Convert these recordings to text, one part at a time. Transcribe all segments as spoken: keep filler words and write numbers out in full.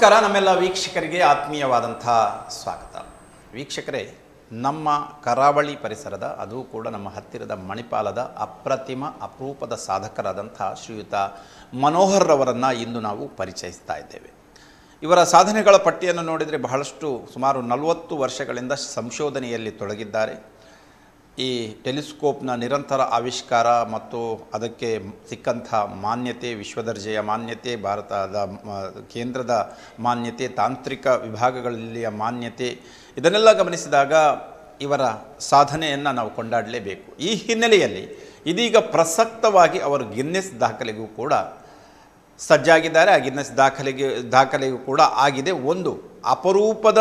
ನಮಸ್ಕಾರ ನಮ್ಮೆಲ್ಲ ವೀಕ್ಷಕರಿಗೆ ಆತ್ಮೀಯವಾದಂಥ ಸ್ವಾಗತ. ವೀಕ್ಷಕರೇ, ನಮ್ಮ ಕರಾವಳಿ ಪರಿಸರದ ಅದು ಕೂಡ ನಮ್ಮ ಹತ್ತಿರದ ಮಣಿಪಾಲದ ಅಪ್ರತಿಮ ಅಪರೂಪದ ಸಾಧಕರಾದಂಥ ಶ್ರೀಯುತ ಮನೋಹರ್ ಅವರನ್ನು ಇಂದು ನಾವು ಪರಿಚಯಿಸ್ತಾ ಇದ್ದೇವೆ. ಇವರ ಸಾಧನೆಗಳ ಪಟ್ಟಿಯನ್ನು ನೋಡಿದರೆ ಬಹಳಷ್ಟು ಸುಮಾರು ನಲವತ್ತು ವರ್ಷಗಳಿಂದ ಸಂಶೋಧನೆಯಲ್ಲಿ ತೊಡಗಿದ್ದಾರೆ. ಈ ಟೆಲಿಸ್ಕೋಪ್ನ ನಿರಂತರ ಆವಿಷ್ಕಾರ ಮತ್ತು ಅದಕ್ಕೆ ಸಿಕ್ಕಂಥ ಮಾನ್ಯತೆ, ವಿಶ್ವದರ್ಜೆಯ ಮಾನ್ಯತೆ, ಭಾರತದ ಕೇಂದ್ರದ ಮಾನ್ಯತೆ, ತಾಂತ್ರಿಕ ವಿಭಾಗಗಳಲ್ಲಿಯ ಮಾನ್ಯತೆ, ಇದನ್ನೆಲ್ಲ ಗಮನಿಸಿದಾಗ ಇವರ ಸಾಧನೆಯನ್ನು ನಾವು ಕೊಂಡಾಡಲೇಬೇಕು. ಈ ಹಿನ್ನೆಲೆಯಲ್ಲಿ ಇದೀಗ ಪ್ರಸಕ್ತವಾಗಿ ಅವರು ಗಿನ್ನೆಸ್ ದಾಖಲೆಗೂ ಕೂಡ ಸಜ್ಜಾಗಿದ್ದಾರೆ. ಆ ಗಿನ್ನೆಸ್ ದಾಖಲೆಗೆ ದಾಖಲೆಗೂ ಕೂಡ ಆಗಿದೆ. ಒಂದು ಅಪರೂಪದ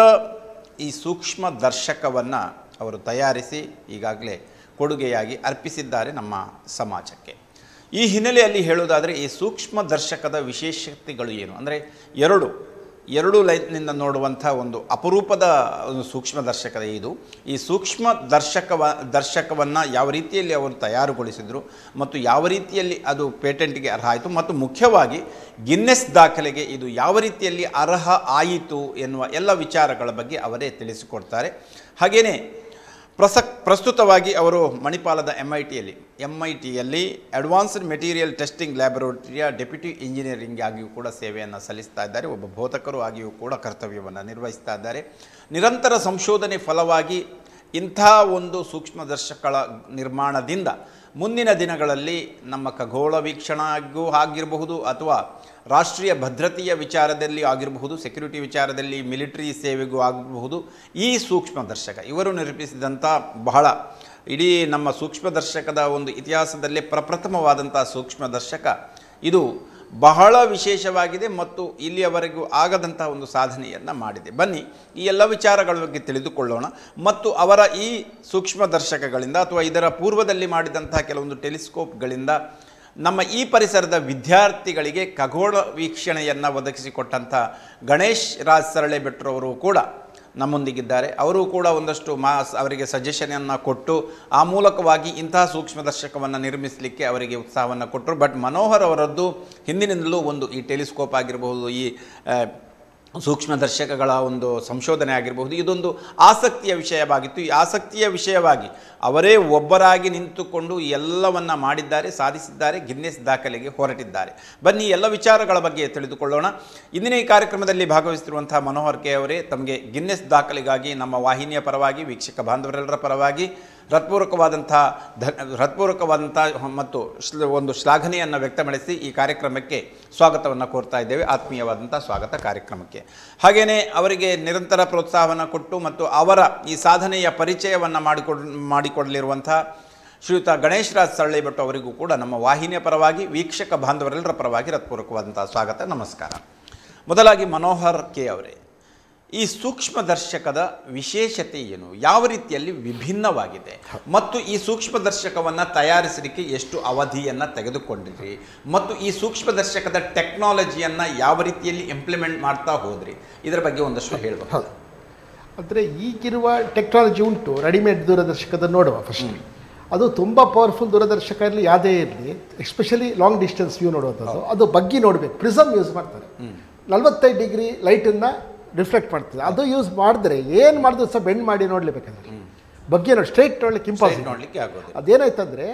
ಈ ಸೂಕ್ಷ್ಮ ದರ್ಶಕವನ್ನು ಅವರು ತಯಾರಿಸಿ ಈಗಾಗಲೇ ಕೊಡುಗೆಯಾಗಿ ಅರ್ಪಿಸಿದ್ದಾರೆ ನಮ್ಮ ಸಮಾಜಕ್ಕೆ. ಈ ಹಿನ್ನೆಲೆಯಲ್ಲಿ ಹೇಳುವುದಾದರೆ ಈ ಸೂಕ್ಷ್ಮ ದರ್ಶಕದ ವಿಶೇಷತೆಗಳು ಏನು ಅಂದರೆ, ಎರಡು ಎರಡು ಲೈನ್ನಿಂದ ನೋಡುವಂಥ ಒಂದು ಅಪರೂಪದ ಒಂದು ಸೂಕ್ಷ್ಮ ದರ್ಶಕ ಇದು. ಈ ಸೂಕ್ಷ್ಮ ದರ್ಶಕವ ದರ್ಶಕವನ್ನು ಯಾವ ರೀತಿಯಲ್ಲಿ ಅವರು ತಯಾರುಗೊಳಿಸಿದರು ಮತ್ತು ಯಾವ ರೀತಿಯಲ್ಲಿ ಅದು ಪೇಟೆಂಟ್ಗೆ ಅರ್ಹ ಆಯಿತು ಮತ್ತು ಮುಖ್ಯವಾಗಿ ಗಿನ್ನೆಸ್ ದಾಖಲೆಗೆ ಇದು ಯಾವ ರೀತಿಯಲ್ಲಿ ಅರ್ಹ ಆಯಿತು ಎನ್ನುವ ಎಲ್ಲ ವಿಚಾರಗಳ ಬಗ್ಗೆ ಅವರೇ ತಿಳಿಸಿಕೊಡ್ತಾರೆ. ಹಾಗೆಯೇ ಪ್ರಸಕ್ ಪ್ರಸ್ತುತವಾಗಿ ಅವರು ಮಣಿಪಾಲದ ಎಮ್ ಐ ಟಿಯಲ್ಲಿ ಎಮ್ ಐ ಟಿಯಲ್ಲಿ ಅಡ್ವಾನ್ಸ್ಡ್ ಮೆಟೀರಿಯಲ್ ಟೆಸ್ಟಿಂಗ್ ಲ್ಯಾಬೊರೇಟರಿಯ ಡೆಪ್ಯೂಟಿ ಇಂಜಿನಿಯರಿಂಗ್ ಆಗಿಯೂ ಕೂಡ ಸೇವೆಯನ್ನು ಸಲ್ಲಿಸ್ತಾ ಇದ್ದಾರೆ. ಒಬ್ಬ ಬೋಧಕರು ಆಗಿಯೂ ಕೂಡ ಕರ್ತವ್ಯವನ್ನು ನಿರ್ವಹಿಸ್ತಾ ಇದ್ದಾರೆ. ನಿರಂತರ ಸಂಶೋಧನೆ ಫಲವಾಗಿ ಇಂಥ ಒಂದು ಸೂಕ್ಷ್ಮದರ್ಶಕಗಳ ನಿರ್ಮಾಣದಿಂದ ಮುಂದಿನ ದಿನಗಳಲ್ಲಿ ನಮ್ಮ ಖಗೋಳ ವೀಕ್ಷಣೆಗೂ ಆಗಿರಬಹುದು ಅಥವಾ ರಾಷ್ಟ್ರೀಯ ಭದ್ರತೆಯ ವಿಚಾರದಲ್ಲಿ ಆಗಿರಬಹುದು, ಸೆಕ್ಯುರಿಟಿ ವಿಚಾರದಲ್ಲಿ, ಮಿಲಿಟರಿ ಸೇವೆಗೂ ಆಗಬಹುದು, ಈ ಸೂಕ್ಷ್ಮದರ್ಶಕ ಇವರು ನಿರ್ಮಿಸಿದಂಥ ಬಹಳ ಇಡೀ ನಮ್ಮ ಸೂಕ್ಷ್ಮದರ್ಶಕದ ಒಂದು ಇತಿಹಾಸದಲ್ಲೇ ಪ್ರಪ್ರಥಮವಾದಂಥ ಸೂಕ್ಷ್ಮದರ್ಶಕ ಇದು ಬಹಳ ವಿಶೇಷವಾಗಿದೆ ಮತ್ತು ಇಲ್ಲಿಯವರೆಗೂ ಆಗದಂಥ ಒಂದು ಸಾಧನೆಯನ್ನು ಮಾಡಿದೆ. ಬನ್ನಿ ಈ ಎಲ್ಲ ವಿಚಾರಗಳ ಬಗ್ಗೆ ತಿಳಿದುಕೊಳ್ಳೋಣ ಮತ್ತು ಅವರ ಈ ಸೂಕ್ಷ್ಮದರ್ಶಕಗಳಿಂದ ಅಥವಾ ಇದರ ಪೂರ್ವದಲ್ಲಿ ಮಾಡಿದಂಥ ಕೆಲವೊಂದು ಟೆಲಿಸ್ಕೋಪ್ಗಳಿಂದ ನಮ್ಮ ಈ ಪರಿಸರದ ವಿದ್ಯಾರ್ಥಿಗಳಿಗೆ ಖಗೋಳ ವೀಕ್ಷಣೆಯನ್ನು ಒದಗಿಸಿಕೊಟ್ಟಂಥ ಗಣೇಶ್ ರಾಜ್ ಸರಳೆ ಭಟ್ರವರು ಕೂಡ ನಮ್ಮೊಂದಿಗಿದ್ದಾರೆ. ಅವರು ಕೂಡ ಒಂದಷ್ಟು ಮಾಸ್ ಅವರಿಗೆ ಸಜೆಷನನ್ನು ಕೊಟ್ಟು ಆ ಮೂಲಕವಾಗಿ ಇಂತಹ ಸೂಕ್ಷ್ಮದರ್ಶಕವನ್ನು ನಿರ್ಮಿಸಲಿಕ್ಕೆ ಅವರಿಗೆ ಉತ್ಸಾಹವನ್ನು ಕೊಟ್ಟರು. ಬಟ್ ಮನೋಹರ್ ಅವರದ್ದು ಹಿಂದಿನಿಂದಲೂ ಒಂದು ಈ ಟೆಲಿಸ್ಕೋಪ್ ಆಗಿರಬಹುದು, ಈ ಸೂಕ್ಷ್ಮದರ್ಶಕಗಳ ಒಂದು ಸಂಶೋಧನೆ ಆಗಿರಬಹುದು, ಇದೊಂದು ಆಸಕ್ತಿಯ ವಿಷಯವಾಗಿತ್ತು. ಈ ಆಸಕ್ತಿಯ ವಿಷಯವಾಗಿ ಅವರೇ ಒಬ್ಬರಾಗಿ ನಿಂತುಕೊಂಡು ಎಲ್ಲವನ್ನ ಮಾಡಿದ್ದಾರೆ, ಸಾಧಿಸಿದ್ದಾರೆ, ಗಿನ್ನೆಸ್ ದಾಖಲೆಗೆ ಹೊರಟಿದ್ದಾರೆ. ಬನ್ನಿ ಎಲ್ಲ ವಿಚಾರಗಳ ಬಗ್ಗೆ ತಿಳಿದುಕೊಳ್ಳೋಣ. ಇಂದಿನ ಈ ಕಾರ್ಯಕ್ರಮದಲ್ಲಿ ಭಾಗವಹಿಸುತ್ತಿರುವಂಥ ಮನೋಹರ್ ಕೆ ಅವರೇ, ತಮಗೆ ಗಿನ್ನೆಸ್ ದಾಖಲೆಗಾಗಿ ನಮ್ಮ ವಾಹಿನಿಯ ಪರವಾಗಿ, ವೀಕ್ಷಕ ಬಾಂಧವರೆಲ್ಲರ ಪರವಾಗಿ ಹೃತ್ಪೂರ್ವಕವಾದಂಥ ಧ ಹೃತ್ಪೂರ್ವಕವಾದಂಥ ಮತ್ತು ಒಂದು ಶ್ಲಾಘನೆಯನ್ನು ವ್ಯಕ್ತಪಡಿಸಿ ಈ ಕಾರ್ಯಕ್ರಮಕ್ಕೆ ಸ್ವಾಗತವನ್ನು ಕೋರ್ತಾ ಇದ್ದೇವೆ. ಆತ್ಮೀಯವಾದಂಥ ಸ್ವಾಗತ ಕಾರ್ಯಕ್ರಮಕ್ಕೆ. ಹಾಗೆಯೇ ಅವರಿಗೆ ನಿರಂತರ ಪ್ರೋತ್ಸಾಹವನ್ನು ಕೊಟ್ಟು ಮತ್ತು ಅವರ ಈ ಸಾಧನೆಯ ಪರಿಚಯವನ್ನು ಮಾಡಿಕೊಡ್ ಮಾಡಿಕೊಡಲಿರುವಂಥ ಶ್ರೀಯುತ ಗಣೇಶ್ ರಾಜ್ ಸರಳೆ ಭಟ್ ಅವರಿಗೂ ಕೂಡ ನಮ್ಮ ವಾಹಿನಿಯ ಪರವಾಗಿ, ವೀಕ್ಷಕ ಬಾಂಧವರೆಲ್ಲರ ಪರವಾಗಿ ಹೃತ್ಪೂರ್ವಕವಾದಂಥ ಸ್ವಾಗತ, ನಮಸ್ಕಾರ. ಮೊದಲಾಗಿ ಮನೋಹರ್ ಕೆ ಅವರೇ, ಈ ಸೂಕ್ಷ್ಮದರ್ಶಕದ ವಿಶೇಷತೆ ಏನು, ಯಾವ ರೀತಿಯಲ್ಲಿ ವಿಭಿನ್ನವಾಗಿದೆ ಮತ್ತು ಈ ಸೂಕ್ಷ್ಮದರ್ಶಕವನ್ನು ತಯಾರಿಸಲಿಕ್ಕೆ ಎಷ್ಟು ಅವಧಿಯನ್ನು ತೆಗೆದುಕೊಂಡಿರಿ ಮತ್ತು ಈ ಸೂಕ್ಷ್ಮದರ್ಶಕದ ಟೆಕ್ನಾಲಜಿಯನ್ನು ಯಾವ ರೀತಿಯಲ್ಲಿ ಇಂಪ್ಲಿಮೆಂಟ್ ಮಾಡ್ತಾ ಹೋದ್ರಿ, ಇದರ ಬಗ್ಗೆ ಒಂದಷ್ಟು ಹೇಳಬೇಕು. ಅಂದರೆ ಈಗಿರುವ ಟೆಕ್ನಾಲಜಿ ಉಂಟು, ರೆಡಿಮೇಡ್ ದೂರದರ್ಶಕದ ನೋಡುವ ಫಸ್ಟ್. ಅದು ತುಂಬ ಪವರ್ಫುಲ್ ದೂರದರ್ಶಕ ಇರಲಿ ಯಾವುದೇ ಇರಲಿ, ಎಸ್ಪೆಷಲಿ ಲಾಂಗ್ ಡಿಸ್ಟೆನ್ಸ್ ವ್ಯೂ ನೋಡುವಂಥದ್ದು, ಅದು ಬಗ್ಗಿ ನೋಡಬೇಕು. ಪ್ರಿಸಮ್ ಯೂಸ್ ಮಾಡ್ತಾರೆ, ನಲ್ವತ್ತೈದು ಡಿಗ್ರಿ ಲೈಟನ್ನು ರಿಫ್ಲೆಕ್ಟ್ ಮಾಡ್ತದೆ. ಅದು ಯೂಸ್ ಮಾಡಿದ್ರೆ ಏನು ಮಾಡಿದ್ರು ಸಹ ಬೆಂಡ್ ಮಾಡಿ ನೋಡಲೇಬೇಕಾದ್ರೆ ಬಗ್ಗೆ ನೋಡಿ ಸ್ಟ್ರೈಟ್ ನೋಡ್ಲಿಕ್ಕೆ ಇಂಪಾಸಿಬಲ್. ನೋಡಲಿಕ್ಕೆ ಆಗೋದು. ಅದೇನಾಯ್ತಂದರೆ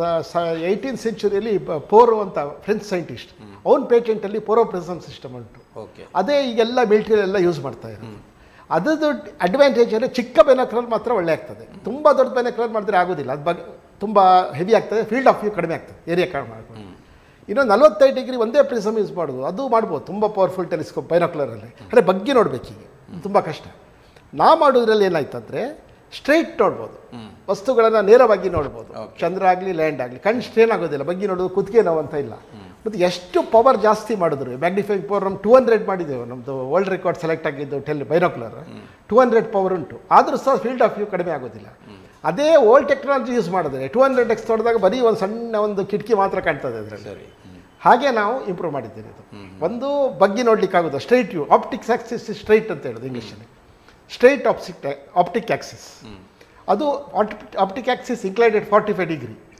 ಏಯ್ಟೀನ್ ಸೆಂಚುರಿಯಲ್ಲಿ ಪೋರೋ ಅಂತ ಫ್ರೆಂಚ್ ಸೈಂಟಿಸ್ಟ್, ಅವನ ಪೇಟೆಂಟಲ್ಲಿ ಪೋರೋ ಪ್ರಿಸಮ್ ಸಿಸ್ಟಮ್ ಉಂಟು. ಅದೇ ಈಗೆಲ್ಲ ಮಿಲಿಟರಿಯಲ್ಲೆಲ್ಲ ಯೂಸ್ ಮಾಡ್ತಾ ಇರೋದು. ಅದರದ್ದು ಅಡ್ವಾಂಟೇಜ್ ಅಂದರೆ ಚಿಕ್ಕ ಬೆನಕ್ರಲ್ಲಿ ಮಾತ್ರ ಒಳ್ಳೆ ಆಗ್ತದೆ. ತುಂಬ ದೊಡ್ಡ ಬೆನಕ್ರಲ್ಲಿ ಮಾಡಿದ್ರೆ ಆಗೋದಿಲ್ಲ, ಅದು ಬಗ್ಗೆ ತುಂಬ ಹೆವಿ ಆಗ್ತದೆ, ಫೀಲ್ಡ್ ಆಫ್ ವ್ಯೂ ಕಡಿಮೆ ಆಗ್ತದೆ, ಏರಿಯಾ ಕಡಿಮೆ ಮಾಡ್ಬೋದು. ಇನ್ನೊಂದು ನಲ್ವತ್ತೈದು ಡಿಗ್ರಿ ಒಂದೇ ಪ್ರಿಸಮ್ ಯೂಸ್ ಮಾಡೋದು, ಅದು ಮಾಡ್ಬೋದು. ತುಂಬ ಪವರ್ಫುಲ್ ಟೆಲಿಸ್ಕೋಪ್ ಬೈನಾಕ್ಯುಲರಲ್ಲಿ, ಅಂದರೆ ಬಗ್ಗೆ ನೋಡಬೇಕು, ಈಗ ತುಂಬ ಕಷ್ಟ. ನಾ ಮಾಡೋದ್ರಲ್ಲಿ ಏನಾಯ್ತಂದರೆ ಸ್ಟ್ರೈಟ್ ನೋಡ್ಬೋದು, ವಸ್ತುಗಳನ್ನು ನೇರವಾಗಿ ನೋಡ್ಬೋದು. ಚಂದ್ರ ಆಗಲಿ ಲ್ಯಾಂಡ್ ಆಗಲಿ ಕಣ್ಣು ಸ್ಟ್ರೇನ್ ಆಗೋದಿಲ್ಲ, ಬಗ್ಗೆ ನೋಡೋದು ಕುತ್ತಿಗೆ ನೋವು ಅಂತ ಇಲ್ಲ. ಮತ್ತು ಎಷ್ಟು ಪವರ್ ಜಾಸ್ತಿ ಮಾಡಿದ್ರು, ಮ್ಯಾಗ್ನಿಫೈಯಿಂಗ್ ಪವರ್ ನಮ್ಮ ಟೂ ಹಂಡ್ರೆಡ್ ಮಾಡಿದ್ದೇವೆ, ನಮ್ಮದು ವರ್ಲ್ಡ್ ರೆಕಾರ್ಡ್ ಸೆಲೆಕ್ಟ್ ಆಗಿದ್ದು ಟೆಲ್ ಬೈನಾಕ್ಯುಲರ್ ಟೂ ಹಂಡ್ರೆಡ್ ಪವರ್ ಉಂಟು. ಆದರೂ ಸಹ ಫೀಲ್ಡ್ ಆಫ್ ವ್ಯೂ ಕಡಿಮೆ ಆಗೋದಿಲ್ಲ. ಅದೇ ಓಲ್ಡ್ ಟೆಕ್ನಾಲಜಿ ಯೂಸ್ ಮಾಡಿದ್ರೆ ಟೂ ಹಂಡ್ರೆಡ್ ಎಕ್ಸ್ ತೊಡೆದಾಗ ಬರೀ ಒಂದು ಸಣ್ಣ ಒಂದು ಕಿಟಕಿ ಮಾತ್ರ ಕಾಣ್ತದೆ ಅದರಲ್ಲಿ. ಹಾಗೆ ನಾವು ಇಂಪ್ರೂವ್ ಮಾಡಿದ್ದೇವೆ. ಇದು ಒಂದು ಬಗ್ಗೆ ನೋಡಲಿಕ್ಕಾಗೋದು straight view, optics axis straight ಅಂತ ಹೇಳೋದು ಇಂಗ್ಲೀಷಲ್ಲಿ, ಸ್ಟ್ರೈಟ್ ಆಪ್ಸಿಕ್ ಆಪ್ಟಿಕ್ ಆಕ್ಸಿಸ್. ಅದು optic axis inclined forty five degree,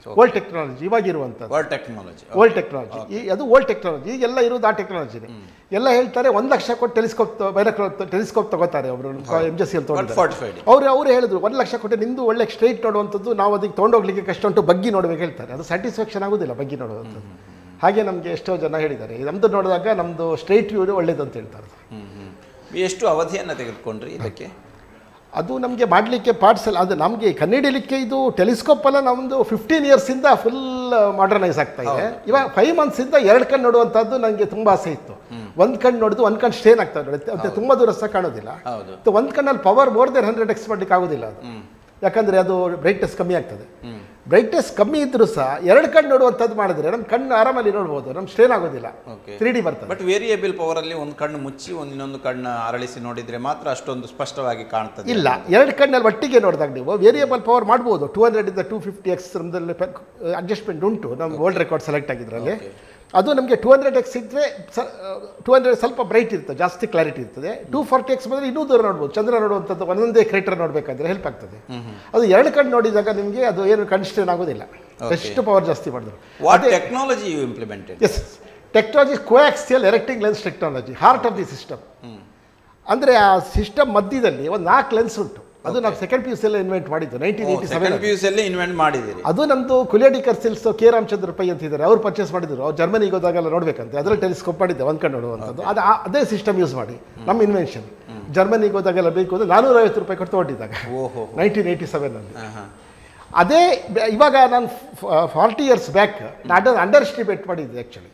old technology ಇವಾಗಿರುವಂಥದ್ದು ವರ್ಲ್ಡ್ ಟೆಕ್ನಾಲಜಿ ಓಲ್ಡ್ ಟೆಕ್ನಾಲಜಿ ಈ ಅದು ಓಲ್ಡ್ ಟೆಕ್ನಾಲಜಿ ಈಗೆಲ್ಲ ಇರೋದು ಆ ಟೆಕ್ನಾಲಜಿನೇ. ಎಲ್ಲ ಹೇಳ್ತಾರೆ ಒಂದು ಲಕ್ಷ ಕೊಟ್ಟು ಟೆಲಿಸ್ಕೋಪ್ ಬೈನೋಕ್ಯುಲರ್ ಟೆಲಿಸ್ಕೋಪ್ ತಗೋತಾರೆ ಅವರು ಎಮ್ ಜಿ ಸಿ ಅಲ್ಲಿ ತೊಗೊಂಡು ಅವರು ಅವರು ಹೇಳಿದ್ರು ಒಂದು ಲಕ್ಷ ಕೊಟ್ಟು ನಿಂದು ಒಳ್ಳೆ ಸ್ಟ್ರೈಟ್ ನೋಡುವಂಥದ್ದು ನಾವು ಅದಕ್ಕೆ ತೊಗೊಂಡೋಗ್ಲಿಕ್ಕೆ ಕಷ್ಟ ಉಂಟು, ಬಗ್ಗಿ ನೋಡ್ಬೇಕು ಹೇಳ್ತಾರೆ. ಅದು ಸ್ಯಾಟಿಸ್ಫ್ಯಾಕ್ಷನ್ ಆಗೋದಿಲ್ಲ ಬಗ್ಗಿ ನೋಡುವಂಥದ್ದು. ಹಾಗೆ ನಮಗೆ ಎಷ್ಟೋ ಜನ ಹೇಳಿದ್ದಾರೆ ನಮ್ಮದು ನೋಡಿದಾಗ ನಮ್ಮದು ಸ್ಟ್ರೈಟ್ ವ್ಯೂ ಒಳ್ಳೇದು ಅಂತ ಹೇಳ್ತಾರೆ. ಎಷ್ಟು ಅವಧಿಯನ್ನು ತೆಗೆದುಕೊಂಡ್ರಿ ಇದಕ್ಕೆ? ಅದು ನಮಗೆ ಮಾಡಲಿಕ್ಕೆ ಪಾರ್ಟ್ಸ್ ಎಲ್ಲ ಅದು ನಮಗೆ ಕನ್ನಡಿಲಿಕ್ಕೆ ಇದು ಟೆಲಿಸ್ಕೋಪ್ ಎಲ್ಲ ನಮ್ಮದು ಫಿಫ್ಟೀನ್ ಇಯರ್ಸಿಂದ ಫುಲ್ ಮಾಡರ್ನೈಸ್ ಆಗ್ತಾ ಇದೆ. ಇವಾಗ ಫೈವ್ ಮಂತ್ಸಿಂದ ಎರಡು ಕಣ್ಣು ನೋಡುವಂಥದ್ದು ನನಗೆ ತುಂಬ ಆಸೆ ಇತ್ತು. ಒಂದು ಕಣ್ಣು ನೋಡಿದ್ದು ಒಂದು ಕಣ್ಣು ಸ್ಟೇನ್ ಆಗ್ತಾ ನೋಡುತ್ತೆ ಮತ್ತೆ ತುಂಬ ದೂರ ಸಹ ಕಾಣೋದಿಲ್ಲ. ಒಂದು ಕಣ್ಣಲ್ಲಿ power more than hundred X ಮಾಡಲಿಕ್ಕೆ ಆಗೋದಿಲ್ಲ ಅದು, ಯಾಕಂದರೆ ಅದು ಬ್ರೈಟ್ನೆಸ್ ಕಮ್ಮಿ ಆಗ್ತದೆ. ಬ್ರೈಟ್ನೆಸ್ ಕಮ್ಮಿ ಇದ್ರೂ ಸಹ ಎರಡು ಕಣ್ಣು ನೋಡುವಂಥದ್ದು ಮಾಡಿದ್ರೆ ನಮ್ಮ ಕಣ್ಣು ಆರಾಮಲ್ಲಿ ನೋಡ್ಬೋದು, ನಮ್ಮ ಸ್ಟ್ರೇನ್ ಆಗೋದಿಲ್ಲ, ತ್ರೀ ಡಿ ಬರ್ತದೆ. ಬಟ್ ವೇರಿಯೇಬಲ್ ಪವರ್ ಅಲ್ಲಿ ಒಂದು ಕಣ್ಣು ಮುಚ್ಚಿ ಒಂದು ಇನ್ನೊಂದು ಕಣ್ಣು ಅರಳಿಸಿ ನೋಡಿದ್ರೆ ಮಾತ್ರ ಅಷ್ಟೊಂದು ಸ್ಪಷ್ಟವಾಗಿ ಕಾಣ್ತದೆ. ಇಲ್ಲ, ಎರಡು ಕಣ್ಣಲ್ಲಿ ಒಟ್ಟಿಗೆ ನೋಡಿದಾಗ ನೀವು ವೇರಿಯೇಬಲ್ ಪವರ್ ಮಾಡ್ಬೋದು. ಟೂ ಹಂಡ್ರೆಡ್ ಇಂದ ಟೂ ಫಿಫ್ಟಿ ಎಕ್ಸ್ ನಮ್ಮದಲ್ಲಿ ಅಡ್ಜಸ್ಟ್ಮೆಂಟ್ ಉಂಟು, ನಮ್ಮ ವರ್ಲ್ಡ್ ರೆಕಾರ್ಡ್ ಸೆಲೆಕ್ಟ್ ಆಗಿದ್ರಲ್ಲಿ. ಅದು ನಮಗೆ ಟೂ ಹಂಡ್ರೆಡ್ ಎಕ್ಸ್ ಇದ್ದರೆ ಟೂ ಹಂಡ್ರೆಡ್ ಸ್ವಲ್ಪ ಬ್ರೈಟ್ ಇರ್ತದೆ, ಜಾಸ್ತಿ ಕ್ಲಾರಿಟಿ ಇರ್ತದೆ. ಟೂ ಫಾರ್ಟಿ ಎಕ್ಸ್ ಬಂದರೆ ಇನ್ನೂ ದೂರ ನೋಡ್ಬೋದು, ಚಂದ್ರ ನೋಡುವಂಥದ್ದು ಒಂದೊಂದೇ ಕ್ರೇಟರ್ ನೋಡಬೇಕಾದ್ರೆ ಹೆಲ್ಪ್ ಆಗ್ತದೆ. ಅದು ಎರಡು ಕಣ್ಣು ನೋಡಿದಾಗ ನಿಮಗೆ ಅದು ಏನು ಕನ್ಸ್ಟ್ರೇನ್ ಆಗೋದಿಲ್ಲ, ಎಷ್ಟು ಪವರ್ ಜಾಸ್ತಿ ಮಾಡಿದ್ರು. What technology you implemented? Yes, technology coaxial erecting lens technology, heart of the system. ಅಂದರೆ ಆ ಸಿಸ್ಟಮ್ ಮಧ್ಯದಲ್ಲಿ ಒಂದು ನಾಲ್ಕು ಲೆನ್ಸ್ ಉಂಟು. ಅದು ನಾವು second P U C invent ಮಾಡಿದ್ದು nineteen eighty seven P U C invent ಮಾಡಿದ್ದೀರಿ. ಅದು ನಮ್ಮದು ಕುಲಿಯಡಿಕರ್ ಸಿಲ್ಸ್ ಕೆ ರಾಮಚಂದ್ರ ಪೈ ಅಂತ ಇದ್ದಾರೆ, ಅವ್ರು ಪರ್ಚೇಸ್ ಮಾಡಿದ್ರು. ಅವ್ರು ಜರ್ಮನಿಗೆ ಹೋದಾಗೆಲ್ಲ ನೋಡ್ಬೇಕಂತೆ, ಅದರಲ್ಲಿ ಟೆಲಿಸ್ಕೋಪ್ ಮಾಡಿದ್ದೆ ಒಂದು ಕಣ್ಣು ನೋಡುವಂಥದ್ದು. ಅದು ಅದೇ ಸಿಸ್ಟಮ್ ಯೂಸ್ ಮಾಡಿ ನಮ್ಮ ಇನ್ವೆನ್ಷನ್. ಜರ್ಮನಿಗೆ ಹೋದಾಗೆಲ್ಲ ಬೇಕು ಅಂದರೆ ನಾನ್ನೂರೈವತ್ತು ರೂಪಾಯಿ ಕೊಟ್ಟು ತೊಗೊಂಡಿದ್ದಾಗ ನೈನ್ಟೀನ್ ಏಯ್ಟಿ ಸೆವೆನಲ್ಲಿ. ಅದೇ ಇವಾಗ ನಾನು ಫಾರ್ಟಿ ಇಯರ್ಸ್ ಬ್ಯಾಕ್ ನಾನು ಅಂಡರ್ ಎಸ್ಟಿಮೇಟ್ ಮಾಡಿದ್ದೆ ಆ್ಯಕ್ಚುಲಿ.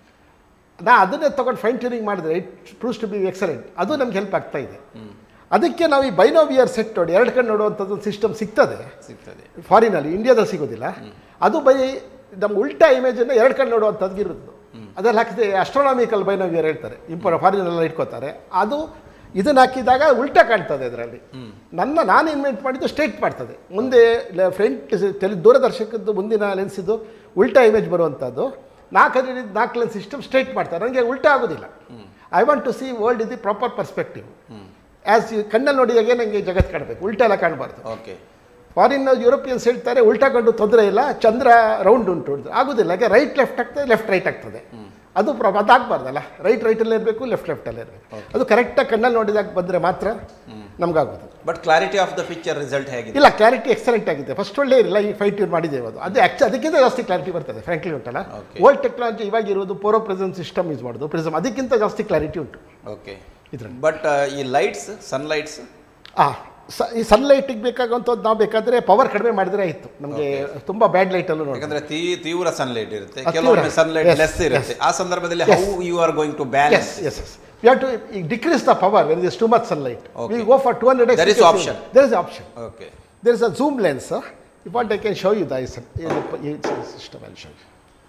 ನಾ ಅದನ್ನೇ ತೊಗೊಂಡು ಫೈನ್ ಟ್ಯೂನಿಂಗ್ ಮಾಡಿದ್ರೆ it proves to be excellent. ಅದು ನಮ್ಗೆ ಹೆಲ್ಪ್ ಆಗ್ತಾ ಇದೆ. ಅದಕ್ಕೆ ನಾವು ಈ ಬೈನೋವಿಯರ್ ಸೆಟ್ ನೋಡಿ ಎರಡು ಕಣ್ಣು ನೋಡುವಂಥದ್ದು ಸಿಸ್ಟಮ್ ಸಿಗ್ತದೆ ಸಿಗ್ತದೆ ಫಾರಿನಲ್ಲಿ, ಇಂಡಿಯಾದಲ್ಲಿ ಸಿಗೋದಿಲ್ಲ. ಅದು ಬೈ ನಮ್ಮ ಉಲ್ಟಾ ಇಮೇಜನ್ನು ಎರಡು ಕಣ್ಣು ನೋಡುವಂಥದ್ದು ಇರೋದು. ಅದರಲ್ಲಿ ಹಾಕಿದೆ ಅಸ್ಟ್ರಾನಾಮಿಕಲ್ ಬೈನೋವಿಯರ್ ಹೇಳ್ತಾರೆ, ಇಂಪೋರ್ ಫಾರಿನೆಲ್ಲ ಇಟ್ಕೋತಾರೆ. ಅದು ಇದನ್ನು ಹಾಕಿದಾಗ ಉಲ್ಟಾ ಕಾಣ್ತದೆ. ಅದರಲ್ಲಿ ನನ್ನ ನಾನು ಇನ್ವೆಂಟ್ ಮಾಡಿದ್ದು ಸ್ಟ್ರೈಟ್ ಮಾಡ್ತದೆ. ಮುಂದೆ ಫ್ರಂಟ್ ಟೆಲಿ ದೂರದರ್ಶಕದ್ದು ಮುಂದಿನ ಲೆನ್ಸಿದ್ದು ಉಲ್ಟಾ ಇಮೇಜ್ ಬರುವಂಥದ್ದು. ನಾಲ್ಕು ನಾಲ್ಕು ಲೆನ್ಸ್ ಸಿಸ್ಟಮ್ ಸ್ಟ್ರೈಟ್ ಮಾಡ್ತಾರೆ, ನನಗೆ ಉಲ್ಟಾ ಆಗೋದಿಲ್ಲ. I want to see world in the proper perspective. As ಕಣ್ಣಲ್ಲಿ ನೋಡಿದಾಗೆ ನನಗೆ ಜಗತ್ತು ಕಾಣಬೇಕು, ಉಲ್ಟಾ ಎಲ್ಲ ಕಾಣಬಾರ್ದು. ಓಕೆ, ಫಾರಿನ್ ಯುರೋಪಿಯನ್ಸ್ ಹೇಳ್ತಾರೆ ಉಲ್ಟಾ ಕಂಡು ತೊಂದರೆ ಇಲ್ಲ, ಚಂದ್ರ ರೌಂಡ್ ಉಂಟು. ಆಗೋದಿಲ್ಲ, ಯಾಕೆ ರೈಟ್ ಲೆಫ್ಟ್ ಆಗ್ತದೆ, ಲೆಫ್ಟ್ ರೈಟ್ ಆಗ್ತದೆ. ಅದು ಪ್ರಾ ಅದಾಗಬಾರ್ದಲ್ಲ, ರೈಟ್ ರೈಟಲ್ಲೇ ಇರಬೇಕು, ಲೆಫ್ಟ್ ಲೆಫ್ಟಲ್ಲೇ ಇರಬೇಕು. ಅದು ಕರೆಕ್ಟಾಗಿ ಕಣ್ಣಲ್ಲಿ ನೋಡಿದಾಗ ಬಂದರೆ ಮಾತ್ರ ನಮಗಾಗೋದು. But clarity of the picture result ಹೇಗಿದೆ? ಇಲ್ಲ, ಕ್ಲಾರಿಟಿ ಎಕ್ಸಲೆಂಟ್ ಆಗಿದೆ. ಫಸ್ಟ್ ಒಳ್ಳೆ ಇರಲ್ಲ, ಈ ಫೈಟ್ ಟ್ಯೂನ್ ಮಾಡಿದ್ದೇವೆ. ಅದು ಅದೇ ಆ್ಯಕ್ಚು ಅದಕ್ಕಿಂತ ಜಾಸ್ತಿ ಕ್ಲಾರಿಟಿ ಬರ್ತದೆ ಫ್ರ್ಯಾಂಕ್ಲಿ ಉಂಟಲ್ಲ. ಓಲ್ಡ್ ಟೆಕ್ನಾಲಜಿ ಇವಾಗ ಇರೋದು ಪೋರೋ ಪ್ರಿಸಮ್ ಸಿಸ್ಟಮ್ ಯೂಸ್ ಮಾಡೋದು. ಪ್ರಿಸಮ್ ಅದಕ್ಕಿಂತ ಜಾಸ್ತಿ ಕ್ಲಾರಿಟಿ ಉಂಟು. ಓಕೆ, ಇದ್ರಲ್ಲಿ. ಬಟ್ ಈ ಲೈಟ್ಸ್, ಸನ್ಲೈಟ್ಸ್, ಹಾಂ, ಸ ಈ ಸನ್ಲೈಟಿಗೆ ಬೇಕಾಗುವಂಥದ್ದು ನಾವು ಬೇಕಾದರೆ ಪವರ್ ಕಡಿಮೆ ಮಾಡಿದ್ರೆ ಆಯಿತು. ನಮಗೆ ತುಂಬ ಬ್ಯಾಡ್ ಲೈಟಲ್ಲೂ ನೋಡಿ, ಯಾಕಂದರೆ ತೀ ತೀವ್ರ ಸನ್ಲೈಟ್ ಇರುತ್ತೆ, ಕೆಲವೊಮ್ಮೆ ಸನ್ಲೈಟ್ ಲೆಸ್ ಇರುತ್ತೆ. ಆ ಸಂದರ್ಭದಲ್ಲಿ how you are going to balance? Yes yes we have to decrease the power when there is too much sunlight. Okay. We go for two hundred x. There is option. There is option. Okay. There is a zoom lens. Huh? If want, I can show you the system. I'll show you.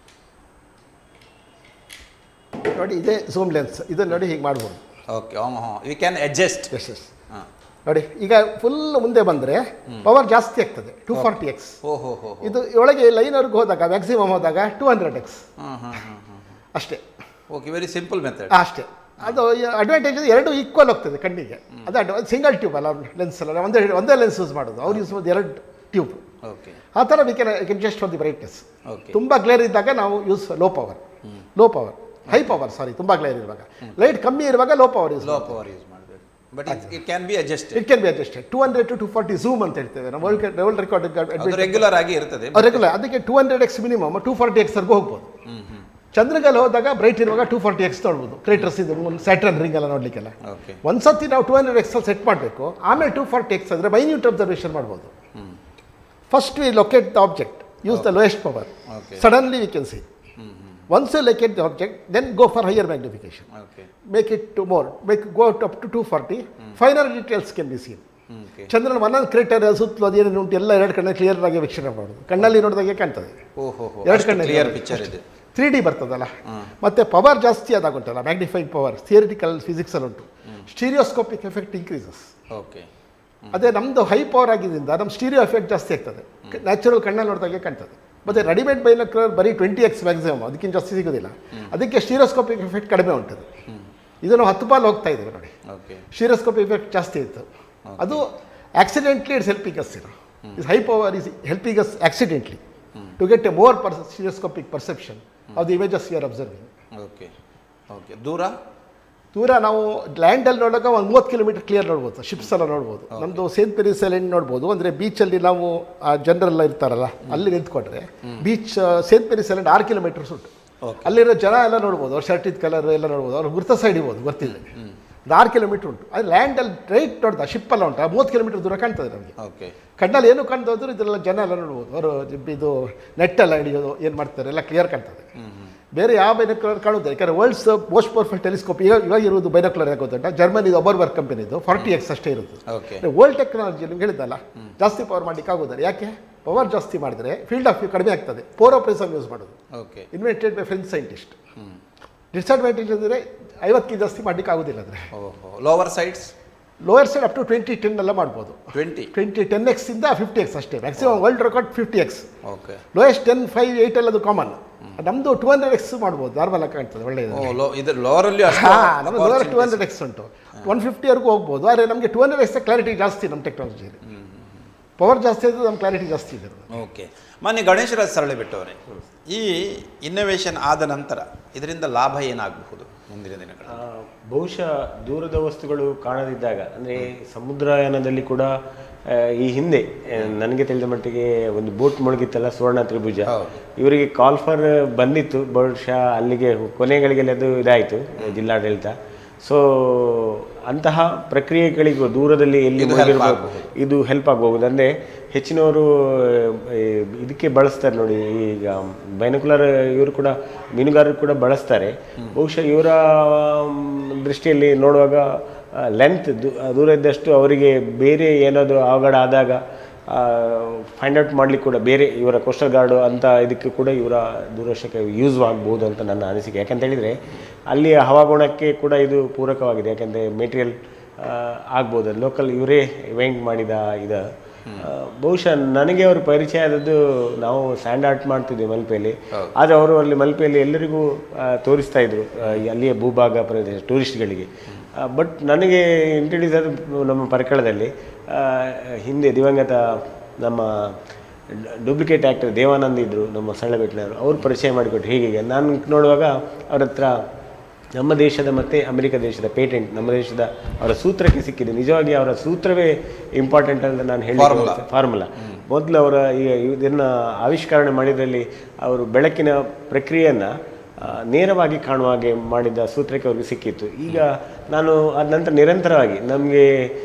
ನೋಡಿ, ಇದೇ zoom lens. ಇದನ್ನು ನೋಡಿ ಹೀಗೆ ಮಾಡ್ಬೋದು. Okay, you can adjust. Yes yes ನೋಡಿ, ಈಗ full ಮುಂದೆ ಬಂದರೆ ಪವರ್ ಜಾಸ್ತಿ ಆಗ್ತದೆ, ಟೂ ಫಾರ್ಟಿ ಎಕ್ಸ್. ಓಹೋ, ಇದು ಒಳಗೆ ಲೈನ್ವರೆಗೆ ಹೋದಾಗ ಮ್ಯಾಕ್ಸಿಮಮ್ ಹೋದಾಗ ಟೂ ಹಂಡ್ರೆಡ್ ಎಕ್ಸ್ ಅಷ್ಟೇ. ಓಕೆ, ವೆರಿ ಸಿಂಪಲ್ ಮೆಥಡ್ ಅಷ್ಟೇ. ಅದು ಅಡ್ವಾಂಟೇಜ್ ಎರಡು ಈಕ್ವಲ್ ಹೋಗ್ತದೆ ಕಣ್ಣಿಗೆ. ಅದು ಅಡ್ವಾ ಸಿಂಗಲ್ ಟ್ಯೂಬ್ ಅಲ್ಲ ಲೆನ್ಸ್ ಅಲ್ಲ, ಒಂದೇ ಒಂದೇ ಲೆನ್ಸ್ ಯೂಸ್ ಮಾಡೋದು. ಅವ್ರು ಯೂಸ್ ಮಾಡೋದು ಎರಡು ಟ್ಯೂಬ್. ಓಕೆ, ಆ ಥರ we can can just for the brightness. ತುಂಬ ಗ್ಲೇರ್ ಇದ್ದಾಗ ನಾವು use low power, low power high power sorry ತುಂಬ ಗ್ಲೇರ್ ಇರುವಾಗ. ಲೈಟ್ ಕಮ್ಮಿ ಇರುವಾಗ low power use low power use ಮಾಡಬೇಕು. But it can be adjusted. It can be adjusted. Two hundred to two forty zoom ಅಂತ ಹೇಳ್ತೇವೆ ನಾವು. World world record regular ಆಗಿ ಇರ್ತದೆ, ರೆಗ್ಯುಲರ್. ಅದಕ್ಕೆ two hundred X minimum, two forty ಎಕ್ಸ್ವರೆಗೂ ಹೋಗ್ಬೋದು. ಚಂದ್ರಗಲ್ಲಿ ಹೋದಾಗ ಬ್ರೈಟ್ ಇರುವಾಗ ಟೂ ಫಾರ್ಟಿ ಎಕ್ಸ್ ನೋಡ್ಬೋದು. ಕ್ರೇಟರ್ಸ್ ಇದು ಸ್ಯಾಟರ್ನ್ ರಿಂಗ್ ಎಲ್ಲ ನೋಡಲಿಕ್ಕೆಲ್ಲ ಒಂದ್ಸತಿ ನಾವು ಟೂ ಹಂಡ್ರೆಡ್ ಎಕ್ಸ್ ಅಲ್ಲಿ ಸೆಟ್ ಮಾಡಬೇಕು. ಆಮೇಲೆ ಟೂ ಫಾರ್ಟಿ ಎಕ್ಸ್ ಅಂದರೆ ಮೈನ್ಯೂಟ್ ಅಬ್ಸರ್ವೇಷನ್ ಮಾಡ್ಬೋದು. First we locate the object, use the lowest power, suddenly we can see. Once you locate the object, then go for higher magnification, make it to more, make go up to two forty. Final details can be seen. ಚಂದ್ರನ ಒಂದೊಂದು crater ಸುತ್ತಲೂ ಅದೇನೇನು ಉಂಟು ಎಲ್ಲ ಎರಡು ಕಣ್ಣಲ್ಲಿ clear ಆಗಿ ವೀಕ್ಷಣೆ ಮಾಡೋದು. ಕಣ್ಣಲ್ಲಿ ನೋಡಿದಾಗೆ ಕಾಣ್ತದೆ, ಎರಡು ಕಣ್ಣಲ್ಲಿ ಕ್ಲಿಯರ್ ಪಿಕ್ಚರ್ ಇದೆ. ತ್ರೀ ಡಿ ಬರ್ತದಲ್ಲ. ಮತ್ತು ಪವರ್ ಜಾಸ್ತಿ ಆದಾಗ ಉಂಟಲ್ಲ, ಮ್ಯಾಗ್ನಿಫೈಯಿಂಗ್ ಪವರ್ ಥಿಯರಿಟಿಕಲ್ ಫಿಸಿಕ್ಸಲ್ಲಿ ಉಂಟು. Stereoscopic effect increases. ಓಕೆ, ಅದೇ ನಮ್ಮದು ಹೈ ಪವರ್ ಆಗಿದ್ದರಿಂದ ನಮ್ಮ ಸ್ಟೀರಿಯೋ ಎಫೆಕ್ಟ್ ಜಾಸ್ತಿ ಆಗ್ತದೆ. ನ್ಯಾಚುರಲ್ ಕಣ್ಣಲ್ಲಿ ನೋಡಿದಾಗೆ ಕಾಣ್ತದೆ. ಮತ್ತು ರೆಡಿಮೇಡ್ ಬೈನೋಕ್ಯುಲರ್ ಬರೀ ಟ್ವೆಂಟಿ ಎಕ್ಸ್ ಮ್ಯಾಕ್ಸಿಮಮ್, ಅದಕ್ಕಿಂತ ಜಾಸ್ತಿ ಸಿಗೋದಿಲ್ಲ. ಅದಕ್ಕೆ ಸ್ಟೀರಿಯೋಸ್ಕೋಪಿಕ್ ಎಫೆಕ್ಟ್ ಕಡಿಮೆ ಉಂಟದು. ಇದು ನಾವು ಹತ್ತು ಪಾಲು ಹೋಗ್ತಾ ಇದ್ದೀವಿ ನೋಡಿ. ಸ್ಟೀರಿಯೋಸ್ಕೋಪಿಕ್ ಎಫೆಕ್ಟ್ ಜಾಸ್ತಿ ಇತ್ತು. ಅದು accidentally it's helping us. Is high power is helping us accidentally. To get a more per stereoscopic perception of the images you are observing. Okay okay ದೂರ ದೂರ ನಾವು ಲ್ಯಾಂಡಲ್ಲಿ ನೋಡೋಕೆ ಒಂದು ಮೂವತ್ತು ಕಿಲೋಮೀಟರ್ ಕ್ಲಿಯರ್ ನೋಡ್ಬೋದು, ಶಿಪ್ಸ್ ಎಲ್ಲ ನೋಡ್ಬೋದು. ನಮ್ಮದು ಸೇಂಟ್ ಮೇರಿಸ್ ಐಲ್ಯಾಂಡ್ ನೋಡ್ಬೋದು. ಅಂದರೆ ಬೀಚಲ್ಲಿ ನಾವು ಆ ಜನರೆಲ್ಲ ಇರ್ತಾರಲ್ಲ ಅಲ್ಲಿ ನಿಂತ್ಕೊಂಡ್ರೆ ಬೀಚ್ ಸೇಂಟ್ ಮೇರಿಸ್ ಐಲ್ಯಾಂಡ್ ಆರು ಕಿಲೋಮೀಟರ್ಸ್ ಉಂಟು. ಅಲ್ಲಿರೋ ಜನ ಎಲ್ಲ ನೋಡ್ಬೋದು, ಅವ್ರು ಶರ್ಟಿದ ಕಲರ್ ಎಲ್ಲ ನೋಡ್ಬೋದು, ಅವ್ರು ಗುರ್ತ ಸೈಡ್ ಇರ್ಬೋದು ಗೊತ್ತಿಲ್ಲ. ಅದು ಆರು ಕಿಲೋಮೀಟರ್ ಉಂಟು. ಅದು ಲ್ಯಾಂಡಲ್ಲಿ ರೈಟ್ ನೋಡ್ತಾ ಶಿಪ್ಪೆಲ್ಲ ಉಂಟು, ಆ ಮೂವತ್ತು ಕಿಲೋಮೀಟರ್ ದೂರ ಕಾಣ್ತದೆ ನಮಗೆ. ಓಕೆ ಕಣ್ಣಲ್ಲಿ ಏನು ಕಾಣ್ತೋದ್ರು ಇದೆಲ್ಲ ಜನ ಎಲ್ಲ ನೋಡ್ಬೋದು. ಅವರು ಇದು ನೆಟ್ಟೆಲ್ಲ ಹಿಡಿಯೋದು ಏನು ಮಾಡ್ತಾರೆ ಎಲ್ಲ ಕ್ಲಿಯರ್ ಕಾಣ್ತದೆ. ಬೇರೆ ಯಾವ ಬೈನೋಕ್ಯುಲರ್ ಕಾಣುತ್ತೆ, ಯಾಕಂದರೆ ವರ್ಲ್ಡ್ಸ್ ಮೋಸ್ಟ್ ಪವರ್ಫುಲ್ ಟೆಲಿಸ್ಕೋಪ್ ಈಗ ಇವಾಗ ಇರೋದು ಬೈನೋಕ್ಯುಲರ್ ಯಾಕೆ ಗೊತ್ತುಂಟ, ಜರ್ಮನಿದು ಒಬರ್ವರ್ಕ್ ಕಂಪನಿದು ಫಾರ್ಟಿ ಎಕ್ಸ್ ಅಷ್ಟೇ ಇರುತ್ತೆ. ವರ್ಲ್ಡ್ ಟೆಕ್ನಾಲಜಿ ನಿಮ್ಗೆ ಹೇಳಿದ್ದಲ್ಲ ಜಾಸ್ತಿ ಪವರ್ ಮಾಡಲಿಕ್ಕೆ ಆಗೋದಿಲ್ಲ. ಯಾಕೆ? ಪವರ್ ಜಾಸ್ತಿ ಮಾಡಿದ್ರೆ ಫೀಲ್ಡ್ ಆಫ್ ವ್ಯೂ ಕಡಿಮೆ ಆಗ್ತದೆ. ಪೋರೋಪ್ರಿಸಮ್ ಯೂಸ್ ಮಾಡೋದು, okay invented by French scientist. Disadvantage ಅಂದರೆ ಐವತ್ತಕ್ಕಿಂತ ಜಾಸ್ತಿ ಮಾಡಲಿಕ್ಕೆ ಆಗೋದಿಲ್ಲ. ಅಂದರೆ lower sides lower side up to twenty ten ಎಲ್ಲ ಮಾಡ್ಬೋದು. ಟ್ವೆಂಟಿ ಟ್ವೆಂಟಿ ಟೆನ್ ಎಕ್ಸ್ ಇಂದ ಫಿಫ್ಟಿ ಎಕ್ಸ್ ಅಷ್ಟೇ maximum. World record fifty X. Okay lowest ten five eight ಎಲ್ಲ ಅದು ಕಾಮನ್. ನಮ್ಮದು ಟೂ ಹಂಡ್ರೆಡ್ ಎಕ್ಸ್ ಮಾಡ್ಬೋದು, ನಾರ್ಮಲ್ ಆಗಿ ಕಾಣ್ತದೆ ಒಳ್ಳೆಯದು. ಹಾಂ ನಮ್ಮದು ಲೋಯರ್ ಟೂ ಹಂಡ್ರೆಡ್ ಎಕ್ಸ್ ಉಂಟು, ಒನ್ ಫಿಫ್ಟಿವರೆಗೂ ಹೋಗ್ಬೋದು. ಆದರೆ ನಮಗೆ ಟೂ ಹಂಡ್ರೆಡ್ ಎಕ್ಸ್ ಕ್ಲಾರಿಟಿ ಜಾಸ್ತಿ ನಮ್ಮ ಟೆಕ್ನಾಲಜಿಯಲ್ಲಿ. ಪವರ್ ಜಾಸ್ತಿ ಇದ್ದು ನಮ್ಮ ಕ್ಲಾರಿಟಿ ಜಾಸ್ತಿ ಇದೆ. ಓಕೆ ಮಾನ್ಯ ಗಣೇಶರಾಜ್ ಸರಳಿ ಬಿಟ್ಟವರೇ, ಈ ಇನ್ನೋವೇಷನ್ ಆದ ನಂತರ ಇದರಿಂದ ಲಾಭ ಏನಾಗಬಹುದು ಮುಂದಿನ ದಿನಗಳು? ಬಹುಶಃ ದೂರದ ವಸ್ತುಗಳು ಕಾಣದಿದ್ದಾಗ, ಅಂದರೆ ಸಮುದ್ರಯಾನದಲ್ಲಿ ಕೂಡ ಈ ಹಿಂದೆ ನನಗೆ ತಿಳಿದ ಮಟ್ಟಿಗೆ ಒಂದು ಬೋಟ್ ಮುಳುಗಿತ್ತಲ್ಲ ಸುವರ್ಣ ತ್ರಿಭುಜ, ಇವರಿಗೆ ಕಾಲ್ ಫಾರ್ ಬಂದಿತ್ತು. ಬಹುಶಃ ಅಲ್ಲಿಗೆ ಕೊನೆಗಳಿಗೆಲ್ಲ ಅದು ಇದಾಯಿತು ಜಿಲ್ಲಾಡಳಿತ. ಸೊ ಅಂತಹ ಪ್ರಕ್ರಿಯೆಗಳಿಗೂ ದೂರದಲ್ಲಿ ಎಲ್ಲಿ ಹೋಗಿರ್ಬೋದು ಇದು ಹೆಲ್ಪ್ ಆಗಬಹುದು. ಅಂದರೆ ಹೆಚ್ಚಿನವರು ಇದಕ್ಕೆ ಬಳಸ್ತಾರೆ ನೋಡಿ, ಈಗ ಬೈನೋಕ್ಯುಲರ್ ಇವರು ಕೂಡ ಮೀನುಗಾರರು ಕೂಡ ಬಳಸ್ತಾರೆ. ಬಹುಶಃ ಇವರ ದೃಷ್ಟಿಯಲ್ಲಿ ನೋಡುವಾಗ ಲೆಂತ್ ದೂರ ಇದ್ದಷ್ಟು ಅವರಿಗೆ ಬೇರೆ ಏನಾದರೂ ಅವಘಡ ಆದಾಗ ಫೈಂಡ್ ಔಟ್ ಮಾಡಲಿಕ್ಕೆ ಕೂಡ ಬೇರೆ ಇವರ ಕೋಸ್ಟಲ್ ಗಾರ್ಡು ಅಂತ ಇದಕ್ಕೆ ಕೂಡ ಇವರ ದೂರದರ್ಶಕ ಯೂಸ್ ಆಗ್ಬೋದು ಅಂತ ನನ್ನ ಅನಿಸಿಕೆ. ಯಾಕಂತ ಹೇಳಿದರೆ ಅಲ್ಲಿಯ ಹವಾಗುಣಕ್ಕೆ ಕೂಡ ಇದು ಪೂರಕವಾಗಿದೆ. ಯಾಕಂದರೆ ಮೆಟೀರಿಯಲ್ ಆಗ್ಬೋದು, ಲೋಕಲ್ ಇವರೇ ಇವೆಂಟ್ ಮಾಡಿದ ಇದು. ಬಹುಶಃ ನನಗೆ ಅವರು ಪರಿಚಯ ಆದದ್ದು ನಾವು ಸ್ಯಾಂಡ್ ಆರ್ಟ್ ಮಾಡ್ತಿದ್ವಿ ಮಲ್ಪೆಯಲ್ಲಿ. ಆದರೆ ಅವರು ಅಲ್ಲಿ ಮಲ್ಪೆಯಲ್ಲಿ ಎಲ್ಲರಿಗೂ ತೋರಿಸ್ತಾ ಇದ್ರು ಅಲ್ಲಿಯ ಭೂಭಾಗ ಪ್ರದೇಶ ಟೂರಿಸ್ಟ್ಗಳಿಗೆ. ಬಟ್ ನನಗೆ ಇಂಟ್ರಡ್ಯೂಸ್ ಆದ ನಮ್ಮ ಪರ್ಕಳದಲ್ಲಿ ಹಿಂದೆ ದಿವಂಗತ ನಮ್ಮ ಡೂಪ್ಲಿಕೇಟ್ ಆ್ಯಕ್ಟರ್ ದೇವಾನಂದ್ ಇದ್ದರು, ನಮ್ಮ ಸಳ್ಳಬೆಟ್ಟಿನವರು. ಅವ್ರು ಪರಿಚಯ ಮಾಡಿಕೊಟ್ರು. ಹೀಗೆ ನಾನು ನೋಡುವಾಗ ಅವ್ರ ಹತ್ರ ನಮ್ಮ ದೇಶದ ಮತ್ತು ಅಮೆರಿಕ ದೇಶದ ಪೇಟೆಂಟ್ ನಮ್ಮ ದೇಶದ ಅವರ ಸೂತ್ರಕ್ಕೆ ಸಿಕ್ಕಿದೆ. ನಿಜವಾಗಿ ಅವರ ಸೂತ್ರವೇ ಇಂಪಾರ್ಟೆಂಟ್ ಅಂತ ನಾನು ಹೇಳಿ, ಫಾರ್ಮುಲಾ. ಮೊದಲು ಅವರ ಈ ಇದನ್ನು ಆವಿಷ್ಕರಣೆ ಮಾಡಿದ್ರಲ್ಲಿ ಅವರು ಬೆಳಕಿನ ಪ್ರಕ್ರಿಯೆಯನ್ನು ನೇರವಾಗಿ ಕಾಣುವ ಹಾಗೆ ಮಾಡಿದ ಸೂತ್ರಕ್ಕೆ ಅವ್ರಿಗೆ ಸಿಕ್ಕಿತ್ತು. ಈಗ ನಾನು ಅದ ನಂತರ ನಿರಂತರವಾಗಿ ನಮಗೆ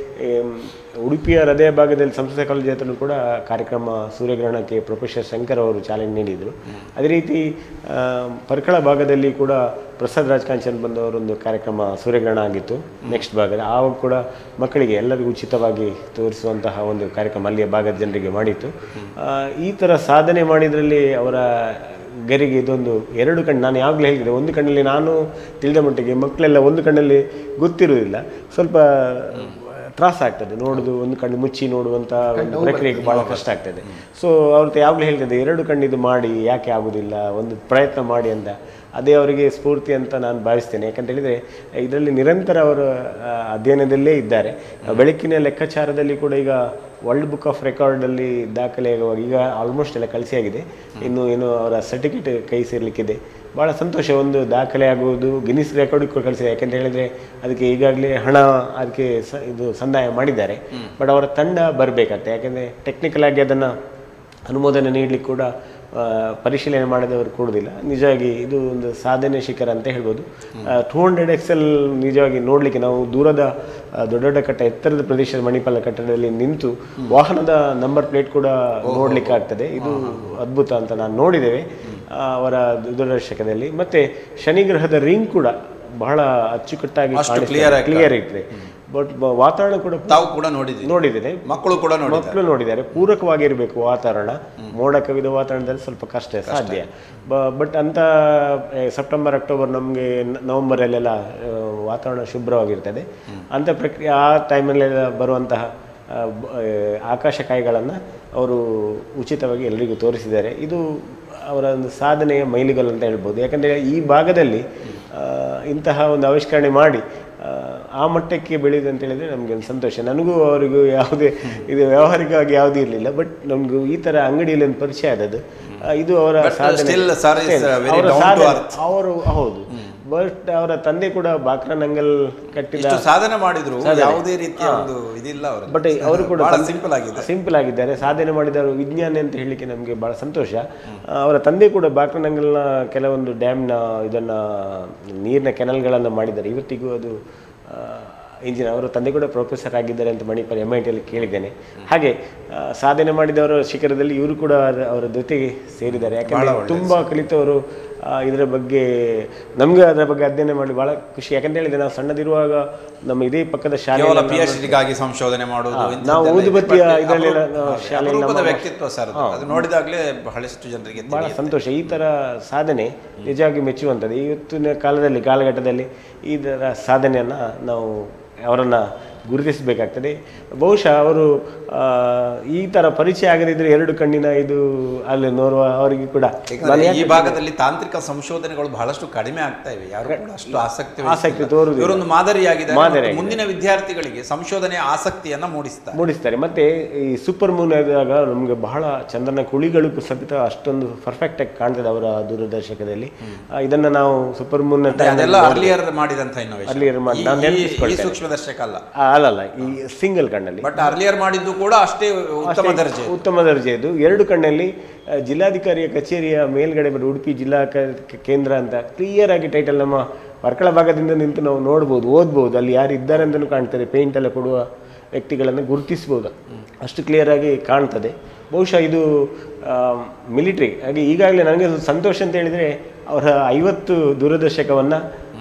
ಉಡುಪಿಯ ಹೃದಯ ಭಾಗದಲ್ಲಿ ಸಂಸ್ಕೃತ ಕಾಲೇಜ್ ಹತ್ರ ಕೂಡ ಕಾರ್ಯಕ್ರಮ ಸೂರ್ಯಗ್ರಹಣಕ್ಕೆ ಪ್ರೊಫೆಸರ್ ಶಂಕರ್ ಅವರು ಚಾಲನೆ ನೀಡಿದರು. ಅದೇ ರೀತಿ ಪರ್ಕಳ ಭಾಗದಲ್ಲಿ ಕೂಡ ಪ್ರಸಾದ್ ರಾಜ್ ಕಾಂಚನ್ ಬಂದವರೊಂದು ಕಾರ್ಯಕ್ರಮ ಸೂರ್ಯಗ್ರಹಣ ಆಗಿತ್ತು ನೆಕ್ಸ್ಟ್ ಭಾಗದ. ಆವಾಗ ಕೂಡ ಮಕ್ಕಳಿಗೆ ಎಲ್ಲರಿಗೂ ಉಚಿತವಾಗಿ ತೋರಿಸುವಂತಹ ಒಂದು ಕಾರ್ಯಕ್ರಮ ಅಲ್ಲಿಯ ಭಾಗದ ಜನರಿಗೆ ಮಾಡಿತ್ತು. ಈ ಥರ ಸಾಧನೆ ಮಾಡಿದ್ರಲ್ಲಿ ಅವರ ಗರಿಗೆ ಇದೊಂದು ಎರಡು ಕಣ್ಣು. ನಾನು ಯಾವಾಗಲೂ ಹೇಳಿದೆ, ಒಂದು ಕಣ್ಣಲ್ಲಿ ನಾನು ತಿಳಿದ ಮಟ್ಟಿಗೆ ಮಕ್ಕಳೆಲ್ಲ ಒಂದು ಕಣ್ಣಲ್ಲಿ ಗೊತ್ತಿರುವುದಿಲ್ಲ, ಸ್ವಲ್ಪ ತ್ರಾಸ ಆಗ್ತದೆ ನೋಡೋದು, ಒಂದು ಕಣ್ಣು ಮುಚ್ಚಿ ನೋಡುವಂಥ ಒಂದು ಪ್ರಕ್ರಿಯೆಗೆ ಭಾಳ ಕಷ್ಟ ಆಗ್ತದೆ. ಸೊ ಅವ್ರದ್ದು ಯಾವಾಗಲೂ ಹೇಳ್ತದೆ ಎರಡು ಕಣ್ಣಿದು ಮಾಡಿ ಯಾಕೆ ಆಗೋದಿಲ್ಲ, ಒಂದು ಪ್ರಯತ್ನ ಮಾಡಿ ಅಂತ. ಅದೇ ಅವರಿಗೆ ಸ್ಫೂರ್ತಿ ಅಂತ ನಾನು ಭಾವಿಸ್ತೇನೆ. ಯಾಕಂತ ಹೇಳಿದರೆ ಇದರಲ್ಲಿ ನಿರಂತರ ಅವರು ಅಧ್ಯಯನದಲ್ಲೇ ಇದ್ದಾರೆ. ಬೆಳಕಿನ ಲೆಕ್ಕಾಚಾರದಲ್ಲಿ ಕೂಡ ಈಗ ವರ್ಲ್ಡ್ ಬುಕ್ ಆಫ್ ರೆಕಾರ್ಡಲ್ಲಿ ದಾಖಲೆ ಆಗುವಾಗ ಈಗ ಆಲ್ಮೋಸ್ಟ್ ಎಲ್ಲ ಕಳಿಸಿಯಾಗಿದೆ. ಇನ್ನು ಏನು ಅವರ ಸರ್ಟಿಫಿಕೇಟ್ ಕೈ ಸೇರಲಿಕ್ಕಿದೆ. ಭಾಳ ಸಂತೋಷ. ಒಂದು ದಾಖಲೆ ಆಗುವುದು ಗಿನ್ನಿಸ್ ರೆಕಾರ್ಡಿಗೆ ಕೂಡ ಕಳಿಸಿದೆ. ಯಾಕೆಂತ ಹೇಳಿದರೆ ಅದಕ್ಕೆ ಈಗಾಗಲೇ ಹಣ ಅದಕ್ಕೆ ಸ ಇದು ಸಂದಾಯ ಮಾಡಿದ್ದಾರೆ. ಬಟ್ ಅವರ ತಂಡ ಬರಬೇಕಂತೆ. ಯಾಕೆಂದರೆ ಟೆಕ್ನಿಕಲ್ ಆಗಿ ಅದನ್ನು ಅನುಮೋದನೆ ನೀಡಲಿಕ್ಕೆ ಕೂಡ ಪರಿಶೀಲನೆ ಮಾಡಿದವರು ಕೊಡೋದಿಲ್ಲ. ನಿಜವಾಗಿ ಇದು ಒಂದು ಸಾಧನೆ ಶಿಖರ ಅಂತ ಹೇಳ್ಬೋದು. ಟೂ ಹಂಡ್ರೆಡ್ ಎಕ್ಸೆಲ್ ನಿಜವಾಗಿ ನೋಡಲಿಕ್ಕೆ ನಾವು ದೂರದ ದೊಡ್ಡ ದೊಡ್ಡ ಕಟ್ಟ ಎತ್ತರದ ಪ್ರದೇಶದ ಮಣಿಪಾಲ ಕಟ್ಟಡದಲ್ಲಿ ನಿಂತು ವಾಹನದ ನಂಬರ್ ಪ್ಲೇಟ್ ಕೂಡ ನೋಡಲಿಕ್ಕೆ ಆಗ್ತದೆ. ಇದು ಅದ್ಭುತ ಅಂತ ನಾನು ನೋಡಿದ್ದೇವೆ ಅವರ ದೂರದರ್ಶಕದಲ್ಲಿ. ಮತ್ತು ಶನಿಗ್ರಹದ ರಿಂಗ್ ಕೂಡ ಬಹಳ ಅಚ್ಚುಕಟ್ಟಾಗಿ ಕ್ಲಿಯರ್ ಇರ್ತದೆ. ಬಟ್ ವಾತಾವರಣ ಕೂಡ ತಾವು ಕೂಡ ನೋಡಿದ್ದೀವಿ ನೋಡಿದ್ದೇನೆ ಮಕ್ಕಳು ಕೂಡ ಮಕ್ಕಳು ನೋಡಿದ್ದಾರೆ. ಪೂರಕವಾಗಿರಬೇಕು ವಾತಾವರಣ. ಮೋಡ ಕವಿದ ವಾತಾವರಣದಲ್ಲಿ ಸ್ವಲ್ಪ ಕಷ್ಟ ಸಾಧ್ಯ. ಬಟ್ ಅಂತ ಸೆಪ್ಟೆಂಬರ್ ಅಕ್ಟೋಬರ್ ನಮಗೆ ನವಂಬರಲ್ಲೆಲ್ಲ ವಾತಾವರಣ ಶುಭ್ರವಾಗಿರ್ತದೆ. ಅಂಥ ಪ್ರಕ್ರಿಯೆ ಆ ಟೈಮಲ್ಲೆಲ್ಲ ಬರುವಂತಹ ಆಕಾಶಕಾಯಿಗಳನ್ನು ಅವರು ಉಚಿತವಾಗಿ ಎಲ್ಲರಿಗೂ ತೋರಿಸಿದ್ದಾರೆ. ಇದು ಅವರ ಒಂದು ಸಾಧನೆಯ ಮೈಲಿಗಲ್ಲು ಅಂತ ಹೇಳ್ಬೋದು. ಯಾಕಂದರೆ ಈ ಭಾಗದಲ್ಲಿ ಇಂತಹ ಒಂದು ಆವಿಷ್ಕರಣೆ ಮಾಡಿ ಆ ಮಟ್ಟಕ್ಕೆ ಬೆಳೆಯುದು ಅಂತ ಹೇಳಿದರೆ ನಮಗೆ ಒಂದು ಸಂತೋಷ. ನನಗೂ ಅವರಿಗೂ ಯಾವುದೇ ಇದು ವ್ಯಾವಹಾರಿಕವಾಗಿ ಯಾವುದೂ ಇರಲಿಲ್ಲ. ಬಟ್ ನಮಗೂ ಈ ಥರ ಅಂಗಡಿಯಲ್ಲಿ ಒಂದು ಪರಿಚಯ ಆದದ್ದು. ಇದು ಅವರ ಸಾಧನೆ. ಅವರ ಸಾಧನೆ ಅವರು ಹೌದು. ಬಟ್ ಅವರ ತಂದೆ ಕೂಡ ಬಾಕ್ರಾನಂಗಲ್ ಕಟ್ಟಿದ ಸಾಧನೆ ಮಾಡಿದ್ರು, ಯಾವುದೇ ರೀತಿಯ ಒಂದು ಇದಿಲ್ಲ ಅವರು. ಬಟ್ ಅವರು ಕೂಡ ಸಿಂಪಲ್ ಆಗಿದೆ ಸಿಂಪಲ್ ಆಗಿದ್ದಾರೆ. ಸಾಧನೆ ಮಾಡಿದವರು ವಿಜ್ಞಾನಿ ಅಂತ ಹೇಳಲಿಕ್ಕೆ ನಮಗೆ ಬಹಳ ಸಂತೋಷ. ಅವರ ತಂದೆ ಕೂಡ ಬಾಕ್ರಾನಂಗಲ್ನ ಕೆಲವೊಂದು ಡ್ಯಾಮ್ನ ಇದನ್ನ ನೀರಿನ ಕೆನಲ್ಗಳನ್ನು ಮಾಡಿದ್ದಾರೆ. ಇವತ್ತಿಗೂ ಅದು ಇಂಜಿನ್. ಅವರ ತಂದೆ ಕೂಡ ಪ್ರೊಫೆಸರ್ ಆಗಿದ್ದಾರೆ ಅಂತ ಮಣಿಪಾಲ್ ಎಮ್ ಐ ಟಿಯಲ್ಲಿ ಕೇಳಿದ್ದೇನೆ. ಹಾಗೆ ಸಾಧನೆ ಮಾಡಿದವರ ಶಿಖರದಲ್ಲಿ ಇವರು ಕೂಡ ಅವರ ಜೊತೆಗೆ ಸೇರಿದ್ದಾರೆ. ಯಾಕಂದರೆ ತುಂಬ ಕಲಿತವರು ಇದರ ಬಗ್ಗೆ ನಮ್ಗೆ ಅದರ ಬಗ್ಗೆ ಅಧ್ಯಯನ ಮಾಡಿ ಬಹಳ ಖುಷಿ. ಯಾಕಂತ ಹೇಳಿದ್ರೆ ನಾವು ಸಣ್ಣದಿರುವಾಗ ನಮ್ಮ ಇದೇ ಪಕ್ಕದ ಶಾಲೆ ಪಿ ಎಚ್ ಡಿಗಾಗಿ ಸಂಶೋಧನೆ ಮಾಡುವುದು, ನಾವು ಊದುಬತ್ತಿಯ ಇದರಲ್ಲೆಲ್ಲ ಶಾಲೆಯಲ್ಲಿ ವ್ಯಕ್ತಿತ್ವ ಸರ್, ಅದು ನೋಡಿದಾಗಲೇ ಬಹಳಷ್ಟು ಜನರಿಗೆ ಬಹಳ ಸಂತೋಷ. ಈ ಥರ ಸಾಧನೆ ನಿಜವಾಗಿ ಮೆಚ್ಚುವಂಥದ್ದು. ಇವತ್ತಿನ ಕಾಲದಲ್ಲಿ ಕಾಲಘಟ್ಟದಲ್ಲಿ ಇದರ ಸಾಧನೆಯನ್ನು ನಾವು ಅವರನ್ನು ಗುರುತಿಸಬೇಕಾಗ್ತದೆ. ಬಹುಶಃ ಅವರು ಈ ಥರ ಪರಿಚಯ ಆಗದಿದ್ದರೆ ಎರಡು ಕಣ್ಣಿನ ಇದು ಅಲ್ಲಿ ನೋಡುವ ಅವರಿಗೆ ಕೂಡ ಈ ಭಾಗದಲ್ಲಿ ತಾಂತ್ರಿಕ ಸಂಶೋಧನೆಗಳು ಬಹಳಷ್ಟು ಕಡಿಮೆ ಆಗ್ತಾ ಇವೆ. ಯಾರು ಕೂಡ ಅಷ್ಟು ಆಸಕ್ತಿ ಆಸಕ್ತಿ ತೋರುವುದು. ಇವರೊಂದು ಮಾದರಿಯಾಗಿದೆ, ಮುಂದಿನ ವಿದ್ಯಾರ್ಥಿಗಳಿಗೆ ಸಂಶೋಧನೆಯ ಆಸಕ್ತಿಯನ್ನ ಮೂಡಿಸ್ತಾರೆ ಮೂಡಿಸ್ತಾರೆ ಮತ್ತೆ ಈ ಸೂಪರ್ ಮೂನ್ ಆದಾಗ ನಮಗೆ ಬಹಳ ಚಂದ್ರನ ಕುಳಿಗಳು ಸಹಿತ ಅಷ್ಟೊಂದು ಪರ್ಫೆಕ್ಟ್ ಆಗಿ ಕಾಣ್ತದೆ ಅವರ ದೂರದರ್ಶಕದಲ್ಲಿ. ಇದನ್ನ ನಾವು ಸೂಪರ್ ಮೂನ್ ಅರ್ಲಿಯರ್ ಮಾಡಿದಂತ ಅರ್ಲಿಯರ್ ಮಾಡಿ ಸೂಕ್ಷ್ಮದರ್ಶಕ ಅಲ್ಲ ಅಲ್ಲಲ್ಲ ಈ ಸಿಂಗಲ್ ಕಣ್ಣಲ್ಲಿ. ಬಟ್ ಅರ್ಲಿಯರ್ ಮಾಡಿದ್ದು ಕೂಡ ಅಷ್ಟೇ ಉತ್ತಮ ದರ್ಜೆ ಉತ್ತಮ ದರ್ಜೆದು. ಎರಡು ಕಣ್ಣಲ್ಲಿ ಜಿಲ್ಲಾಧಿಕಾರಿಯ ಕಚೇರಿಯ ಮೇಲ್ಗಡೆ ಬರೋ ಉಡುಪಿ ಜಿಲ್ಲಾ ಕೇಂದ್ರ ಅಂತ ಕ್ಲಿಯರ್ ಆಗಿ ಟೈಟಲ್ ನಮ್ಮ ವರ್ಕಳ ಭಾಗದಿಂದ ನಿಂತು ನಾವು ನೋಡ್ಬೋದು, ಓದ್ಬೋದು. ಅಲ್ಲಿ ಯಾರು ಇದ್ದಾರೆ ಅಂತಲೂ ಕಾಣ್ತದೆ. ಪೇಂಟ್ ಎಲ್ಲ ಕೊಡುವ ವ್ಯಕ್ತಿಗಳನ್ನು ಗುರುತಿಸ್ಬೋದು, ಅಷ್ಟು ಕ್ಲಿಯರ್ ಆಗಿ ಕಾಣ್ತದೆ. ಬಹುಶಃ ಇದು ಮಿಲಿಟ್ರಿ ಹಾಗೆ. ಈಗಾಗಲೇ ನನಗೆ ಸಂತೋಷ ಅಂತ ಹೇಳಿದರೆ ಅವರ ಐವತ್ತು ದೂರದರ್ಶಕವನ್ನು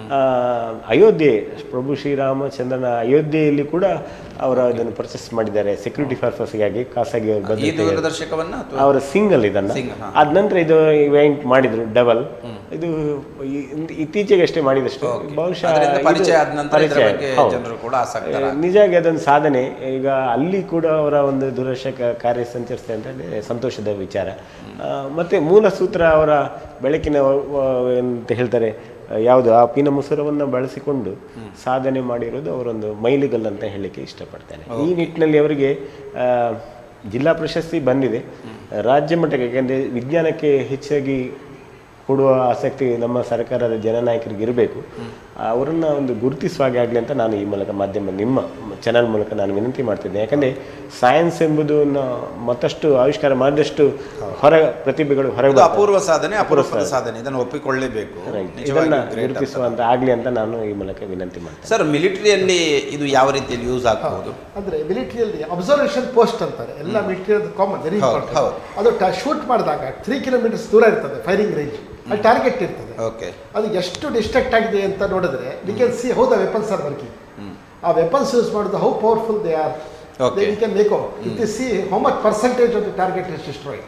ಅಯೋಧ್ಯೆ ಪ್ರಭು ಶ್ರೀರಾಮಚಂದ್ರನ ಅಯೋಧ್ಯೆಯಲ್ಲಿ ಕೂಡ ಅವರ ಇದನ್ನು ಪರ್ಚೇಸ್ ಮಾಡಿದ್ದಾರೆ ಸೆಕ್ಯೂರಿಟಿ ಪರ್ಪಸ್ಗಾಗಿ, ಖಾಸಗಿ ದೂರದರ್ಶಕವನ್ನು. ಅವರ ಸಿಂಗಲ್ ಇದನ್ನು ಆದ ನಂತರ ಇದು ಇವೆಂಟ್ ಮಾಡಿದ್ರು ಡಬಲ್. ಇದು ಇತ್ತೀಚೆಗೆ ಅಷ್ಟೇ ಮಾಡಿದಷ್ಟು. ಬಹುಶಃ ನಿಜವಾಗಿ ಅದೊಂದು ಸಾಧನೆ. ಈಗ ಅಲ್ಲಿ ಕೂಡ ಅವರ ಒಂದು ದೂರದರ್ಶಕ ಕಾರ್ಯ ಸಂಚರಿಸ್ತದೆ ಅಂತ ಹೇಳಿ ಸಂತೋಷದ ವಿಚಾರ. ಮತ್ತೆ ಮೂಲ ಸೂತ್ರ ಅವರ ಬೆಳಕಿನ ಅಂತ ಹೇಳ್ತಾರೆ ಯಾವುದು ಆ ಪಿನ ಮುಸುರವನ್ನು ಬಳಸಿಕೊಂಡು ಸಾಧನೆ ಮಾಡಿರೋದು ಅವರೊಂದು ಮೈಲಿಗಲ್ಲು ಅಂತ ಹೇಳಲಿಕ್ಕೆ ಇಷ್ಟಪಡ್ತೇನೆ. ಈ ನಿಟ್ಟಿನಲ್ಲಿ ಅವರಿಗೆ ಜಿಲ್ಲಾ ಪ್ರಶಸ್ತಿ ಬಂದಿದೆ. ರಾಜ್ಯ ಮಟ್ಟಕ್ಕೆ, ಯಾಕೆಂದರೆ ವಿಜ್ಞಾನಕ್ಕೆ ಹೆಚ್ಚಾಗಿ ಕೊಡುವ ಆಸಕ್ತಿ ನಮ್ಮ ಸರ್ಕಾರದ ಜನನಾಯಕರಿಗೆ ಇರಬೇಕು. ಅವರನ್ನು ಒಂದು ಗುರುತಿಸುವಾಗೆ ಆಗಲಿ ಅಂತ ನಾನು ಈ ಮೂಲಕ ಮಾಧ್ಯಮ ನಿಮ್ಮ ಚಾನಲ್ ಮೂಲಕ ನಾನು ವಿನಂತಿ ಮಾಡ್ತಿದ್ದೆ. ಯಾಕಂದರೆ ಸೈನ್ಸ್ ಎಂಬುದನ್ನು ಮತ್ತಷ್ಟು ಆವಿಷ್ಕಾರ ಮಾಡಿದಷ್ಟು ಹೊರ ಪ್ರತಿಭೆಗಳು ಹೊರಗೆ ಅಪೂರ್ವ ಸಾಧನೆ ಅಪೂರ್ವ ಸಾಧನೆ ಇದನ್ನು ಒಪ್ಪಿಕೊಳ್ಳಲೇಬೇಕು. ಇದನ್ನು ಗುರುತಿಸುವಂತ ಆಗಲಿ ಅಂತ ನಾನು ಈ ಮೂಲಕ ವಿನಂತಿ ಮಾಡ್ತೇನೆ. ಸರ್, ಮಿಲಿಟರಿಯಲ್ಲಿ ಇದು ಯಾವ ರೀತಿಯಲ್ಲಿ ಯೂಸ್ ಆಗಬಹುದು? ಅಂದರೆ ಮಿಲಿಟರಿಯಲ್ಲಿ ಅಬ್ಸರ್ವೇಷನ್ ಪೋಸ್ಟ್ ಅಂತಾರೆ ಎಲ್ಲ ಮಿಲಿಟರಿ ಕಾಮನ್, ವೆರಿ ಇಂಪಾರ್ಟೆಂಟ್. ಅದು ಶೂಟ್ ಮಾಡಿದಾಗ ತ್ರೀ ಕಿಲೋಮೀಟರ್ಸ್ ದೂರ ಇರ್ತದೆ ಫೈರಿಂಗ್ ರೇಂಜ್, ಅಲ್ಲಿ ಟಾರ್ಗೆಟ್ ಇರ್ತದೆ. ಅದು ಎಷ್ಟು ಡಿಸ್ಟ್ರಾಕ್ಟ್ ಆಗಿದೆ ಅಂತ ನೋಡಿದ್ರೆ we can see how the weapons are working. ಆ ವೆಪನ್ಸ್ ಯೂಸ್ ಮಾಡೋದು how powerful they are. We can make out it is see how much percentage of the target is destroyed.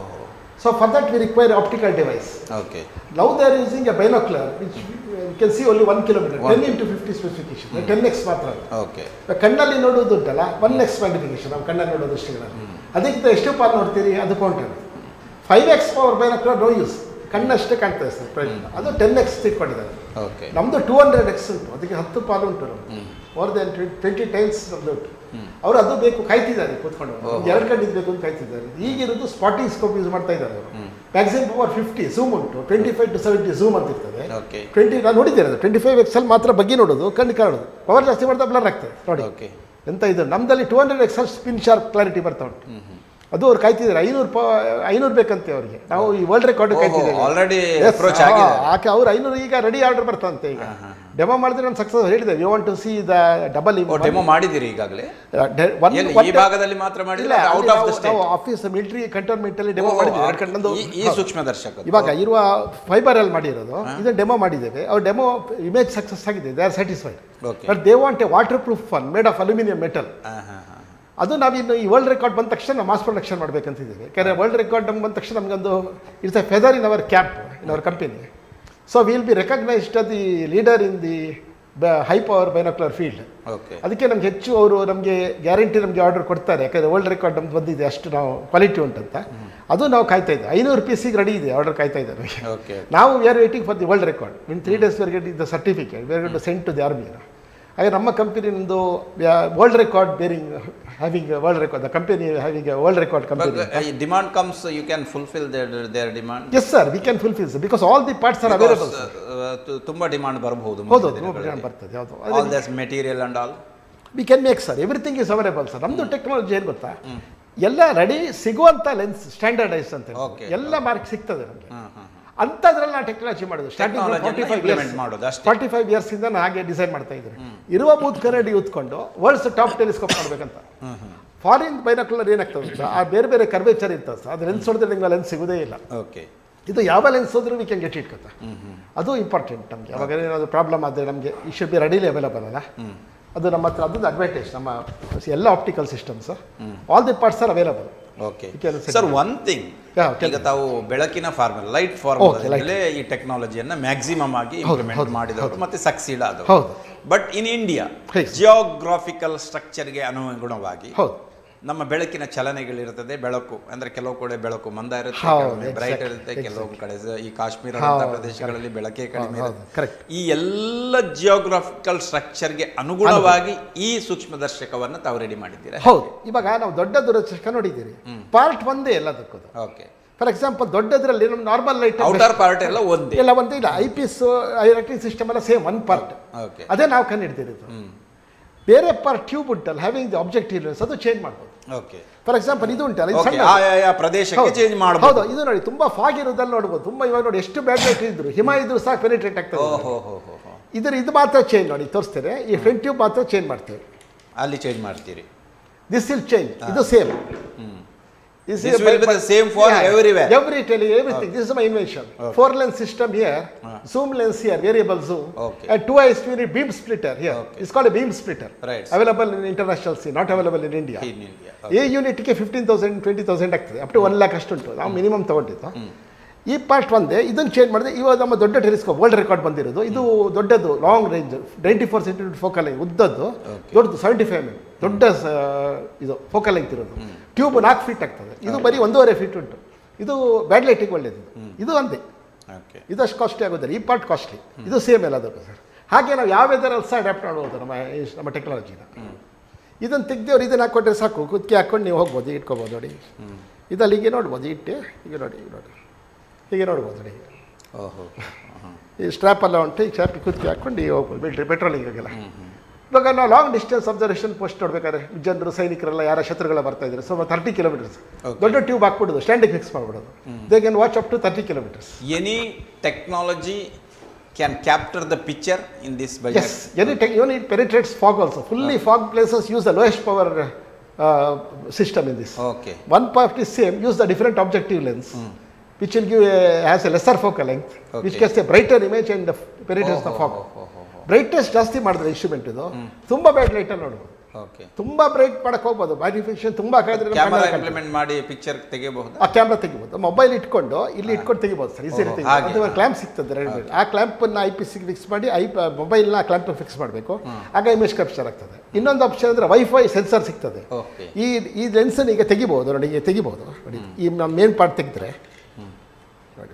So for that we require optical device. Okay. Now they are using a binocular which you can see only one kilometer, one. ten into fifty specification, mm. ten x ಮಾತ್ರ. Okay. ಕಣ್ಣಲ್ಲಿ ನೋಡೋದು ಉಂಟಲ್ಲ one x magnification, ನಾವು ಕಣ್ಣಲ್ಲಿ ನೋಡೋದು ಅಷ್ಟೇ. ಅದಕ್ಕಿಂತ ಎಷ್ಟು ಪಾರ್ ನೋಡ್ತೀರಿ ಅದು ಕೌಂಟ್ ಆಗುತ್ತೆ. Five X power binocular no use, ಕಣ್ಣಷ್ಟೇ ಕಾಣ್ತದೆ ಸರ್. ಅದು ಟೆನ್ ಎಕ್ಸ್ ತಿಳ್ಕೊಂಡಿದ್ದಾರೆ. ನಮ್ಮದು ಟೂ ಹಂಡ್ರೆಡ್ ಎಕ್ಸ್ ಉಂಟು, ಅದಕ್ಕೆ ಹತ್ತು ಪಾಲು ಉಂಟು. ಮೋರ್ ದೆನ್ ಟ್ವೆಂಟಿ ಟೈಮ್ಸ್ ನಮ್ಮದು ಉಂಟು. ಅವರು ಅದು ಬೇಕು ಕಾಯ್ತಿದ್ದಾರೆ ಕೂತ್ಕೊಂಡು, ಎರಡು ಕಡೆ ಇದ್ಬೇಕು ಅಂತ ಕಾಯ್ತಿದ್ದಾರೆ. ಈಗಿರೋದು ಸ್ಪಾಟಿಂಗ್ ಸ್ಕೋಪ್ ಯೂಸ್ ಮಾಡ್ತಾ ಇದ್ದಾರೆ ಅವರು. ಮ್ಯಾಕ್ಸಿಮಮ್ ಪವರ್ ಫಿಫ್ಟಿ, ಝೂಮ್ ಉಂಟು twenty five to seventy zoom ಅಂತ ಇರ್ತದೆ. ಟ್ವೆಂಟಿ ನಾನು ನೋಡಿದ್ದೇನೆ, ಅದು ಟ್ವೆಂಟಿ ಫೈವ್ ಎಕ್ಸಲ್ಲಿ ಮಾತ್ರ ಬಗ್ಗೆ ನೋಡೋದು, ಕಣ್ಣು ಕಾಣೋದು. ಪವರ್ ಜಾಸ್ತಿ ಮಾಡ್ತಾ ಬ್ಲರ್ ಆಗ್ತದೆ ನೋಡಿ. ಎಂತ ಇದು ನಮ್ಮದಲ್ಲಿ ಟೂ ಹಂಡ್ರೆಡ್ ಎಕ್ಸಲ್ ಸ್ಪಿನ್ ಶಾರ್ಪ್ ಕ್ಲಾರಿಟಿ ಬರ್ತಾ ಉಂಟು. ಅದು ಅವ್ರು ಕಾಯ್ತಿದ್ದಾರೆ. ಐನೂರು ಪ ಐನೂರು ಬೇಕಂತೆ ಅವರಿಗೆ. ನಾವು ಈ ವರ್ಲ್ಡ್ ರೆಕಾರ್ಡ್ ಕಾಯ್ತಿದ್ದೇವೆ ಆಲ್ರೆಡಿ. ಆಕೆ ಅವ್ರು ಐನೂರು ಈಗ ರೆಡಿ ಆರ್ಡರ್ ಬರ್ತಂತೆ. ಈಗ ಡೆಮೋ ಮಾಡಿದ್ರೆ ನಾನು ಸಕ್ಸಸ್ ಹೇಳಿದೆ. We want to see the double. Demo ಮಾಡಿದಿರಿ ಈಗಾಗಲೇ? ಈ ಭಾಗದಲ್ಲಿ ಮಾತ್ರ ಮಾಡಿಲ್ಲ, ಔಟ್ ಆಫ್ ದ ಸ್ಟೇಟ್. ನಾವು ಆಫೀಸ್ ಮಿಲಿಟರಿ ಕಂಟೋನ್ಮೆಂಟ್ ಅಲ್ಲಿ ಡೆಮೋ ಮಾಡಿದ್ದೀವಿ. ಈ ಸೂಕ್ಷ್ಮದರ್ಶಕ ಇವಾಗ ಇರುವ ಫೈಬರ್ ಅಲ್ಲಿ ಮಾಡಿರೋದು, ಇದನ್ನ ಡೆಮೋ ಮಾಡಿದ್ದೇವೆ. ಅವ್ರ ಡೆಮೋ ಇಮೇಜ್ ಸಕ್ಸಸ್ ಆಗಿದೆ, they are satisfied. But they want a waterproof one made of aluminium metal. ಅದು ನಾವಿನ್ನು ಈ ವರ್ಲ್ಡ್ ರೆಕಾರ್ಡ್ ಬಂದ ತಕ್ಷಣ ನಾವು ಮಾಸ್ ಪ್ರೊಡಕ್ಷನ್ ಮಾಡಬೇಕಂತಿದ್ದೀವಿ. ಯಾಕಂದರೆ ವರ್ಲ್ಡ್ ರೆಕಾರ್ಡ್ ನಮ್ಗೆ ಬಂದ ತಕ್ಷಣ ನಮಗೊಂದು it's a feather in our cap in our company. So will be recognised a the leader in the high power binocular field. ಅದಕ್ಕೆ ನಮ್ಗೆ ಹೆಚ್ಚು ಅವರು ನಮಗೆ ಗ್ಯಾರಂಟಿ ನಮಗೆ ಆರ್ಡರ್ ಕೊಡ್ತಾರೆ. ಯಾಕಂದರೆ ವರ್ಲ್ಡ್ ರೆಕಾರ್ಡ್ ನಮ್ದು ಬಂದಿದೆ, ಅಷ್ಟು ನಾವು ಕ್ವಾಲಿಟಿ ಉಂಟಂತ. ಅದು ನಾವು ಕಾಯ್ತಾ ಇದ್ದೀವಿ. ಐನೂರು ಪೀಸಿಗೆ ರೆಡಿ ಇದೆ, ಆರ್ಡರ್ ಕಾಯ್ತಾ ಇದ್ದಾರೆ. ನಾವು we are waiting for the world record. In three days we're get the certificate, we're get to send to the army. ಹಾಗೆ ನಮ್ಮ ಕಂಪನಿಯಿಂದ world record bearing having world record the company having world record company. Demand comes you can fulfil their their demand. Yes sir, we can fulfil sir, because all the parts are available. ತುಂಬಾ demand ಬರಬಹುದು. ಹೌದು, demand ಬರ್ತದೆ. ಹೌದು, all this material and all we can make sir, everything is available sir. ನಮ್ಮದು technology ಏನು ಗೊತ್ತಾ, ಎಲ್ಲ ready ಸಿಗುವಂಥ ಲೆನ್ಸ್ ಸ್ಟ್ಯಾಂಡರ್ಡೈಸ್ ಅಂತ ಎಲ್ಲ ಮಾರ್ಕ್ ಸಿಗ್ತದೆ ನಮಗೆ. ಅಂಥದ್ರಲ್ಲಿ ನಾವು ಟೆಕ್ನಾಲಜಿ ಮಾಡೋದು starting forty five years forty five ಇಯರ್ಸಿಂದ ನಾನು ಹಾಗೆ ಡಿಸೈನ್ ಮಾಡ್ತಾ ಇದ್ದೀನಿ. ಇರುವ ಬೂತ್ ಕನ್ನಡಿ ಉತ್ಕೊಂಡು ವರ್ಲ್ಡ್ಸ್ ಟಾಪ್ ಟೆಲಿಸ್ಕೋಪ್ ಮಾಡಬೇಕಂತ. ಫಾರಿನ್ ಬೈನಾಕ್ಯುಲರ್ ಏನಾಗ್ತದೆ, ಆ ಬೇರೆ ಬೇರೆ ಕರ್ವೇಚರ್ ಇರ್ತದೆ ಸರ್, ಅದು ಲೆನ್ಸ್ ಹೊಡೆದ್ರೆ ನಿಮ್ಗೆ ಲೆನ್ಸ್ ಸಿಗೋದೇ ಇಲ್ಲ. ಓಕೆ, ಇದು ಯಾವ ಲೆನ್ಸ್ ಹೋದ್ರೂ ವಿ ಕ್ಯಾನ್ ಗೆಟ್ ಇಟ್ ಕತ್ತ. ಅದು ಇಂಪಾರ್ಟೆಂಟ್ ನಮಗೆ. ಅವಾಗ ಏನಾದರೂ ಪ್ರಾಬ್ಲಮ್ ಆದರೆ ನಮಗೆ ಈ ಶುಡ್ ಬಿ ರೆಡಿಲಿ ಅವೈಲಬಲ್ ಅಲ್ಲ, ಅದು ನಮ್ಮ ಹತ್ರ ಅದೊಂದು ಅಡ್ವಾಂಟೇಜ್. ನಮ್ಮ ಎಲ್ಲ optical systems all the parts are available. Okay sir, one thing, ಈಗ ತಾವು ಬೆಳಕಿನ ಫಾರ್ಮುಲಾ ಲೈಟ್ ಫಾರ್ಮುಲಾ ಈ ಟೆಕ್ನಾಲಜಿಯನ್ನು ಮ್ಯಾಕ್ಸಿಮಮ್ ಆಗಿ ಇಂಪ್ಲಿಮೆಂಟ್ ಮಾಡಿದವರು ಮತ್ತೆ ಸಕ್ಸೀಡ್ ಆದವರು. ಬಟ್ ಇನ್ ಇಂಡಿಯಾ ಜಿಯೋಗ್ರಾಫಿಕಲ್ ಸ್ಟ್ರಕ್ಚರ್ಗೆ ಅನುಗುಣವಾಗಿ ನಮ್ಮ ಬೆಳಕಿನ ಚಲನೆಗಳಿರ್ತದೆ. ಬೆಳಕು ಅಂದ್ರೆ ಕೆಲವು ಕಡೆ ಬೆಳಕು ಮಂದ ಇರುತ್ತೆ, ಬ್ರೈಟ್ ಇರುತ್ತೆ, ಕೆಲವು ಕಡೆ ಈ ಕಾಶ್ಮೀರ ಪ್ರದೇಶಗಳಲ್ಲಿ ಬೆಳಕೆ ಕಡಿಮೆ ಇರುತ್ತೆ. ಈ ಎಲ್ಲ ಜಿಯೋಗ್ರಾಫಿಕಲ್ ಸ್ಟ್ರಕ್ಚರ್ಗೆ ಅನುಗುಣವಾಗಿ ಈ ಸೂಕ್ಷ್ಮದರ್ಶಕವನ್ನು ತಾವು ರೆಡಿ ಮಾಡಿದ್ದೀರಾ? ಹೌದು. ಇವಾಗ ನಾವು ದೊಡ್ಡ ದೂರದರ್ಶಕ ನೋಡಿದ್ದೀರಿ, ಪಾರ್ಟ್ ಒಂದೇ ಎಲ್ಲದಕ್ಕೂ. ಓಕೆ, ಫಾರ್ ಎಕ್ಸಾಂಪಲ್ ದೊಡ್ಡದ್ರಲ್ಲಿ ನಮ್ಮ ನಾರ್ಮಲ್ ಲೈಟ್ ಔಟರ್ ಪಾರ್ಟ್ ಎಲ್ಲ ಒಂದೇ ಎಲ್ಲ ಒಂದೇ ಇಲ್ಲ. Eyepiece electric system ಎಲ್ಲ ಸೇಮ್ ಒನ್ ಪಾರ್ಟ್. ಅದೇ ನಾವು ಕಂಡು ಹಿಡ್ತಿರೋದು. ಬೇರೆ ಪಾರ್ಟ್ ಟ್ಯೂಬ್ ಉಂಟಲ್ಲ, ಹ್ಯಾವಿಂಗ್ ದಿ ಆಬ್ಜೆಕ್ಟಿವ್ ಲೆನ್ಸ್, ಅದು ಚೇಂಜ್ ಮಾಡ್ಬೋದು. ಓಕೆ, ಫಾರ್ ಎಕ್ಸಾಂಪಲ್ ಇದು ಉಂಟಲ್ಲ, ಇದು ಸಣ್ಣ ಪ್ರದೇಶಕ್ಕೆ ಚೇಂಜ್ ಮಾಡಬಹುದು. ಹೌದು, ಇದು ನೋಡಿ ತುಂಬಾ ಫಾಗ್ ಇರೋದಲ್ಲಿ ನೋಡ್ಬೋದು. ತುಂಬಾ ಇವಾಗ ನೋಡಿ ಎಷ್ಟು ಬ್ಯಾಡ್ ಲೈಟ್ ಇದ್ರು ಹಿಮ ಇದ್ರು ಸಾಕು ಪೆನಿಟ್ರೇಟ್ ಆಗ್ತದೆ. ಇದ್ರ ಇದು ಮಾತ್ರ ಚೇಂಜ್ ನೋಡಿ ತೋರಿಸ್ತೇನೆ. ಈ ಫ್ರಂಟ್ ಟ್ಯೂಬ್ ಮಾತ್ರ ಚೇಂಜ್ ಮಾಡ್ತೇವೆ, ಅಲ್ಲಿ ಚೇಂಜ್ ಮಾಡ್ತೀರಿ. ದಿಸ್ ವಿಲ್ ಚೇಂಜ್, ಇದು same. This is will be the same for yeah, everywhere. Every tele, everything. Okay. This is my invention. Okay. Four lens system here, uh. zoom lens here, variable zoom, okay. and two high speed beam splitter here. Okay. It's called a beam splitter. Right. Available in international scene, not available in India. In India. Okay. A unit ke fifteen thousand, twenty thousand ಆಗ್ತದೆ, up to one lakh ಅಷ್ಟು ಉಂಟು. ನಾವು minimum ತಗೊಂಡಿದ್ದು. ಈ part ಒಂದೇ, ಇದನ್ನು change ಮಾಡಿದೆ. ಇವಾಗ ನಮ್ಮ ದೊಡ್ಡ ಟೆಲಿಸ್ಕೋಪ್ ವರ್ಲ್ಡ್ ರೆಕಾರ್ಡ್ ಬಂದಿರೋದು ಇದು. ದೊಡ್ಡದು long range ninety four centimetre focal length, ಉದ್ದದ್ದು ದೊಡ್ಡದು ಸೆವೆಂಟಿ ಫೈವ್ ಎಮ್ ಎಮ್ ದೊಡ್ಡ ಇದು ಫೋಕಲ್ ಲೆಂತ್ ಇರೋದು. ಟ್ಯೂಬ್ ನಾಲ್ಕು ಫೀಟ್ ಆಗ್ತದೆ, ಇದು ಬರೀ ಒಂದೂವರೆ ಫೀಟ್ ಉಂಟು. ಇದು ಬ್ಯಾಡ್ ಲೈಟಿಗೆ ಒಳ್ಳೇದು. ಇದು ಒಂದೇ, ಇದಷ್ಟು ಕಾಸ್ಟ್ಲಿ ಆಗೋದಿಲ್ಲ. ಈ ಪಾರ್ಟ್ ಕಾಸ್ಟ್ಲಿ, ಇದು ಸೇಮ್ ಎಲ್ಲದಕ್ಕೂ ಸರ್. ಹಾಗೆ ನಾವು ಯಾವ ವೆದರಲ್ಲಿ ಸಹ ಅಡ್ಯಾಪ್ಟ್ ಮಾಡ್ಬೋದು ನಮ್ಮ ನಮ್ಮ ಟೆಕ್ನಾಲಜಿನ. ಇದನ್ನು ತೆಗ್ದೇವ್ರು ಇದನ್ನು ಹಾಕ್ಕೊಂಡ್ರೆ ಸಾಕು, ಕುತ್ತಿಗೆ ಹಾಕ್ಕೊಂಡು ನೀವು ಹೋಗ್ಬೋದು, ಇಟ್ಕೋಬೋದು. ನೋಡಿ ಇದಲ್ಲಿ ಹೀಗೆ ನೋಡ್ಬೋದು, ಇಟ್ಟೆ ಹೀಗೆ ನೋಡಿ, ಈಗ ನೋಡಿ ಹೀಗೆ ನೋಡ್ಬೋದು. ನೋಡಿ ಈ ಸ್ಟ್ರ್ಯಾಪ್ ಎಲ್ಲ ಉಂಟು, ಈ ಸ್ಟ್ರ್ಯಾಪ್ ಕುತ್ತಿಗೆ ಹಾಕ್ಕೊಂಡು ಈಗ ಹೋಗ್ಬೋದು ಮಿಲ್ಟ್ರಿ ಪೆಟ್ರೋಲಿಂಗೆಲ್ಲ. ಇವಾಗ ನಾವು ಲಾಂಗ್ ಡಿಸ್ಟೆನ್ಸ್ ಅಬ್ಸರ್ವೇಷನ್ ಪೋಸ್ಟ್ ನೋಡ್ಬೇಕಾದ್ರೆ ಜನರು ಸೈನಿಕರೆಲ್ಲ ಯಾರ ಶತ್ರುಗಳ ಬರ್ತಾ ಇದ್ದಾರೆ, ಸೊ ತರ್ಟಿ ಕಿಲೋಮೀಟರ್ಸ್ ದೊಡ್ಡ ಟ್ಯೂಬ್ ಹಾಕ್ಬಿಡೋದು, ಸ್ಟ್ಯಾಂಡಿಗೆ ಫಿಕ್ಸ್ ಮಾಡ್ಬಿಡೋದು. They can watch up to thirty kilometres. Any technology can capture the picture in this budget. Yes, any tech, even it penetrates fog also. Fully uh. fog places use the lowest power uh, system in this. Okay. One part is same, use the different objective lens, mm. which will give a, has a lesser focal length, okay. which gets a brighter image and penetrates oh, the fog. Oh, oh, oh, oh. Brightness ಜಾಸ್ತಿ ಮಾಡಿದ್ರೆ instrument ಇದು ತುಂಬ bright ಲೈಟಲ್ಲಿ ನೋಡ್ಬೋದು. Okay, ತುಂಬ bright ಮಾಡಕ್ಕೆ ಹೋಗ್ಬೋದು. Magnification ತುಂಬ ಹಾಕಿದ್ರೆ ಕ್ಯಾಮೆರಾ ಇಂಪ್ಲಿಮೆಂಟ್ ಮಾಡಿ ಪಿಕ್ಚರ್ ತೆಗಿಬಹುದು. ಆ ಕ್ಯಾಮ್ರಾ ತೆಗಿಬೋದು, ಮೊಬೈಲ್ ಇಟ್ಕೊಂಡು ಇಲ್ಲಿ ಇಟ್ಕೊಂಡು ತೆಗಿಬೋದು ಸರ್, ಈಸಿ ತೆಗಿಬೋದು. ಅದು ಕ್ಲ್ಯಾಂಪ್ ಸಿಗ್ತದೆ ರೆಡಿಮೇಡ್. ಆ ಕ್ಲ್ಯಾಂಪನ್ನು ಐ ಪಿ ಸಿಗೆ ಫಿಕ್ಸ್ ಮಾಡಿ ಐ ಮೊಬೈಲ್ನ ಆ ಕ್ಲ್ಯಾಂಪ್ ಫಿಕ್ಸ್ ಮಾಡಬೇಕು, ಆಗ ಇಮೇಜ್ ಕ್ಯಾಪ್ಚರ್ ಆಗ್ತದೆ. ಇನ್ನೊಂದು ಆಪ್ಷನ್ ಅಂದರೆ ವೈಫೈ ಸೆನ್ಸರ್ ಸಿಗ್ತದೆ. ಈ ಈ ಲೆನ್ಸನ್ನು ಈಗ ತೆಗಿಬೋದು ನೋಡಿ, ಈಗ ತೆಗಿಬೋದು ನೋಡಿ. ಈ ನಮ್ಮ ಮೇನ್ ಪಾರ್ಟ್ ತೆಗೆದ್ರೆ ನೋಡಿ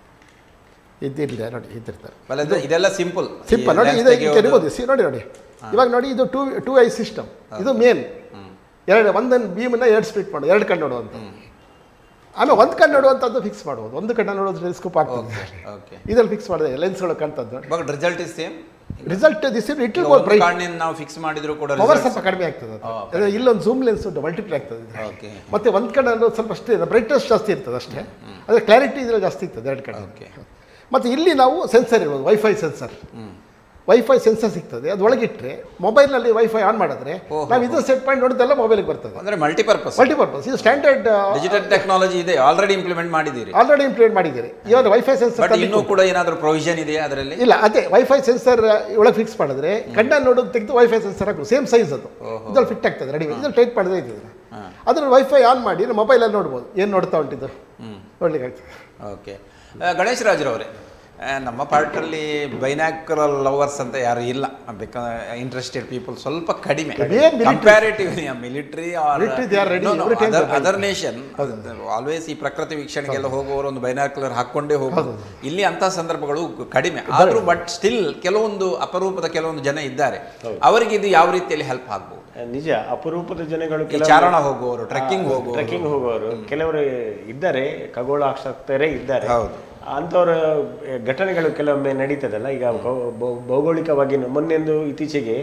ಇದ್ದಿರಲಿಲ್ಲ ನೋಡಿ, ಇದ್ದಿರ್ತಾರೆ. ಇದೆಲ್ಲ ಸಿಂಪಲ್ ಸಿಂಪಲ್ ನೋಡಿ, ಇದು ತೆಗಿಬೋದು. ಸಿ ನೋಡಿ ನೋಡಿ ಇವಾಗ ನೋಡಿ, ಇದು ಟೂ ಟೂ ಐ ಸಿಸ್ಟಮ್. ಇದು ಮೇನ್ ಎರಡು ಒಂದನ್ನು ಬೀಮನ್ನ ಎರಡು ಸ್ಪ್ಲಿಟ್ ಮಾಡೋದು, ಎರಡು ಕಣ್ಣು ನೋಡುವಂಥ. ಆಮೇಲೆ ಒಂದು ಕಣ್ಣು ನೋಡುವಂಥದ್ದು ಫಿಕ್ಸ್ ಮಾಡ್ಬೋದು. ಒಂದು ಕಣ್ಣು ನೋಡೋದು ಟೆಲಿಸ್ಕೋಪ್ ಆಗ್ತದೆ, ಇದ್ರಲ್ಲಿ ಫಿಕ್ಸ್ ಮಾಡಿದೆ ಲೆನ್ಸ್ಗಳು ಕಾಣ್ತದ್ದು. But result is same. Result this it will more bright. ನಾವು ಫಿಕ್ಸ್ ಮಾಡಿದ್ರು ಕೂಡ ಪವರ್ ಸ್ವಲ್ಪ ಕಡಿಮೆ ಆಗ್ತದೆ. ಅದು ಇಲ್ಲೊಂದು ಝೂಮ್ ಲೆನ್ಸ್ ಉಂಟು, ಮಲ್ಟಿಪ್ಲೈ ಆಗ್ತದೆ. ಮತ್ತೆ ಒಂದು ಕಣ್ಣು ಸ್ವಲ್ಪ ಅಷ್ಟೇ ಬ್ರೈಟ್ನೆಸ್ ಜಾಸ್ತಿ ಇರ್ತದೆ ಅಷ್ಟೇ, ಅದೇ ಕ್ಲಾರಿಟಿ ಇದ್ರಲ್ಲಿ ಜಾಸ್ತಿ ಇರ್ತದೆ ಎರಡು ಕಣ್ಣು. ಮತ್ತು ಇಲ್ಲಿ ನಾವು ಸೆನ್ಸರ್ ಇರ್ಬೋದು, ವೈಫೈ ಸೆನ್ಸರ್. ವೈಫೈ ಸೆನ್ಸರ್ ಸಿಗ್ತದೆ, ಅದು ಒಳಗಿಟ್ಟರೆ ಮೊಬೈಲ್ನಲ್ಲಿ ವೈಫೈ ಆನ್ ಮಾಡಿದ್ರೆ ನಾವು ಇದನ್ನು ಸೆಟ್ ಮಾಡಿ ನೋಡಿದ್ದೆಲ್ಲ ಮೊಬೈಲ್ಗೆ ಬರ್ತದೆ. ಅಂದರೆ ಮಲ್ಟಿಪರ್ಪಸ್ ಮಲ್ಟಿಪರ್ಪಸ್ ಇದು ಸ್ಟ್ಯಾಂಡರ್ಡ್ ಡಿಜಿಟಲ್ ಟೆಕ್ನಾಲಜಿ ಇದೆ, ಆಲ್ರೆಡಿ ಇಂಪ್ಲಿಮೆಂಟ್ ಮಾಡಿದ್ದೀರಿ. ಆಲ್ರೆಡಿ ಇಂಪ್ಲಿಮೆಂಟ್ ಮಾಡಿದ್ದೀರಿ. ಇವಾಗ ವೈಫೈ ಸೆನ್ಸರ್ ಇನ್ನೂ ಕೂಡ ಏನಾದರೂ ಪ್ರೊವಿಷನ್ ಇದೆಯಾ ಅದರಲ್ಲಿ? ಇಲ್ಲ, ಅದೇ ವೈಫೈ ಸೆನ್ಸರ್ ಒಳಗೆ ಫಿಕ್ಸ್ ಮಾಡಿದ್ರೆ ಕಣ್ಣನ್ನು ನೋಡೋದು ತೆಗೆದು ವೈಫೈ ಸೆನ್ಸರ್ ಹಾಕೋದು, ಸೇಮ್ ಸೈಜ್ ಅದು, ಇದ್ರಲ್ಲಿ ಫಿಟ್ ಆಗ್ತದೆ ರೆಡಿ. ಇದ್ರಲ್ಲಿ ಟೈಟ್ ಮಾಡಿದ್ರೆ ಇದ್ದಿದ್ರೆ ಅದ್ರಲ್ಲಿ ವೈಫೈ ಆನ್ ಮಾಡಿ ಮೊಬೈಲಲ್ಲಿ ನೋಡ್ಬೋದು ಏನು ನೋಡ್ತಾ ಉಂಟಿದ್ದು, ನೋಡ್ಲಿಕ್ಕೆ ಆಗ್ತದೆ. ಓಕೆ, ಗಣೇಶ್ ರಾಜ್ರವರೇ, ನಮ್ಮ ಪಾರ್ಟಲ್ಲಿ ಬೈನಾಕ್ಯುಲರ್ ಲವರ್ಸ್ ಅಂತ ಯಾರು ಇಲ್ಲ, ಬಿಕಾ ಇಂಟ್ರೆಸ್ಟೆಡ್ ಪೀಪಲ್ ಸ್ವಲ್ಪ ಕಡಿಮೆ comparatively. Military other nation always ಈ ಪ್ರಕೃತಿ ವೀಕ್ಷಣೆಗೆಲ್ಲ ಹೋಗುವವರು ಒಂದು ಬೈನಾಕ್ಯುಲರ್ ಹಾಕ್ಕೊಂಡೇ ಹೋಗೋದು. ಇಲ್ಲಿ ಅಂಥ ಸಂದರ್ಭಗಳು ಕಡಿಮೆ ಆದರೂ, ಬಟ್ ಸ್ಟಿಲ್ ಕೆಲವೊಂದು ಅಪರೂಪದ ಕೆಲವೊಂದು ಜನ ಇದ್ದಾರೆ, ಅವರಿಗೆ ಇದು ಯಾವ ರೀತಿಯಲ್ಲಿ ಹೆಲ್ಪ್ ಆಗ್ಬೋದು? ನಿಜ, ಅಪರೂಪದ ಜನಗಳು, ಚಾರಣ ಹೋಗುವವರು, ಟ್ರೆಕ್ಕಿಂಗ್ ಹೋಗುವವರು ಟ್ರೆಕ್ಕಿಂಗ್ ಹೋಗುವವರು ಕೆಲವರು ಇದ್ದಾರೆ, ಖಗೋಳ ಆಸಕ್ತರೇ ಇದ್ದಾರೆ. ಅಂಥವ್ರ ಘಟನೆಗಳು ಕೆಲವೊಮ್ಮೆ ನಡೀತದಲ್ಲ. ಈಗ ಭೌಗೋಳಿಕವಾಗಿ ಮೊನ್ನೆಂದು ಇತ್ತೀಚೆಗೆ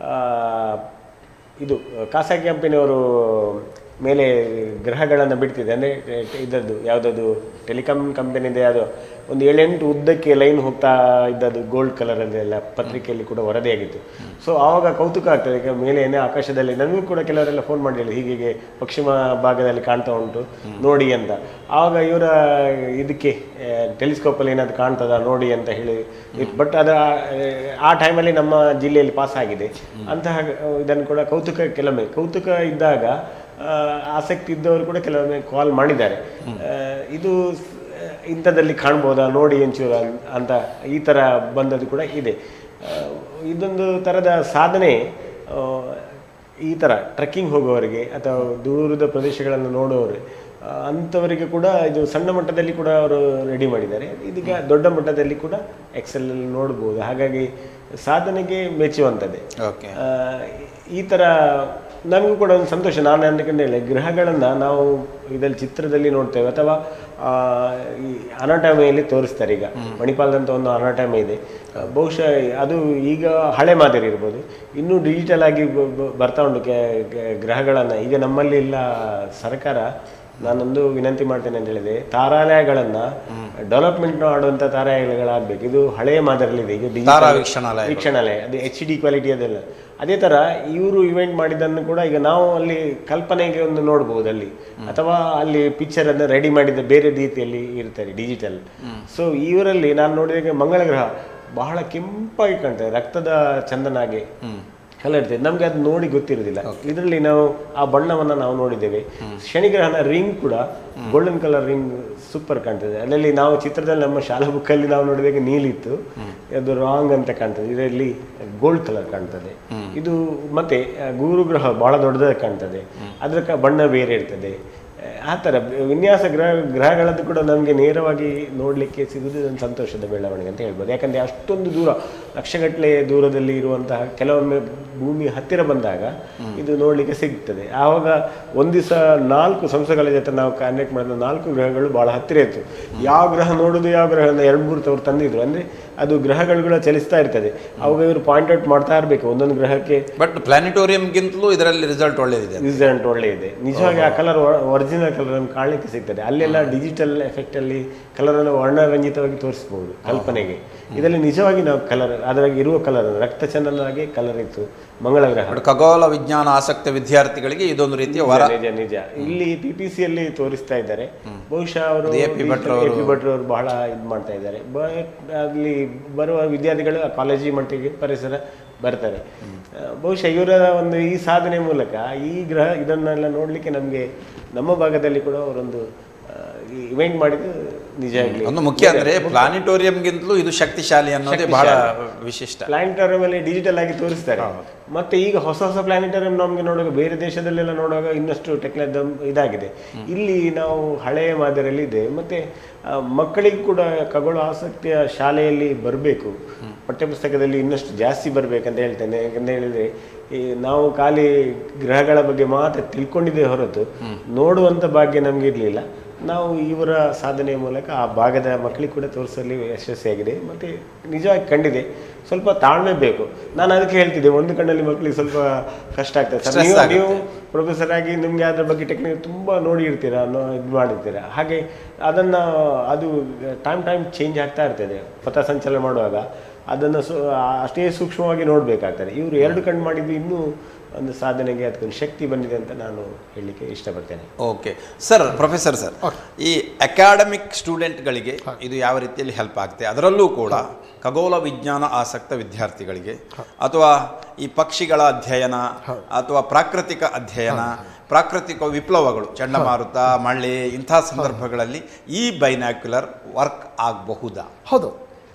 ಇದು ಖಾಸಗಿ ಕಂಪನಿಯವರು ಮೇಲೆ ಗ್ರಹಗಳನ್ನು ಬಿಡ್ತಿದೆ, ಅಂದರೆ ಇದರದ್ದು ಯಾವುದದು ಟೆಲಿಕಾಂ ಕಂಪನಿದೆ, ಅದು ಒಂದು ಏಳೆಂಟು ಉದ್ದಕ್ಕೆ ಲೈನ್ ಹೋಗ್ತಾ ಇದ್ದದ್ದು ಗೋಲ್ಡ್ ಕಲರಲ್ಲೆಲ್ಲ ಪತ್ರಿಕೆಯಲ್ಲಿ ಕೂಡ ವರದಿಯಾಗಿತ್ತು. ಸೊ ಆವಾಗ ಕೌತುಕ ಆಗ್ತದೆ, ಈಗ ಮೇಲೆ ಏನೇ ಆಕಾಶದಲ್ಲಿ ನನಗೂ ಕೂಡ ಕೆಲವರೆಲ್ಲ ಫೋನ್ ಮಾಡಿದ್ರು, ಹೀಗೆ ಪಶ್ಚಿಮ ಭಾಗದಲ್ಲಿ ಕಾಣ್ತಾ ಉಂಟು ನೋಡಿ ಅಂತ. ಆವಾಗ ಇವರ ಇದಕ್ಕೆ ಟೆಲಿಸ್ಕೋಪಲ್ಲಿ ಏನಾದ್ರು ಕಾಣ್ತದ ನೋಡಿ ಅಂತ ಹೇಳಿ, ಬಟ್ ಅದು ಆ ಟೈಮಲ್ಲಿ ನಮ್ಮ ಜಿಲ್ಲೆಯಲ್ಲಿ ಪಾಸ್ ಆಗಿದೆ. ಅಂತಹ ಇದನ್ನು ಕೂಡ ಕೌತುಕ, ಕೆಲವೊಮ್ಮೆ ಕೌತುಕ ಇದ್ದಾಗ ಆಸಕ್ತಿ ಇದ್ದವರು ಕೂಡ ಕೆಲವೊಮ್ಮೆ ಕಾಲ್ ಮಾಡಿದ್ದಾರೆ, ಇದು ಇಂಥದ್ದಲ್ಲಿ ಕಾಣ್ಬೋದಾ ನೋಡಿ ಒಂಚೂರು ಅಂತ, ಈ ಥರ ಬಂದದ್ದು ಕೂಡ ಇದೆ. ಇದೊಂದು ಥರದ ಸಾಧನೆ ಈ ಥರ ಟ್ರೆಕ್ಕಿಂಗ್ ಹೋಗೋವರಿಗೆ ಅಥವಾ ದೂರದ ಪ್ರದೇಶಗಳನ್ನು ನೋಡೋರು ಅಂಥವರಿಗೆ ಕೂಡ ಇದು ಸಣ್ಣ ಮಟ್ಟದಲ್ಲಿ ಕೂಡ ಅವರು ರೆಡಿ ಮಾಡಿದ್ದಾರೆ. ಇದೀಗ ದೊಡ್ಡ ಮಟ್ಟದಲ್ಲಿ ಕೂಡ ಎಕ್ಸೆಲ್ ನೋಡ್ಬೋದು. ಹಾಗಾಗಿ ಸಾಧನೆಗೆ ಮೆಚ್ಚುವಂಥದ್ದೇ. ಈ ಥರ ನಮಗೂ ಕೂಡ ಒಂದು ಸಂತೋಷ. ನಾನು ಅಂದ್ಕೊಂಡು ಹೇಳಿ, ಗ್ರಹಗಳನ್ನು ನಾವು ಇದರಲ್ಲಿ ಚಿತ್ರದಲ್ಲಿ ನೋಡ್ತೇವೆ ಅಥವಾ ಈ ಅನಾಟಮಿಯಲ್ಲಿ ತೋರಿಸ್ತಾರೆ. ಈಗ ಮಣಿಪಾಲದಂಥ ಒಂದು ಅನಾಟಮಿ ಇದೆ, ಬಹುಶಃ ಅದು ಈಗ ಹಳೆ ಮಾದರಿ ಇರ್ಬೋದು, ಇನ್ನೂ ಡಿಜಿಟಲ್ ಆಗಿ ಬರ್ತಾ ಉಂಟು ಗ್ರಹಗಳನ್ನು. ಈಗ ನಮ್ಮಲ್ಲಿ ಇಲ್ಲ, ಸರ್ಕಾರ ನಾನೊಂದು ವಿನಂತಿ ಮಾಡ್ತೇನೆ ಅಂತ ಹೇಳಿದೆ, ತಾರಾಲಯಗಳನ್ನು ಡೆವಲಪ್ಮೆಂಟ್ ಮಾಡುವಂಥ ತಾರಾಲಯಗಳಾಗಬೇಕು. ಇದು ಹಳೆಯ ಮಾದರಿಯಲ್ಲಿದೆ, ಈಗ ಡಿಜಿಟಲ್ ವೀಕ್ಷಣಾಲಯ, ಅದು ಎಚ್ ಡಿ ಕ್ವಾಲಿಟಿ ಅದೆಲ್ಲ. ಅದೇ ಥರ ಇವರು ಇವೆಂಟ್ ಮಾಡಿದ್ದನ್ನು ಕೂಡ ಈಗ ನಾವು ಅಲ್ಲಿ ಕಲ್ಪನೆಗೆ ಒಂದು ನೋಡ್ಬೋದು ಅಲ್ಲಿ, ಅಥವಾ ಅಲ್ಲಿ ಪಿಕ್ಚರನ್ನು ರೆಡಿ ಮಾಡಿದ ಬೇರೆ ರೀತಿಯಲ್ಲಿ ಇರ್ತಾರೆ ಡಿಜಿಟಲ್. ಸೊ ಇವರಲ್ಲಿ ನಾನು ನೋಡಿದಾಗ ಮಂಗಳ ಗ್ರಹ ಬಹಳ ಕೆಂಪಾಗಿ ಕಾಣ್ತದೆ, ರಕ್ತದ ಚಂದನಾಗೆ ಕಲರ್ ಇರ್ತದೆ. ನಮಗೆ ಅದು ನೋಡಿ ಗೊತ್ತಿರೋದಿಲ್ಲ. ಇದರಲ್ಲಿ ನಾವು ಆ ಬಣ್ಣವನ್ನು ನಾವು ನೋಡಿದ್ದೇವೆ. ಶನಿಗ್ರಹನ ರಿಂಗ್ ಕೂಡ ಗೋಲ್ಡನ್ ಕಲರ್ ರಿಂಗ್ ಸೂಪರ್ ಕಾಣ್ತದೆ. ಅದರಲ್ಲಿ ನಾವು ಚಿತ್ರದಲ್ಲಿ ನಮ್ಮ ಶಾಲಾ ಬುಕ್ಕಲ್ಲಿ ನಾವು ನೋಡಿದಾಗ ನೀಲಿತ್ತು, ಅದು ರಾಂಗ್ ಅಂತ ಕಾಣ್ತದೆ. ಇದರಲ್ಲಿ ಗೋಲ್ಡ್ ಕಲರ್ ಕಾಣ್ತದೆ. ಇದು ಮತ್ತೆ ಗುರುಗ್ರಹ ಬಹಳ ದೊಡ್ಡದಾಗಿ ಕಾಣ್ತದೆ, ಅದರ ಬಣ್ಣ ಬೇರೆ ಇರ್ತದೆ. ಆ ಥರ ವಿನ್ಯಾಸ ಗ್ರಹ ಗ್ರಹಗಳದ್ದು ಕೂಡ ನಮಗೆ ನೇರವಾಗಿ ನೋಡಲಿಕ್ಕೆ ಸಿಗುವುದು ಒಂದು ಸಂತೋಷದ ಬೆಳವಣಿಗೆ ಅಂತ ಹೇಳ್ಬೋದು. ಯಾಕಂದರೆ ಅಷ್ಟೊಂದು ದೂರ, ಲಕ್ಷಗಟ್ಟಲೆ ದೂರದಲ್ಲಿ ಇರುವಂತಹ ಕೆಲವೊಮ್ಮೆ ಭೂಮಿ ಹತ್ತಿರ ಬಂದಾಗ ಇದು ನೋಡಲಿಕ್ಕೆ ಸಿಗ್ತದೆ. ಆವಾಗ ಒಂದು ದಿವಸ ನಾಲ್ಕು ಸಂಸ್ಥೆಗಳ ಜೊತೆ ನಾವು ಕಾಂಟ್ಯಾಕ್ಟ್ ಮಾಡಿದ ನಾಲ್ಕು ಗ್ರಹಗಳು ಭಾಳ ಹತ್ತಿರ ಇತ್ತು. ಯಾವ ಗ್ರಹ ನೋಡೋದು ಯಾವ ಗ್ರಹ ಎರಡು ಮೂರು ಅವ್ರು ತಂದಿದ್ರು. ಅಂದರೆ ಅದು ಗ್ರಹಗಳು ಕೂಡ ಚಲಿಸ್ತಾ ಇರ್ತದೆ, ಅವಾಗ ಇವರು ಪಾಯಿಂಟ್ ಔಟ್ ಮಾಡ್ತಾ ಇರಬೇಕು ಒಂದೊಂದು ಗ್ರಹಕ್ಕೆ. ಬಟ್ ಪ್ಲಾನಿಟೋರಿಯಂಗಿಂತಲೂ ಇದರಲ್ಲಿ ರಿಸಲ್ಟ್ ಒಳ್ಳೆಯದಿದೆ. ರಿಸಲ್ಟ್ ಒಳ್ಳೆಯದೆ, ನಿಜವಾಗಿ ಆ ಕಲರ್ ಒರಿಜಿನಲ್ ಕಲರನ್ನು ಕಾಣಲಿಕ್ಕೆ ಸಿಗ್ತದೆ. ಅಲ್ಲೆಲ್ಲ ಡಿಜಿಟಲ್ ಎಫೆಕ್ಟಲ್ಲಿ ಕಲರನ್ನು ವರ್ಣರಂಜಿತವಾಗಿ ತೋರಿಸ್ಬೋದು ಕಲ್ಪನೆಗೆ. ಇದರಲ್ಲಿ ನಿಜವಾಗಿ ನಾವು ಕಲರ್, ಅದರಾಗಿ ಇರುವ ಕಲರ್ ರಕ್ತ ಚಂದನಾಗಿ ಕಲರ್ ಇತ್ತು ಮಂಗಳ ಗ್ರಹ. ಖಗೋಳ ವಿಜ್ಞಾನ ಆಸಕ್ತ ವಿದ್ಯಾರ್ಥಿಗಳಿಗೆ ಇದೊಂದು ರೀತಿಯ ವರ. ನಿಜ ನಿಜ ಇಲ್ಲಿ ಪಿ ಪಿ ಸಿ ಅಲ್ಲಿ ತೋರಿಸ್ತಾ ಇದ್ದಾರೆ. ಬಹುಶಃ ಅವರು ಎ ಪಿ ಭಟ್ರು ಅವರು ಬಹಳ ಇದು ಮಾಡ್ತಾ ಇದ್ದಾರೆ. ಅಲ್ಲಿ ಬರುವ ವಿದ್ಯಾರ್ಥಿಗಳು ಕಾಲೇಜಿ ಮಟ್ಟಿಗೆ ಪರಿಸರ ಬರ್ತಾರೆ. ಬಹುಶಃ ಇವರ ಒಂದು ಈ ಸಾಧನೆ ಮೂಲಕ ಈ ಗ್ರಹ ಇದನ್ನೆಲ್ಲ ನೋಡಲಿಕ್ಕೆ ನಮಗೆ ನಮ್ಮ ಭಾಗದಲ್ಲಿ ಕೂಡ ಅವರೊಂದು ಇವೆಂಟ್ ಮಾಡಿದ್ದು ನಿಜವಾಗ್ಲಿ ಒಂದು ಮುಖ್ಯ. ಅಂದರೆ ಪ್ಲಾನಿಟೋರಿಯಂಗಿಂತಲೂ ಇದು ಶಕ್ತಿಶಾಲಿ ಅನ್ನೋದೇ ಬಹಳ ವಿಶಿಷ್ಟ. ಪ್ಲಾನಿಟೋರಿಯಂ ಅಲ್ಲಿ ಡಿಜಿಟಲ್ ಆಗಿ ತೋರಿಸ್ತಾರೆ. ಮತ್ತೆ ಈಗ ಹೊಸ ಹೊಸ ಪ್ಲಾನಿಟೋರಿಯಂ ನಮಗೆ ನೋಡುವಾಗ ಬೇರೆ ದೇಶದಲ್ಲೆಲ್ಲ ನೋಡುವಾಗ ಇನ್ನಷ್ಟು ಟೆಕ್ನಾಲಜಿ ಇದಾಗಿದೆ. ಇಲ್ಲಿ ನಾವು ಹಳೆಯ ಮಾದರಿಯಲ್ಲಿ ಇದೆ. ಮತ್ತೆ ಮಕ್ಕಳಿಗೆ ಕೂಡ ಖಗೋಳ ಆಸಕ್ತಿಯ ಶಾಲೆಯಲ್ಲಿ ಬರಬೇಕು, ಪಠ್ಯಪುಸ್ತಕದಲ್ಲಿ ಇನ್ನಷ್ಟು ಜಾಸ್ತಿ ಬರಬೇಕಂತ ಹೇಳ್ತೇನೆ. ಯಾಕಂತ ಹೇಳಿದರೆ ಈ ನಾವು ಖಾಲಿ ಗ್ರಹಗಳ ಬಗ್ಗೆ ಮಾತ್ರ ತಿಳ್ಕೊಂಡಿದ್ದೇ ಹೊರತು ನೋಡುವಂಥ ಭಾಗ್ಯ ನಮಗೆ ಇರಲಿಲ್ಲ. ನಾವು ಇವರ ಸಾಧನೆಯ ಮೂಲಕ ಆ ಭಾಗದ ಮಕ್ಕಳಿಗೆ ಕೂಡ ತೋರಿಸಲಿ ಯಶಸ್ವಿಯಾಗಿದೆ. ಮತ್ತು ನಿಜವಾಗಿ ಕಂಡಿದೆ. ಸ್ವಲ್ಪ ತಾಳ್ಮೆ ಬೇಕು. ನಾನು ಅದಕ್ಕೆ ಹೇಳ್ತಿದ್ದೆ, ಒಂದು ಕಣ್ಣಲ್ಲಿ ಮಕ್ಕಳಿಗೆ ಸ್ವಲ್ಪ ಕಷ್ಟ ಆಗ್ತದೆ ಸರ್. ನೀವು ನೀವು ಪ್ರೊಫೆಸರ್ ಆಗಿ ನಿಮಗೆ ಅದರ ಬಗ್ಗೆ ಟೆಕ್ನಿಕ್ ತುಂಬ ನೋಡಿ ಇರ್ತೀರಾ, ಇದು ಮಾಡಿರ್ತೀರಾ. ಹಾಗೆ ಅದನ್ನು ಅದು ಟೈಮ್ ಟೈಮ್ ಚೇಂಜ್ ಆಗ್ತಾ ಇರ್ತದೆ. ಪಥಸಂಚಲನ ಮಾಡುವಾಗ ಅದನ್ನು ಸು ಅಷ್ಟೇ ಸೂಕ್ಷ್ಮವಾಗಿ ನೋಡಬೇಕಾಗ್ತದೆ. ಇವರು ಎರಡು ಕಣ್ಣು ಮಾಡಿದ್ದು ಇನ್ನೂ ಒಂದು ಸಾಧನೆಗೆ ಅದಕ್ಕೊಂದು ಶಕ್ತಿ ಬಂದಿದೆ ಅಂತ ನಾನು ಹೇಳಲಿಕ್ಕೆ ಇಷ್ಟಪಡ್ತೇನೆ. ಓಕೆ ಸರ್, ಪ್ರೊಫೆಸರ್ ಸರ್, ಈ ಅಕಾಡೆಮಿಕ್ ಸ್ಟೂಡೆಂಟ್ಗಳಿಗೆ ಇದು ಯಾವ ರೀತಿಯಲ್ಲಿ ಹೆಲ್ಪ್ ಆಗುತ್ತೆ? ಅದರಲ್ಲೂ ಕೂಡ ಖಗೋಳ ವಿಜ್ಞಾನ ಆಸಕ್ತ ವಿದ್ಯಾರ್ಥಿಗಳಿಗೆ ಅಥವಾ ಈ ಪಕ್ಷಿಗಳ ಅಧ್ಯಯನ ಅಥವಾ ಪ್ರಾಕೃತಿಕ ಅಧ್ಯಯನ, ಪ್ರಾಕೃತಿಕ ವಿಪ್ಲವಗಳು, ಚಂಡಮಾರುತ, ಮಳೆ, ಇಂಥ ಸಂದರ್ಭಗಳಲ್ಲಿ ಈ ಬೈನಾಕ್ಯುಲರ್ ವರ್ಕ್ ಆಗಬಹುದಾ? ಹೌದು.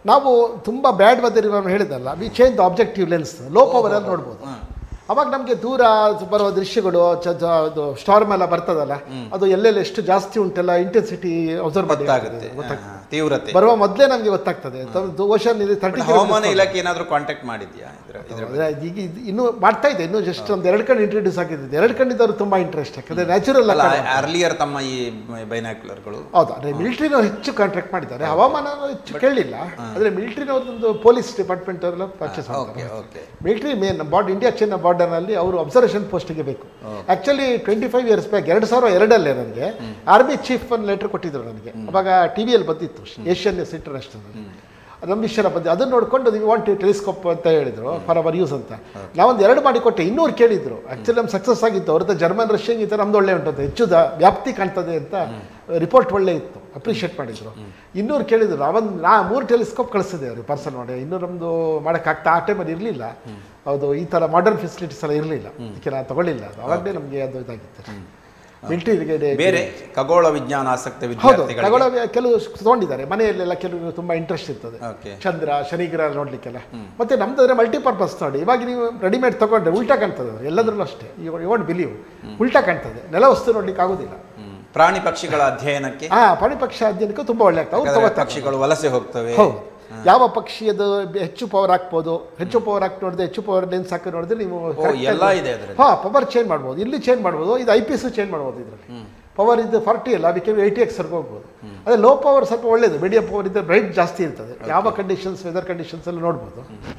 ನಾವು ತುಂಬ ಬ್ಯಾಡ್ ವೆದರ್ ಇರೋನು ಹೇಳಿದಲ್ಲ, we change the objective lens, low ಪವರಲ್ಲಿ ನೋಡ್ಬೋದು. ಅವಾಗ ನಮಗೆ ದೂರ ಬರುವ ದೃಶ್ಯಗಳು ಅದು ಸ್ಟಾರ್ಮ್ ಎಲ್ಲ ಬರ್ತದಲ್ಲ, ಅದು ಎಲ್ಲೆಲ್ಲಿ ಎಷ್ಟು ಜಾಸ್ತಿ ಉಂಟೆಲ್ಲ ಇಂಟೆನ್ಸಿಟಿ ಅಬ್ಸರ್ವ್ ಗೊತ್ತಾಗುತ್ತೆ, ತೀವ್ರತೆ ಬರುವ ಮೊದಲೇ ನಮಗೆ ಗೊತ್ತಾಗ್ತದೆ. ಓಷನ್ ಇದೆ ತರ್ಟಿ ಹವಾಮಾನ ಇಲಾಖೆ ಏನಾದರೂ ಕಾಂಟ್ಯಾಕ್ಟ್ ಮಾಡಿದ್ಯಾ? ಈಗ ಇನ್ನೂ ಮಾಡ್ತಾ ಇದೆ, ಇನ್ನೂ ಜಸ್ಟ್ ಒಂದು ಎರಡು ಕಣ್ಣು ಇಂಟ್ರೊಡ್ಯೂಸ್ ಆಗಿದ್ದು. ಎರಡು ಕಣ್ಣಿದ್ದವರು ತುಂಬ ಇಂಟ್ರೆಸ್ಟ್, ಯಾಕಂದರೆ ನ್ಯಾಚುರಲ್ ಅಲ್ಲ. ಅರ್ಲಿಯರ್ ತಮ್ಮ ಈ ಬೈನಾಕ್ಯುಲರ್ಗಳು ಹೌದಾ, ಅಂದರೆ ಮಿಲಿಟ್ರಿನವ್ರು ಹೆಚ್ಚು ಕಾಂಟ್ರಾಕ್ಟ್ ಮಾಡಿದ್ದಾರೆ, ಹವಾಮಾನ ಹೆಚ್ಚು ಕೇಳಲಿಲ್ಲ. ಆದರೆ ಮಿಲಿಟ್ರಿನವ್ರದ್ದು ಪೊಲೀಸ್ ಡಿಪಾರ್ಟ್ಮೆಂಟ್ ಅವರೆಲ್ಲ ಪರ್ಚೇಸ್ ಮಾಡ್ತಾರೆ. ಮಿಲಿಟ್ರಿ ಮೇನ್ ಬಾರ್ಡ್ ಇಂಡಿಯಾ ಚೈನಾ ಬಾರ್ಡರ್ನಲ್ಲಿ ಅವರು ಅಬ್ಸರ್ವೇಷನ್ ಪೋಸ್ಟಿಗೆ ಬೇಕು. Actually twenty five years back ಎರಡು ಸಾವಿರ ಎರಡಲ್ಲೇ ನನಗೆ ಆರ್ಮಿ ಚೀಫ್ ಒಂದು ಲೆಟರ್ ಕೊಟ್ಟಿದ್ರು ನನಗೆ. ಅವಾಗ ಟಿ ವಿಯಲ್ಲಿ ಬಂದಿತ್ತು, ಏಷ್ಯನ್ ನ್ಯೂಸ್ ಇಂಟರ್ನ್ಯಾಷನಲ್, ನಮ್ಮ ವಿಷಯ ಬಂದು ಅದನ್ನು ನೋಡ್ಕೊಂಡು ನೀವು ವಾಂಟ್ ಟೆಲಿಸ್ಕೋಪ್ ಅಂತ ಹೇಳಿದರು ಫಾರ್ ಅವರ್ ಯೂಸ್ ಅಂತ. ನಾವೊಂದು ಎರಡು ಮಾಡಿ ಕೊಟ್ಟೆ, ಇನ್ನೂರು ಕೇಳಿದ್ರು. ಆ್ಯಕ್ಚುಲಿ ನಮ್ಮ ಸಕ್ಸಸ್ ಆಗಿತ್ತು. ಅವ್ರದ್ದು ಜರ್ಮನ್ ರಷ್ಯನ್ ಈ ಥರ ನಮ್ದು ಒಳ್ಳೆ ಉಂಟು, ಹೆಚ್ಚು ದ ವ್ಯಾಪ್ತಿ ಕಾಣ್ತದೆ ಅಂತ ರಿಪೋರ್ಟ್ ಒಳ್ಳೆ ಇತ್ತು, ಅಪ್ರಿಷಿಯೇಟ್ ಮಾಡಿದರು. ಇನ್ನೂರು ಕೇಳಿದ್ರು, ನಾವೊಂದು ನಾ ಮೂರು ಟೆಲಿಸ್ಕೋಪ್ ಕಳಿಸಿದೆ ಅವ್ರಿಗೆ ಪಾರ್ಸಲ್ ಮಾಡಿ. ಇನ್ನೂ ನಮ್ಮದು ಮಾಡೋಕ್ಕಾಗ್ತಾ ಆ ಟೈಮಲ್ಲಿ ಇರಲಿಲ್ಲ. ಹೌದು, ಈ ಥರ ಮಾಡರ್ನ್ ಫೆಸಿಲಿಟೀಸ್ ಎಲ್ಲ ಇರಲಿಲ್ಲ, ಅದಕ್ಕೆ ನಾನು ತಗೊಳ್ಳಿಲ್ಲ. ಅದು ಅವಾಗಲೇ ನಮಗೆ ಅದು ಇದಾಗಿತ್ತು. ಮಿಲಿಟರಿಗೆ ಬೇರೆ ಖಗೋಳ ವಿಜ್ಞಾನ ಆಸಕ್ತ ಹೌದು, ವಿದ್ಯಾರ್ಥಿಗಳು ಖಗೋಳ ಕೆಲವು ತೊಗೊಂಡಿದ್ದಾರೆ. ಮನೆಯಲ್ಲೆಲ್ಲ ಕೆಲವು ತುಂಬ ಇಂಟ್ರೆಸ್ಟ್ ಇರ್ತದೆ, ಓಕೆ. ಚಂದ್ರ ಶನಿಗ್ರಹ ನೋಡ್ಲಿಕ್ಕೆಲ್ಲ. ಮತ್ತೆ ನಮ್ದಾದ್ರೆ ಮಲ್ಟಿಪರ್ಪಸ್ ನೋಡಿ. ಇವಾಗ ನೀವು ರೆಡಿಮೇಡ್ ತಗೊಂಡ್ರೆ ಉಲ್ಟಾ ಕಾಣ್ತದೆ, ಎಲ್ಲದ್ರಲ್ಲೂ ಅಷ್ಟೇ. ಯು ವಾಂಟ್ ಬಿಲೀವ್, ಉಲ್ಟಾ ಕಾಣ್ತದೆ, ನೆಲ ವಸ್ತು ನೋಡ್ಲಿಕ್ಕೆ ಆಗೋದಿಲ್ಲ. ಪ್ರಾಣಿ ಪಕ್ಷಿಗಳ ಅಧ್ಯಯನಕ್ಕೆ ಹಾ ಪ್ರಾಣಿ ಪಕ್ಷಿ ಅಧ್ಯಯನಕ್ಕೆ ತುಂಬ ಒಳ್ಳೆ ಆಗ್ತದೆ. ಅವ್ರು ತಗೋತಾರೆ. ಪಕ್ಷಿಗಳು ವಲಸೆ ಹೋಗ್ತವೆ. ಹೌದು, ಯಾವ ಪಕ್ಷಿ ಅದು ಹೆಚ್ಚು ಪವರ್ ಹಾಕ್ಬೋದು, ಹೆಚ್ಚು ಪವರ್ ಹಾಕಿ ನೋಡಿದ್ರೆ, ಹೆಚ್ಚು ಪವರ್ ಲೆನ್ಸ್ ಹಾಕಿ ನೋಡಿದ್ರೆ ನೀವು ಎಲ್ಲ ಇದೆ ಅದರಲ್ಲಿ. ಹಾ ಪವರ್ ಚೇಂಜ್ ಮಾಡ್ಬೋದು, ಇಲ್ಲಿ ಚೇಂಜ್ ಮಾಡ್ಬೋದು. ಇದು ಐ ಪಿ ಎಸ್ ಚೇಂಜ್ ಮಾಡ್ಬೋದು. ಇದರಲ್ಲಿ ಪವರ್ ಇದು ಫಾರ್ಟಿ ಅಲ್ಲ, ಅದಕ್ಕೆ ಏಯ್ಟಿ ಎಕ್ಸ್ವರೆಗೂ ಹೋಗ್ಬೋದು. ಅದೇ ಲೋ ಪವರ್ ಸ್ವಲ್ಪ ಒಳ್ಳೇದು, ಮೀಡಿಯಂ ಪವರ್ ಇದ್ದರೆ ಬ್ರೈಟ್ ಜಾಸ್ತಿ ಇರ್ತದೆ. ಯಾವ ಕಂಡೀಷನ್ಸ್, ವೆದರ್ ಕಂಡೀಷನ್ಸ್ ಎಲ್ಲ ನೋಡ್ಬೋದು.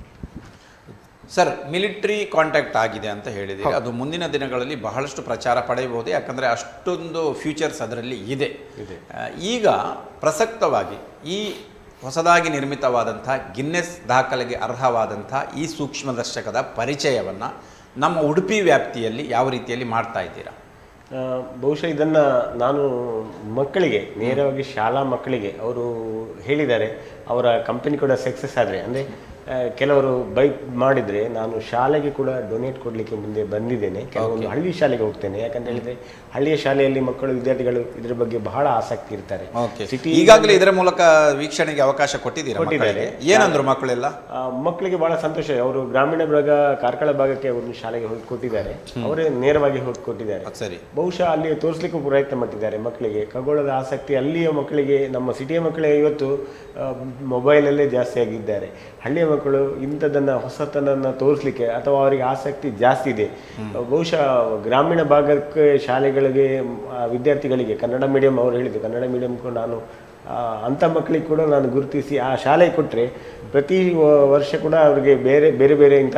ಸರ್, ಮಿಲಿಟ್ರಿ ಕಾಂಟ್ಯಾಕ್ಟ್ ಆಗಿದೆ ಅಂತ ಹೇಳಿದ್ದೀರಿ, ಅದು ಮುಂದಿನ ದಿನಗಳಲ್ಲಿ ಬಹಳಷ್ಟು ಪ್ರಚಾರ ಪಡೆಯಬಹುದು, ಯಾಕಂದರೆ ಅಷ್ಟೊಂದು ಫ್ಯೂಚರ್ಸ್ ಅದರಲ್ಲಿ ಇದೆ. ಈಗ ಪ್ರಸಕ್ತವಾಗಿ ಈ ಹೊಸದಾಗಿ ನಿರ್ಮಿತವಾದಂಥ ಗಿನ್ನೆಸ್ ದಾಖಲೆಗೆ ಅರ್ಹವಾದಂಥ ಈ ಸೂಕ್ಷ್ಮದರ್ಶಕದ ಪರಿಚಯವನ್ನು ನಮ್ಮ ಉಡುಪಿ ವ್ಯಾಪ್ತಿಯಲ್ಲಿ ಯಾವ ರೀತಿಯಲ್ಲಿ ಮಾಡ್ತಾ ಇದ್ದೀರಾ? ಬಹುಶಃ ಇದನ್ನು ನಾನು ಮಕ್ಕಳಿಗೆ ನೇರವಾಗಿ ಶಾಲಾ ಮಕ್ಕಳಿಗೆ ಅವರು ಹೇಳಿದ್ದಾರೆ. ಅವರ ಕಂಪನಿ ಕೂಡ ಸಕ್ಸಸ್ ಆದರೆ, ಅಂದರೆ ಕೆಲವರು ಬೈಕ್ ಮಾಡಿದರೆ ನಾನು ಶಾಲೆಗೆ ಕೂಡ ಡೊನೇಟ್ ಕೊಡಲಿಕ್ಕೆ ಮುಂದೆ ಬಂದಿದ್ದೇನೆ. ಕೆಲವೊಂದು ಹಳ್ಳಿ ಶಾಲೆಗೆ ಹೋಗ್ತೇನೆ, ಯಾಕಂತ ಹೇಳಿದರೆ ಹಳ್ಳಿಯ ಶಾಲೆಯಲ್ಲಿ ಮಕ್ಕಳು ವಿದ್ಯಾರ್ಥಿಗಳು ಇದರ ಬಗ್ಗೆ ಬಹಳ ಆಸಕ್ತಿ ಇರ್ತಾರೆ. ಸಿಟಿ ಈಗಾಗಲೇ ಇದರ ಮೂಲಕ ವೀಕ್ಷಣೆಗೆ ಅವಕಾಶ ಕೊಟ್ಟಿದ್ದೀರಾ? ಕೊಟ್ಟಿದ್ದಾರೆ. ಏನಂದ್ರು ಮಕ್ಕಳೆಲ್ಲ? ಮಕ್ಕಳಿಗೆ ಬಹಳ ಸಂತೋಷ. ಅವರು ಗ್ರಾಮೀಣ ಭಾಗ ಕಾರ್ಕಳ ಭಾಗಕ್ಕೆ ಒಂದು ಶಾಲೆಗೆ ಹೋಗಿ ಕೊಟ್ಟಿದ್ದಾರೆ, ಅವರೇ ನೇರವಾಗಿ ಹೋಗಿ ಕೊಟ್ಟಿದ್ದಾರೆ. ಸರಿ, ಬಹುಶಃ ಅಲ್ಲಿ ತೋರಿಸ್ಲಿಕ್ಕೂ ಪ್ರಯತ್ನ ಮಾಡಿದ್ದಾರೆ ಮಕ್ಕಳಿಗೆ. ಖಗೋಳದ ಆಸಕ್ತಿ ಅಲ್ಲಿಯ ಮಕ್ಕಳಿಗೆ, ನಮ್ಮ ಸಿಟಿಯ ಮಕ್ಕಳಿಗೆ ಇವತ್ತು ಮೊಬೈಲಲ್ಲೇ ಜಾಸ್ತಿ ಆಗಿದ್ದಾರೆ. ಹಳ್ಳಿಯ ಮಕ್ಕಳು ಇಂಥದ್ದನ್ನು ಹೊಸತನನ್ನು ತೋರಿಸ್ಲಿಕ್ಕೆ ಅಥವಾ ಅವರಿಗೆ ಆಸಕ್ತಿ ಜಾಸ್ತಿ ಇದೆ. ಬಹುಶಃ ಗ್ರಾಮೀಣ ಭಾಗಕ್ಕೆ ಶಾಲೆಗಳಿಗೆ ವಿದ್ಯಾರ್ಥಿಗಳಿಗೆ ಕನ್ನಡ ಮೀಡಿಯಂ ಅವರು ಹೇಳಿದ್ದು, ಕನ್ನಡ ಮೀಡಿಯಂಗೂ ನಾನು ಅಂಥ ಮಕ್ಕಳಿಗೆ ಕೂಡ ನಾನು ಗುರುತಿಸಿ ಆ ಶಾಲೆಗೆ ಕೊಟ್ಟರೆ ಪ್ರತಿ ವರ್ಷ ಕೂಡ ಅವರಿಗೆ ಬೇರೆ ಬೇರೆ ಬೇರೆ ಇಂಥ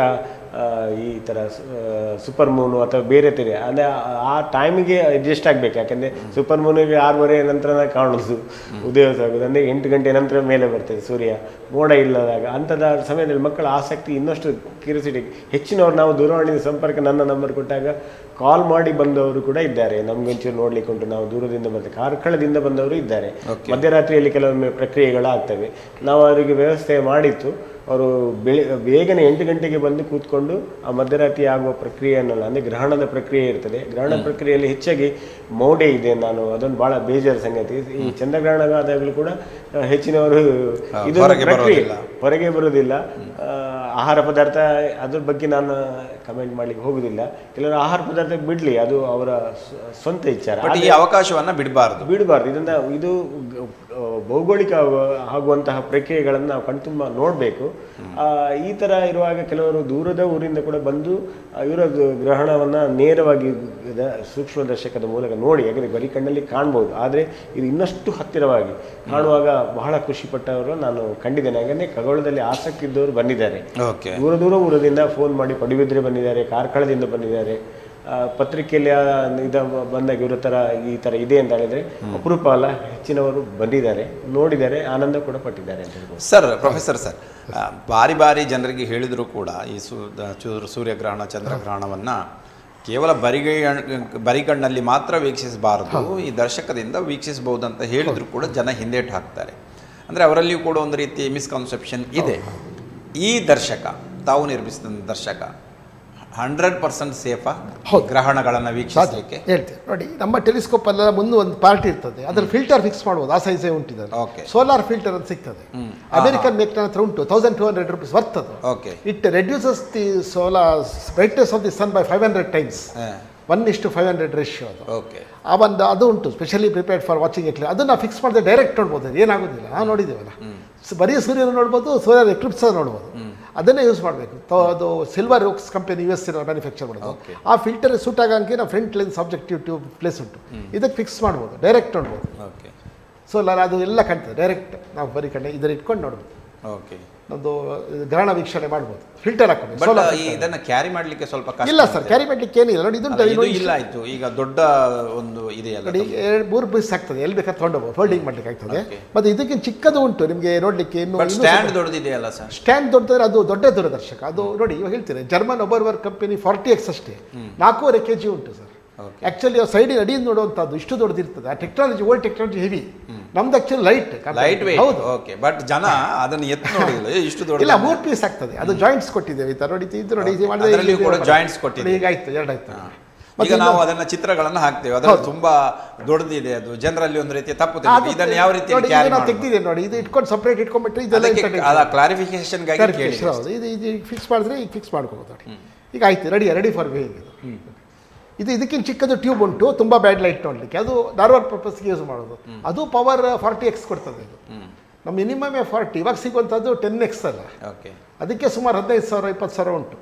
ಈ ಥರ ಸೂಪರ್ ಮೂನು ಅಥವಾ ಬೇರೆ ತೆರೆ ಅಂದರೆ ಆ ಟೈಮಿಗೆ ಅಡ್ಜಸ್ಟ್ ಆಗಬೇಕು. ಯಾಕೆಂದರೆ ಸೂಪರ್ ಮೂನಿಗೆ ಆರೂವರೆ ನಂತರ ಕಾಣೋದು, ಉದಯ ಆಗೋದು ಅಂದರೆ ಎಂಟು ಗಂಟೆ ನಂತರ ಮೇಲೆ ಬರ್ತದೆ ಸೂರ್ಯ, ಮೋಡ ಇಲ್ಲದಾಗ. ಅಂಥದ ಸಮಯದಲ್ಲಿ ಮಕ್ಕಳ ಆಸಕ್ತಿ ಇನ್ನಷ್ಟು ಕ್ಯೂರಿಯಾಸಿಟಿ ಹೆಚ್ಚಿನವ್ರು. ನಾವು ದೂರವಾಣಿ ಸಂಪರ್ಕ ನನ್ನ ನಂಬರ್ ಕೊಟ್ಟಾಗ ಕಾಲ್ ಮಾಡಿ ಬಂದವರು ಕೂಡ ಇದ್ದಾರೆ. ನಮ್ಗೆ ಒಂಚೂರು ನೋಡ್ಲಿಕ್ಕೆ ಉಂಟು, ನಾವು ದೂರದಿಂದ ಬರ್ತೇವೆ, ಕಾರ್ಕಳದಿಂದ ಬಂದವರು ಇದ್ದಾರೆ. ಮಧ್ಯರಾತ್ರಿಯಲ್ಲಿ ಕೆಲವೊಮ್ಮೆ ಪ್ರಕ್ರಿಯೆಗಳಾಗ್ತವೆ. ನಾವು ಅವರಿಗೆ ವ್ಯವಸ್ಥೆ ಮಾಡಿತ್ತು. ಅವರು ಬೆಳೆ ಬೇಗನೆ ಎಂಟು ಗಂಟೆಗೆ ಬಂದು ಕೂತ್ಕೊಂಡು ಆ ಮಧ್ಯರಾತ್ರಿ ಆಗುವ ಪ್ರಕ್ರಿಯೆಯನ್ನೆಲ್ಲ, ಅಂದರೆ ಗ್ರಹಣದ ಪ್ರಕ್ರಿಯೆ ಇರ್ತದೆ. ಗ್ರಹಣ ಪ್ರಕ್ರಿಯೆಯಲ್ಲಿ ಹೆಚ್ಚಾಗಿ ಮೌಢ್ಯ ಇದೆ. ನಾನು ಅದೊಂದು ಭಾಳ ಬೇಜಾರು ಸಂಗತಿ. ಈ ಚಂದ್ರಗ್ರಹಣ ಆದಾಗಲೂ ಕೂಡ ಹೆಚ್ಚಿನವರು ಇದು ಪ್ರಕ್ರಿಯೆ ಹೊರಗೆ ಬರೋದಿಲ್ಲ. ಆಹಾರ ಪದಾರ್ಥ ಅದ್ರ ಬಗ್ಗೆ ನಾನು ಕಮೆಂಟ್ ಮಾಡ್ಲಿಕ್ಕೆ ಹೋಗುದಿಲ್ಲ. ಕೆಲವರು ಆಹಾರ ಪದಾರ್ಥ ಬಿಡ್ಲಿ, ಅದು ಅವರ ಸ್ವಂತ ವಿಚಾರ. ಈ ಅವಕಾಶವನ್ನು ಬಿಡಬಾರ್ದು ಬಿಡಬಾರ್ದು ಇದರಿಂದ ಇದು ಭೌಗೋಳಿಕ ಆಗುವಂತಹ ಪ್ರಕ್ರಿಯೆಗಳನ್ನು ನಾವು ಕಣ್ತುಂಬ ನೋಡಬೇಕು. ಈ ಥರ ಇರುವಾಗ ಕೆಲವರು ದೂರದ ಊರಿಂದ ಕೂಡ ಬಂದು ಇವರ ಗ್ರಹಣವನ್ನು ನೇರವಾಗಿ ಸೂಕ್ಷ್ಮದರ್ಶಕದ ಮೂಲಕ ನೋಡಿ, ಯಾಕಂದರೆ ಬರೀ ಕಣ್ಣಲ್ಲಿ ಕಾಣ್ಬೋದು, ಆದರೆ ಇದು ಇನ್ನಷ್ಟು ಹತ್ತಿರವಾಗಿ ಕಾಣುವಾಗ ಬಹಳ ಖುಷಿಪಟ್ಟವರು ನಾನು ಕಂಡಿದ್ದೇನೆ. ಯಾಕಂದರೆ ಖಗೋಳದಲ್ಲಿ ಆಸಕ್ತಿ ಇದ್ದವರು ಬಂದಿದ್ದಾರೆ, ದೂರ ದೂರ ಊರದಿಂದ ಫೋನ್ ಮಾಡಿ ಪಡುಬಿದ್ರೆ ಬಂದಿದ್ದಾರೆ, ಕಾರ್ಕಳದಿಂದ ಬಂದಿದ್ದಾರೆ. ಪತ್ರಿಕೆಯಲ್ಲಿ ಇದು ಬಂದಾಗ ಇವರ ಥರ ಈ ಥರ ಇದೆ ಅಂತ ಹೇಳಿದರೆ ಅಪರೂಪ ಅಲ್ಲ, ಹೆಚ್ಚಿನವರು ಬಂದಿದ್ದಾರೆ, ನೋಡಿದ್ದಾರೆ, ಆನಂದ ಕೂಡ ಪಟ್ಟಿದ್ದಾರೆ ಅಂತ ಹೇಳ್ಬೋದು. ಸರ್, ಪ್ರೊಫೆಸರ್ ಸರ್, ಬಾರಿ ಬಾರಿ ಜನರಿಗೆ ಹೇಳಿದರೂ ಕೂಡ ಈ ಸೂರ್ಯಗ್ರಹಣ ಚಂದ್ರಗ್ರಹಣವನ್ನು ಕೇವಲ ಬರಿಗೈ ಬರಿಗಣ್ಣಲ್ಲಿ ಮಾತ್ರ ವೀಕ್ಷಿಸಬಾರದು, ಈ ದರ್ಶಕದಿಂದ ವೀಕ್ಷಿಸಬಹುದು ಅಂತ ಹೇಳಿದ್ರು ಕೂಡ ಜನ ಹಿಂದೇಟು ಹಾಕ್ತಾರೆ. ಅಂದರೆ ಅವರಲ್ಲಿಯೂ ಕೂಡ ಒಂದು ರೀತಿ ಮಿಸ್ಕನ್ಸೆಪ್ಷನ್ ಇದೆ. ಈ ದರ್ಶಕ, ತಾವು ನಿರ್ಮಿಸಿದ ದರ್ಶಕ ಹಂಡ್ರೆಡ್ ಪರ್ಸೆಂಟ್ ಸೇಫಾ ಹೌದು. ಗ್ರಹಣಗಳನ್ನು ವೀಕ್ಷಿಸಲಿಕ್ಕೆ? ಹೇಳ್ತೇವೆ ನೋಡಿ, ನಮ್ಮ ಟೆಲಿಸ್ಕೋಪ್ ಅಲ್ಲ ಮುಂದೆ ಒಂದು ಪಾರ್ಟ್ ಇರ್ತದೆ, ಅದ್ರ ಫಿಲ್ಟರ್ ಫಿಕ್ಸ್ ಮಾಡ್ಬೋದು, ಆ ಸೈಜೇ ಉಂಟಿದೆ. ಓಕೆ. ಸೋಲಾರ್ ಫಿಲ್ಟರ್ ಅಂತ ಸಿಗ್ತದೆ, ಅಮೆರಿಕನ್ ಮೇಕ್ ಹತ್ರ ಉಂಟು, ತೌಸಂಡ್ ಟೂ ಹಂಡ್ರೆಡ್ ರುಪೀಸ್ ಬರ್ತದೆ. Okay. It reduces the solar brightness of the sun by five hundred times, one ಇಷ್ಟು ಫೈವ್ ಹಂಡ್ರೆಡ್ ರೇಷಿಯೋ ಅದು. ಓಕೆ. ಆ ಒಂದು ಅದು ಉಂಟು, specially prepared for watching it. ಅದನ್ನು ಫಿಕ್ಸ್ ಮಾಡಿದ್ರೆ ಡೈರೆಕ್ಟ್ ನೋಡ್ಬೋದು, ಏನಾಗೋದಿಲ್ಲ. ನಾವು ನೋಡಿದ್ದೇವಲ್ಲ, ಬರೀ ಸೂರ್ಯನ ನೋಡ್ಬೋದು, ಸೋಲಾರ್ ಎಕ್ಲಿಪ್ಸ್ ನೋಡ್ಬೋದು. ಅದನ್ನೇ ಯೂಸ್ ಮಾಡಬೇಕು. ಅದು silver oaks company U S manufacture ಮಾಡೋದು. ಆ ಫಿಲ್ಟರ್ ಸೂಟ್ ಆಗಂಗೆ ನಾವು front lens objective tube place ಉಂಟು, ಇದಕ್ಕೆ ಫಿಕ್ಸ್ ಮಾಡ್ಬೋದು, ಡೈರೆಕ್ಟ್ ನೋಡ್ಬೋದು. ಓಕೆ. ಸೋಲಾರ್ ಅದು ಎಲ್ಲ ಕಾಣ್ತದೆ ಡೈರೆಕ್ಟ್, ನಾವು ಬರೀ ಕಡೆ ಇದನ್ನು ಇಟ್ಕೊಂಡು ನೋಡ್ಬೋದು. ಓಕೆ. ನಮ್ಮದು ಗ್ರಹಣ ವೀಕ್ಷಣೆ ಮಾಡ್ಬೋದು, ಫಿಲ್ಟರ್ ಹಾಕೊಂಡು. ಬಟ್ ಇದನ್ನು ಕ್ಯಾರಿ ಮಾಡಲಿಕ್ಕೆ ಸ್ವಲ್ಪ ಕಷ್ಟ. ಇಲ್ಲ ಸರ್, ಕ್ಯಾರಿ ಮಾಡಲಿಕ್ಕೆ ಏನಿಲ್ಲ ನೋಡಿ, ಇದೊಂದು ಇದು ಇಲ್ಲ ಆಯ್ತು. ಈಗ ದೊಡ್ಡ ಒಂದು ಇದೆಯಲ್ಲ ನೋಡಿ, ಎರಡು ಮೂರು ಪೀಸ್ ಆಗ್ತದೆ, ಎಲ್ಲಿ ಬೇಕಾದ್ರೆ ತೊಗೊಂಡೋಗ್ಬೋದು, ಫೋಲ್ಡಿಂಗ್ ಮಾಡ್ಲಿಕ್ಕೆ ಆಗ್ತದೆ. ಮತ್ತೆ ಇದಕ್ಕಿಂತ ಚಿಕ್ಕದು ಉಂಟು ನಿಮಗೆ ನೋಡ್ಲಿಕ್ಕೆ. ಇನ್ನು ಸ್ಟ್ಯಾಂಡ್ ದೊಡ್ಡದಿದೆಯಲ್ಲ ಸರ್? ಸ್ಟ್ಯಾಂಡ್ ದೊಡ್ಡದ್ರೆ ಅದು ದೊಡ್ಡ ದೂರದರ್ಶಕ. ಅದು ನೋಡಿ, ಇವಾಗ ಹೇಳ್ತೀರಿ ಜರ್ಮನ್ ಒಬರ್ವರ್ ಕಂಪನಿ ಫಾರ್ಟಿ ಎಕ್ಸ್ ಅಷ್ಟೇ, ನಾಲ್ಕೂವರೆ ಕೆ ಜಿ ಉಂಟು ಸರ್. ಆಕ್ಚುಲಿ ಸೈಡಿನ ಅಡಿಯಿಂದ ನೋಡುವಂಥದ್ದು ಇಷ್ಟು ದೊಡ್ಡದಿರ್ತದೆ. ಆ ಟೆಕ್ನಾಲಜಿ ಓಲ್ಡ್ ಟೆಕ್ನಾಲಜಿ ಹೆವಿ, ನಮ್ದು ಆಕ್ಚುಲಿ ಲೈಟ್ ಲೈಟ್ ವೇಟ್. ಹೌದು. ಓಕೆ. ಬಟ್ ಜನ ಅದನ್ನು ಎತ್ತು ನೋಡಿಲ್ಲ, ಇಷ್ಟು ದೊಡ್ಡ ಇಲ್ಲ, ಮೂರು ಪೀಸ್ ಆಗ್ತದೆ. ಅದು ಜಾಯಿಂಟ್ಸ್ ಕೊಟ್ಟಿದ್ದೇವೆ ಈ ತರ ನೋಡಿ, ಇದು ನೋಡಿ, ಅದರಲ್ಲಿ ಕೂಡ ಜಾಯಿಂಟ್ಸ್ ಕೊಟ್ಟಿದ್ದೀವಿ. ಈಗ ಆಯ್ತು, ಎರಡಾಯ್ತು. ಈಗ ನಾವು ಅದನ್ನ ಚಿತ್ರಗಳನ್ನು ಹಾಕ್ತೇವೆ, ಅದರಲ್ಲಿ ತುಂಬಾ ದೊಡ್ಡದಿದೆ. ಅದು ಜನರಲ್ಲಿ ಒಂದು ರೀತಿಯ ತಪ್ಪು ತಿಳ್ಕೊಂಡು ಇದನ್ನ ಯಾವ ರೀತಿ ಕ್ಯಾರಿ ಮಾಡೋದು ತೆಗ್ದಿದೆ ನೋಡಿ, ಇದು ಇಟ್ಕೊಂಡು ಸಪರೇಟ್ ಇಟ್ಕೊಂಡ್ಬಿಟ್ರೆ ಇದೆಲ್ಲ ಅದ ಕ್ಲಾರಿಫಿಕೇಶನ್ ಗಾಗಿ ಕೇಳಿ. ಹೌದು, ಇದು ಇದು ಫಿಕ್ಸ್ ಮಾಡಿದ್ರೆ ಈಗ ಫಿಕ್ಸ್ ಮಾಡ್ಕೋಬೋದು ನೋಡಿ. ಈಗ ಆಯ್ತು, ರೆಡಿ ರೆಡಿ ಫಾರ್ ವೇಯಿಂಗ್. ಇದು ಇದು ಇದಕ್ಕಿಂತ ಚಿಕ್ಕದು ಟ್ಯೂಬ್ ಉಂಟು, ತುಂಬ ಬ್ಯಾಡ್ ಲೈಟ್ ನೋಡಲಿಕ್ಕೆ, ಅದು ನಾರ್ಮಲ್ ಪರ್ಪಸ್ಗೆ ಯೂಸ್ ಮಾಡೋದು. ಅದು ಪವರ್ ಫಾರ್ಟಿ ಎಕ್ಸ್ ಕೊಡ್ತದೆ. ಇದು ನಮ್ಮ ಮಿನಿಮಮ್ ಫಾರ್ಟಿ, ಇವಾಗ ಸಿಗುವಂಥದ್ದು ಟೆನ್ ಎಕ್ಸ್ ಅಲ್ಲ. ಓಕೆ. ಅದಕ್ಕೆ ಸುಮಾರು ಹದಿನೈದು ಸಾವಿರ ಇಪ್ಪತ್ತು ಸಾವಿರ ಉಂಟು.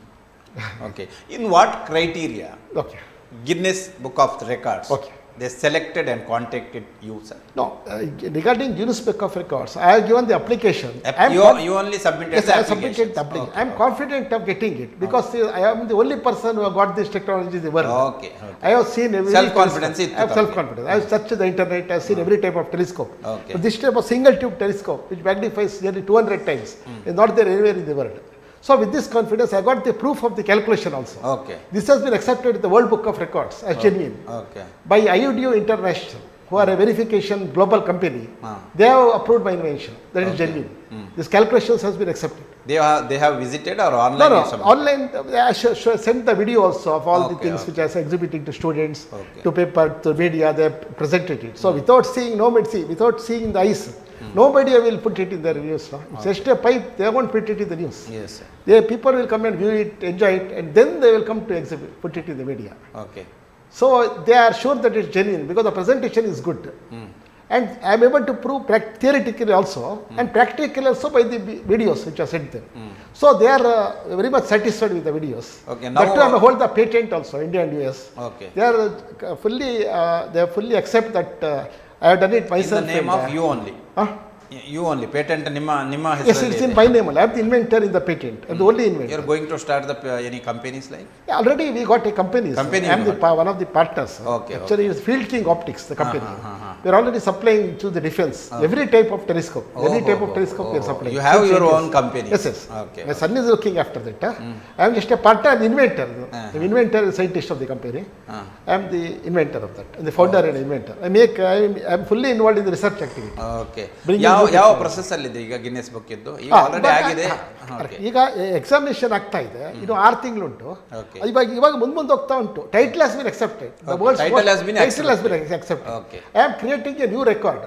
Okay. In what criteria okay Guinness book of records okay they selected and contacted you, sir? No, uh, regarding Guinness Book of Records, I have given the application. App, you, you only submitted yes, the I have application. submitted the application. Okay. I am confident of getting it because okay. I am the only person who have got this technology in the world. Okay. okay. I have seen every self-confidence. I have self-confidence. I have searched the internet. I have seen every type of telescope. Okay. But this type of single tube telescope, which magnifies nearly two hundred times, mm. is not there anywhere in the world. So with this confidence, I got the proof of the calculation also. Okay. This has been accepted in the World Book of Records as okay. genuine. Okay. By I U D O International, who are a verification global company. Ah. They have approved my invention. That okay. is genuine. Mm. This calculations has been accepted. They have they have visited or online? No, no. Online. I sh sh sent the video also of all okay, the things okay. which I was exhibiting to students, okay. to paper, to media. They presented it. So mm. without seeing, nobody see, without seeing the eyes. Nobody will put it in their news. No? It's okay. just a pipe, they won't put it in the news. Yes, sir. They, people will come and view it, enjoy it, and then they will come to exhibit, put it in the media. Okay. So they are sure that it's genuine because the presentation is good. Mm. And I am able to prove theoretically also mm. and practically also by the videos which are sent them. Mm. So they are uh, very much satisfied with the videos. Okay. Now that time I hold the patent also, India and U S. Okay. They are uh, fully, uh, they fully accept that uh, I have done it myself. In the name of uh, you only. Huh? You only patent nimma nimma ಹೆಸರಲ್ಲಿ. Yes, it's in my name. I am the inventor in the patent. I am the only inventor. You are going to start the uh, any companies like? Yeah, already we got a company. Company. I am the one of the partners. Okay. Actually, okay. it's Field King Optics, the company. Uh, uh, uh, uh. We are already supplying to the defense. Uh. Every type of telescope. Oh, Every type oh, of telescope oh, we are supplying. You have Field your King own is. company. Yes, yes. Okay. My okay. son is looking after that. Huh? Mm. I am just a part time inventor. Uh -huh. The inventor and scientist of the company. Uh. I am the inventor of that. And the founder oh. and inventor. I make. I am, I am fully involved in the research activity. Okay. ಯಾವ ಯಾವ process ಅಲ್ಲಿ ಇದೆ ಈಗ Guinness book ಇದ್ದು? ಈಗ already ಆಗಿದೆ. ಈಗ examination ಆಗ್ತಾ ಇದೆ, ಇನ್ನು ಆರು ತಿಂಗಳುಂಟು. ಇವಾಗ ಇವಾಗ ಮುಂದೆ ಮುಂದೆ ಹೋಗ್ತಾ ಉಂಟು. Title has been accepted. The world's title has been title has been accepted. I am creating a new record.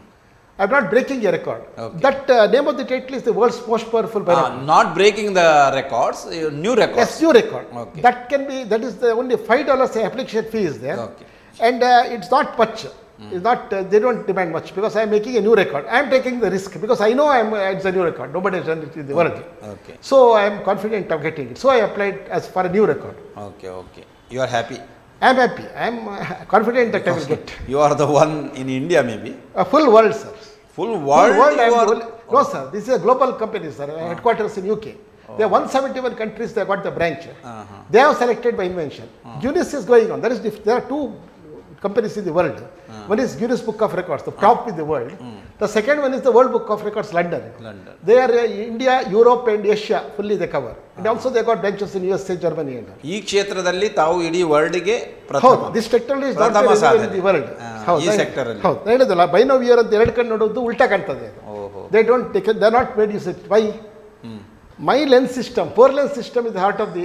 I am not breaking a record. Okay. That uh, name of the title is the world's most powerful binocular. Ah, not breaking the records, new records. Yes, new record. Okay. That can be. That is the only five dollars application fee is there. Okay. And uh, it's not much. Mm. It's not. Uh, they don't demand much because I am making a new record. I am taking the risk because I know I am. Uh, it's a new record. Nobody has done it in the world. Okay. Okay. So I am confident of getting it. So I applied as for a new record. Okay. Okay. You are happy. I am happy. I am uh, confident that because I will get. You are the one in India, maybe. A full world, sir. Full world? Full world I am are... only, no, oh. sir. This is a global company, sir. Oh. Headquarters in U K. Oh. There are one hundred seventy-one countries. They got the branch. Uh-huh. They have selected by invention. Uh-huh. Guinness is going on. There is there are two companies in the world. Uh-huh. One is Guinness Book of Records, the top uh-huh. in the world. Uh-huh. The second one is the World Book of Records, London. London. They are uh, India, Europe, and Asia fully they cover. Uh-huh. And also they got branches in U S A, Germany, and all. ಈ ಕ್ಷೇತ್ರದಲ್ಲಿ ತಾವು ಇಡೀ ವರ್ಲ್ಡ್ಗೆ ಪ್ರಥಮ. ಹೌದು, this technology is not there in the world. ಈ sector ಅಲ್ಲಿ. ಹೌದು, ಹೇಳಿದಲ್ಲ ಬೈನೋವಿಯರ್ ಅಂತ ಎರಡು ಕಣ್ಣು ನೋಡೋದು ಉಲ್ಟಾ ಕಾಣ್ತದೆ. They don't take it. They are not made use it. Why? Hmm. My lens system, four lens system is the heart of the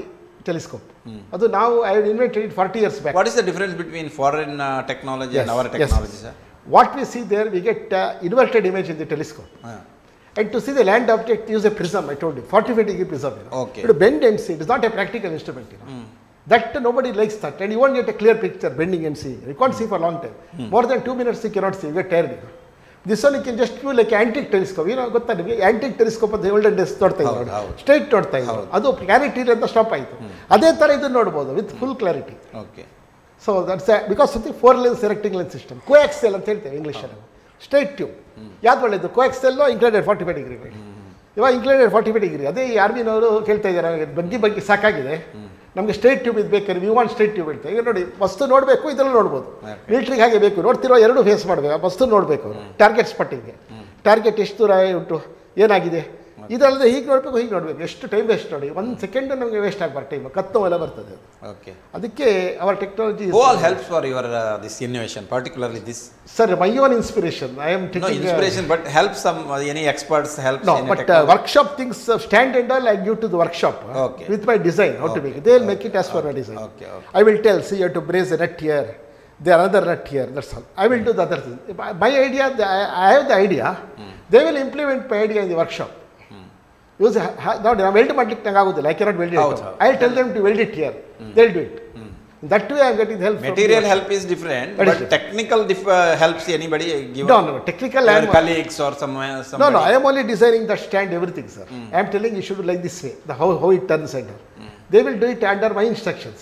telescope. ಅದು ನಾವು I invented it forty years back. What is the difference between foreign technology and our technology sir? What we see there, we get uh, inverted image in the telescope. Uh. And to see the land object, use a prism, I told you, forty-five degree prism. You know. Okay. You know, bend and see, it is not a practical instrument. You know. Mm. That uh, nobody likes that. And you won't get a clear picture, bending and seeing. You can't see for a long time. Mm. More than two minutes you cannot see, you get tired. You know. This one you can just do like antique telescope. You know, got that antique telescope of the olden days, straight ನೋಡ್ತಾ ಇದ್ರು. ಅದು clarity ಅಂತ stop ಆಯಿತು. ಅದೇ ಥರ ಇದು ನೋಡ್ಬೋದು with full clarity. Okay. So that's because of the four lens erecting lens system, coaxial ಅಂತ ಹೇಳ್ತೇವೆ ಇಂಗ್ಲೀಷಲ್ಲಿ. ಸ್ಟ್ರೈಟ್ ಟ್ಯೂಬ್ ಯಾವ್ದು ಒಳ್ಳೆಯದು? ಕೋಎಕ್ಸೆಲ್ಲೋ ಇನ್ಕ್ಲೈಡೆಡ್ ಫಾರ್ಟಿ ಫೈವ್ ಡಿಗ್ರಿ. ಇವಾಗ ಇನ್ಕ್ಲೈಡೆಡ್ ಫಾರ್ಟಿ ಫೈವ್ ಡಿಗ್ರಿ ಅದೇ ಈ ಆರ್ಮಿನವರು ಕೇಳ್ತಾ ಇದ್ದಾರೆ, ಬಗ್ಗಿ ಬಗ್ಗಿ ಸಾಕಾಗಿದೆ, ನಮಗೆ ಸ್ಟ್ರೈಟ್ ಟ್ಯೂಬ್ ಇದು ಬೇಕಾದ್ರೆ ವಿ ವಾಂಟ್ ಸ್ಟ್ರೈಟ್ ಟ್ಯೂಬ್ ಹೇಳ್ತಾರೆ. ಈಗ ನೋಡಿ, ವಸ್ತು ನೋಡಬೇಕು, ಇದರಲ್ಲಿ ನೋಡ್ಬೋದು. ಮಿಲಿಟ್ರಿಗೆ ಹಾಗೆ ಬೇಕು, ನೋಡ್ತಿರೋ ಎರಡು ಫೇಸ್ ಮಾಡಬೇಕು, ವಸ್ತು ನೋಡಬೇಕು, ಟಾರ್ಗೆಟ್ ಸ್ಪಾಟಿಂಗ್ಗೆ. ಟಾರ್ಗೆಟ್ ಎಷ್ಟು ದೂರ ಉಂಟು, ಏನಾಗಿದೆ, ಇದಲ್ಲದೆ ಹೀಗೆ ನೋಡಬೇಕು, ಹೀಗೆ ನೋಡಬೇಕು. ಎಷ್ಟು ಟೈಮ್ ವೇಸ್ಟ್ ನೋಡಿ, ಒಂದು ಸೆಕೆಂಡ್ ನಮಗೆ ವೇಸ್ಟ್ ಆಗಬಾರ್ದು, ಟೈಮ್ ಕತ್ತು ಎಲ್ಲ ಬರ್ತದೆ. ಓಕೆ. ಅದಕ್ಕೆ our technology all helps for your this innovation, particularly this. Sir, my own inspiration. I am No inspiration, but help some uh, any experts help. No, but uh, workshop things uh, stand and all I give to the workshop uh, okay. with my design how okay. to make it. They will make it as okay. per my design. Okay, okay. I will tell, see, you have to brace a nut here, there another nut here. That's all. I will do the other thing. My idea, the, I, I have the idea. Hmm. They will implement my idea in the workshop. Use ನೋಡಿ, ನಾವು weld ಮಾಡ್ಲಿಕ್ಕೆ ನಂಗೆ ಆಗೋದಿಲ್ಲ, I cannot weld it. I tell them to weld it here, they will do it. That way I am getting help. Material help is different, but, but technical dif- uh, helps anybody give. No, no, no. Technical. Your colleagues or some. Somebody. No, no. I am only designing that stand, everything, sir. Mm. I am telling you should do like this way. The how how it turns under. Mm. They will do it under my instructions.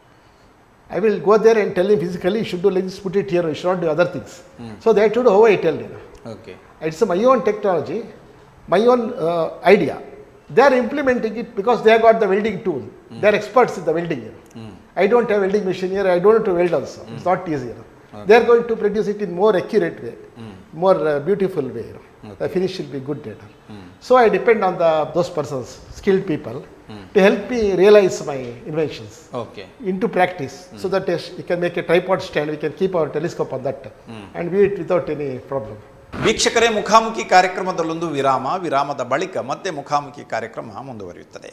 I will go there and tell him physically, you should do like this, put it here. You should not do other things. Mm. So they have to do how I tell you. Okay. It's my own technology, my own uh, idea. They are implementing it because they have got the welding tool. Mm. They are experts in the welding. You know. mm. I don't have welding machine here. I don't have to weld also. Mm. It's not easy. You know. Okay. They are going to produce it in more accurate way, mm. more uh, beautiful way. You know. Okay. The finish will be good. You know. mm. So I depend on the those persons, skilled people, mm. to help me realize my inventions okay. into practice, mm. so that uh, we can make a tripod stand. We can keep our telescope on that mm. and view it without any problem. ವೀಕ್ಷಕರೇ, ಮುಖಾಮುಖಿ ಕಾರ್ಯಕ್ರಮದಲ್ಲೊಂದು ವಿರಾಮ. ವಿರಾಮದ ಬಳಿಕ ಮತ್ತೆ ಮುಖಾಮುಖಿ ಕಾರ್ಯಕ್ರಮ ಮುಂದುವರಿಯುತ್ತದೆ.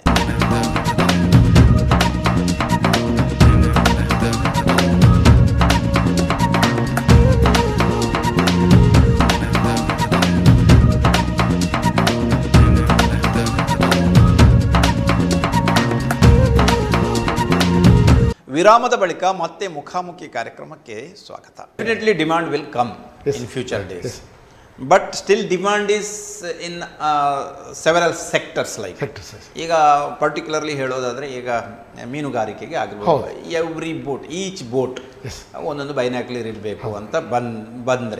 ವಿರಾಮದ ಬಳಿಕ ಮತ್ತೆ ಮುಖಾಮುಖಿ ಕಾರ್ಯಕ್ರಮಕ್ಕೆ ಸ್ವಾಗತ. Definitely demand will come in future days, but still demand is in several sectors. Like ಈಗ ಪರ್ಟಿಕ್ಯುಲರ್ಲಿ ಹೇಳೋದಾದರೆ, ಈಗ ಮೀನುಗಾರಿಕೆಗೆ ಆಗಿರ್ಬೋದು, ಎವ್ರಿ ಬೋಟ್, ಈಚ್ ಬೋಟ್ ಒಂದೊಂದು ಬೈನಾಕ್ಯುಲರ್ ಇರಬೇಕು ಅಂತ ಬಂದ್ ಬಂದರೆ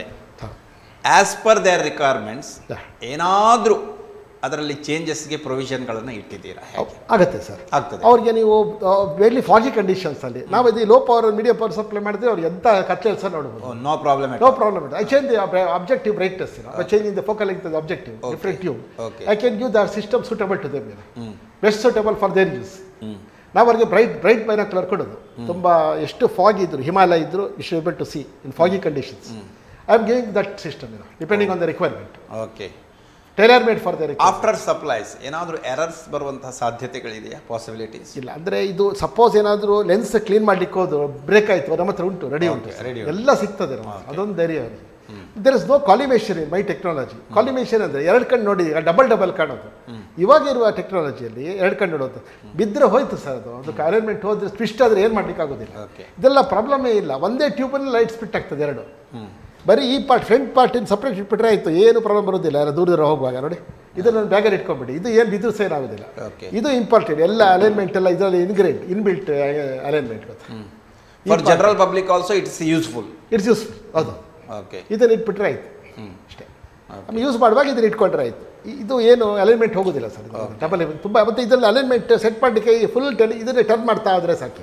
ಆ್ಯಸ್ ಪರ್ ದೇರ್ ರಿಕ್ವೈರ್ಮೆಂಟ್ಸ್ ಏನಾದರೂ ಅದರಲ್ಲಿ ಚೇಂಜಸ್ಗೆ ಪ್ರೊವಿಷನ್ಗಳನ್ನು ಇಟ್ಟಿದ್ದೀರಾ? ಆಗುತ್ತೆ ಸರ್, ಆಗ್ತದೆ. ಅವ್ರಿಗೆ ನೀವು ವೆರಿ ಫಾಗಿ ಕಂಡೀಷನ್ಸಲ್ಲಿ ನಾವು ಇದು low power medium power supply ಮಾಡಿದ್ರೆ ಅವ್ರಿಗೆ ಎಂಥ ಕಚ್ಚೆ ಸರ್ ನೋಡ್ಬೋದು. No problem, no problem. I change the objective brightness, I change in the focal length of the objective, different tube. I can give the system suitable to them, best suitable for their use. ನಾವು ಅವ್ರಿಗೆ bright bright binocular ಕೊಡೋದು. ತುಂಬ ಎಷ್ಟು ಫಾಗಿ ಇದ್ರು, ಹಿಮಾಲಯ ಇದ್ರು, you should able to see in foggy conditions. I am giving that system, you know, depending on the requirement. Okay. Tailor made for the requirement. After supplies ಏನಾದರೂ errors ಬರುವಂತಹ ಸಾಧ್ಯತೆಗಳಿದೆಯಾ, possibilities? ಇಲ್ಲ, ಅಂದರೆ ಇದು ಸಪೋಸ್ ಏನಾದರೂ ಲೆನ್ಸ್ ಕ್ಲೀನ್ ಮಾಡ್ಲಿಕ್ಕೆ ಹೋದ್ರು break ಆಯಿತು, ನಮ್ಮ ಹತ್ರ ಉಂಟು, ರೆಡಿ ಉಂಟು, ಎಲ್ಲ ಸಿಗ್ತದೆ. ಅದೊಂದು ಧೈರ್ಯ ಅವರಿಗೆ. There is no collimation in my technology. Collimation ಅಂದರೆ ಎರಡು ಕಣ್ಣು ನೋಡಿ ಡಬಲ್ ಡಬಲ್ ಕಾಣೋದು. ಇವಾಗ ಇರುವ ಟೆಕ್ನಾಲಜಿಯಲ್ಲಿ ಎರಡು ಕಣ್ಣು ನೋಡೋದು, ಬಿದ್ದರೆ ಹೋಯ್ತು ಸರ್ ಅದು. ಅದಕ್ಕೆ ಅರೇಂಜ್ಮೆಂಟ್ ಹೋದ್ರೆ ಟ್ವಿಸ್ಟ್ ಆದರೆ ಏನು ಮಾಡ್ಲಿಕ್ಕೆ ಆಗೋದಿಲ್ಲ. ಇದೆಲ್ಲ ಪ್ರಾಬ್ಲಮೇ ಇಲ್ಲ. ಒಂದೇ ಟ್ಯೂಬಲ್ಲಿ ಲೈಟ್ ಸ್ಪಿಟ್ ಆಗ್ತದೆ ಎರಡು. ಬರೀ ಈ ಪಾರ್ಟ್ ಫ್ರಂಟ್ ಪಾರ್ಟ್ ಇನ್ನು ಸಪ್ರೇಟ್ ಇಟ್ಬಿಟ್ರೆ ಆಯಿತು, ಏನು ಪ್ರಾಬ್ಲಮ್ ಬರೋದಿಲ್ಲ. ಯಾರು ದೂರ ದೂರ ಹೋಗುವಾಗ ನೋಡಿ, ಇದನ್ನು ಬ್ಯಾಗಲ್ಲಿ ಇಟ್ಕೊಂಡ್ಬಿಡಿ. ಇದು ಏನು ಬಿದ್ದು ಸೇರ್ ಆಗೋದಿಲ್ಲ. ಇದು ಇಂಪಾರ್ಟೆಂಟ್. ಎಲ್ಲ ಅಲೈನ್ಮೆಂಟ್ ಎಲ್ಲ ಇದರಲ್ಲಿ ಇನ್ಗ್ರೇಡ್ ಇನ್ಬಿಲ್ಟ್ ಅಲೈನ್ಮೆಂಟ್ ಗೊತ್ತಾ. For general public also it's useful. It's useful, ಹೌದು. ಓಕೆ. ಇದನ್ನು ಇಟ್ಬಿಟ್ರೆ ಆಯಿತು ಅಷ್ಟೇ. ಆಮೇಲೆ ಯೂಸ್ ಮಾಡುವಾಗ ಇದನ್ನು ಇಟ್ಕೊಂಡ್ರೆ ಆಯಿತು. ಇದು ಏನು ಅಲೈನ್ಮೆಂಟ್ ಹೋಗೋದಿಲ್ಲ ಸರ್, ಡಬಲ್ ತುಂಬ. ಮತ್ತು ಇದರಲ್ಲಿ ಅಲೈನ್ಮೆಂಟ್ ಸೆಟ್ ಮಾಡಲಿಕ್ಕೆ ಫುಲ್ ಟೆಲ್ ಇದನ್ನೇ ಟರ್ನ್ ಮಾಡ್ತಾ ಆದರೆ ಸಾಕು,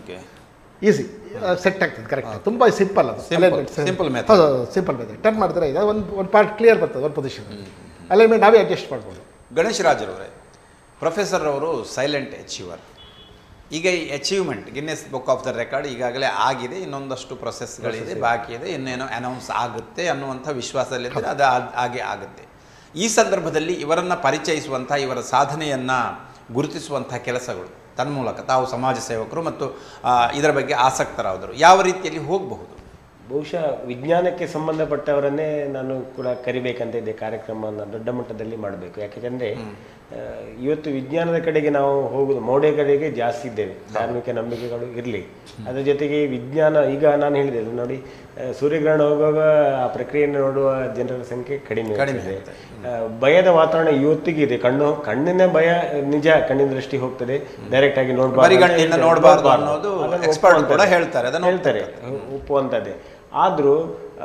ಈಸಿ ಸೆಟ್ ಆಗ್ತದೆ ಕರೆಕ್ಟ್. ತುಂಬ ಸಿಂಪಲ್ ಅದು ಅಲೈನ್ಮೆಂಟ್, ಸಿಂಪಲ್ ಮೆಥಡ್. ಹೌದು, ಸಿಂಪಲ್ ಮೆಥಡ್. ಟರ್ನ್ ಮಾಡಿದ್ರೆ ಇದು ಒಂದು ಒಂದು ಪಾರ್ಟ್ ಕ್ಲಿಯರ್ ಬರ್ತದೆ, ಒಂದು ಪೊಸಿಷನ್. ಅಲೈನ್ಮೆಂಟ್ ನಾವೇ ಅಡ್ಜಸ್ಟ್ ಮಾಡ್ಬೋದು. ಗಣೇಶ್ ರಾಜರವರೇ, ಪ್ರೊಫೆಸರ್ ಅವರು ಸೈಲೆಂಟ್ ಅಚೀವರ್. ಈಗ ಈ achievement Guinness book of the record ಈಗಾಗಲೇ ಆಗಿದೆ, ಇನ್ನೊಂದಷ್ಟು ಪ್ರೊಸೆಸ್ಗಳಿದೆ, ಬಾಕಿ ಇದೆ, ಇನ್ನೇನೋ ಅನೌನ್ಸ್ ಆಗುತ್ತೆ ಅನ್ನುವಂಥ ವಿಶ್ವಾಸದಲ್ಲಿದ್ದರೆ ಅದು ಹಾಗೆ ಆಗುತ್ತೆ. ಈ ಸಂದರ್ಭದಲ್ಲಿ ಇವರನ್ನು ಪರಿಚಯಿಸುವಂಥ, ಇವರ ಸಾಧನೆಯನ್ನು ಗುರುತಿಸುವಂಥ ಕೆಲಸಗಳು ತನ್ಮೂಲಕ ತಾವು ಸಮಾಜ ಸೇವಕರು ಮತ್ತು ಇದರ ಬಗ್ಗೆ ಆಸಕ್ತರಾದರು, ಯಾವ ರೀತಿಯಲ್ಲಿ ಹೋಗಬಹುದು? ಬಹುಶಃ ವಿಜ್ಞಾನಕ್ಕೆ ಸಂಬಂಧಪಟ್ಟವರನ್ನೇ ನಾನು ಕೂಡ ಕರಿಬೇಕಂತ ಇದೆ, ಕಾರ್ಯಕ್ರಮವನ್ನು ದೊಡ್ಡ ಮಟ್ಟದಲ್ಲಿ ಮಾಡಬೇಕು. ಯಾಕೆಂದರೆ ಇವತ್ತು ವಿಜ್ಞಾನದ ಕಡೆಗೆ ನಾವು ಹೋಗುದು ಮೌಢ್ಯ ಕಡೆಗೆ ಜಾಸ್ತಿ ಇದ್ದೇವೆ, ಧಾರ್ಮಿಕ ನಂಬಿಕೆಗಳು ಇರಲಿ, ಅದರ ಜೊತೆಗೆ ವಿಜ್ಞಾನ. ಈಗ ನಾನು ಹೇಳಿದೆ ನೋಡಿ, ಸೂರ್ಯಗ್ರಹಣ ಹೋಗುವಾಗ ಆ ಪ್ರಕ್ರಿಯೆಯನ್ನು ನೋಡುವ ಜನರ ಸಂಖ್ಯೆ ಕಡಿಮೆ ಇದೆ. ಭಯದ ವಾತಾವರಣ ಇವತ್ತಿಗೆ ಇದೆ. ಕಣ್ಣು ಕಣ್ಣಿನ ಭಯ ನಿಜ, ಕಣ್ಣಿನ ದೃಷ್ಟಿ ಹೋಗ್ತದೆ, ಡೈರೆಕ್ಟ್ ಆಗಿ ನೋಡಬಾರ್ದು ಹೇಳ್ತಾರೆ ಹೇಳ್ತಾರೆ ಒಪ್ಪುವಂಥದ್ದೇ. ಆದರೂ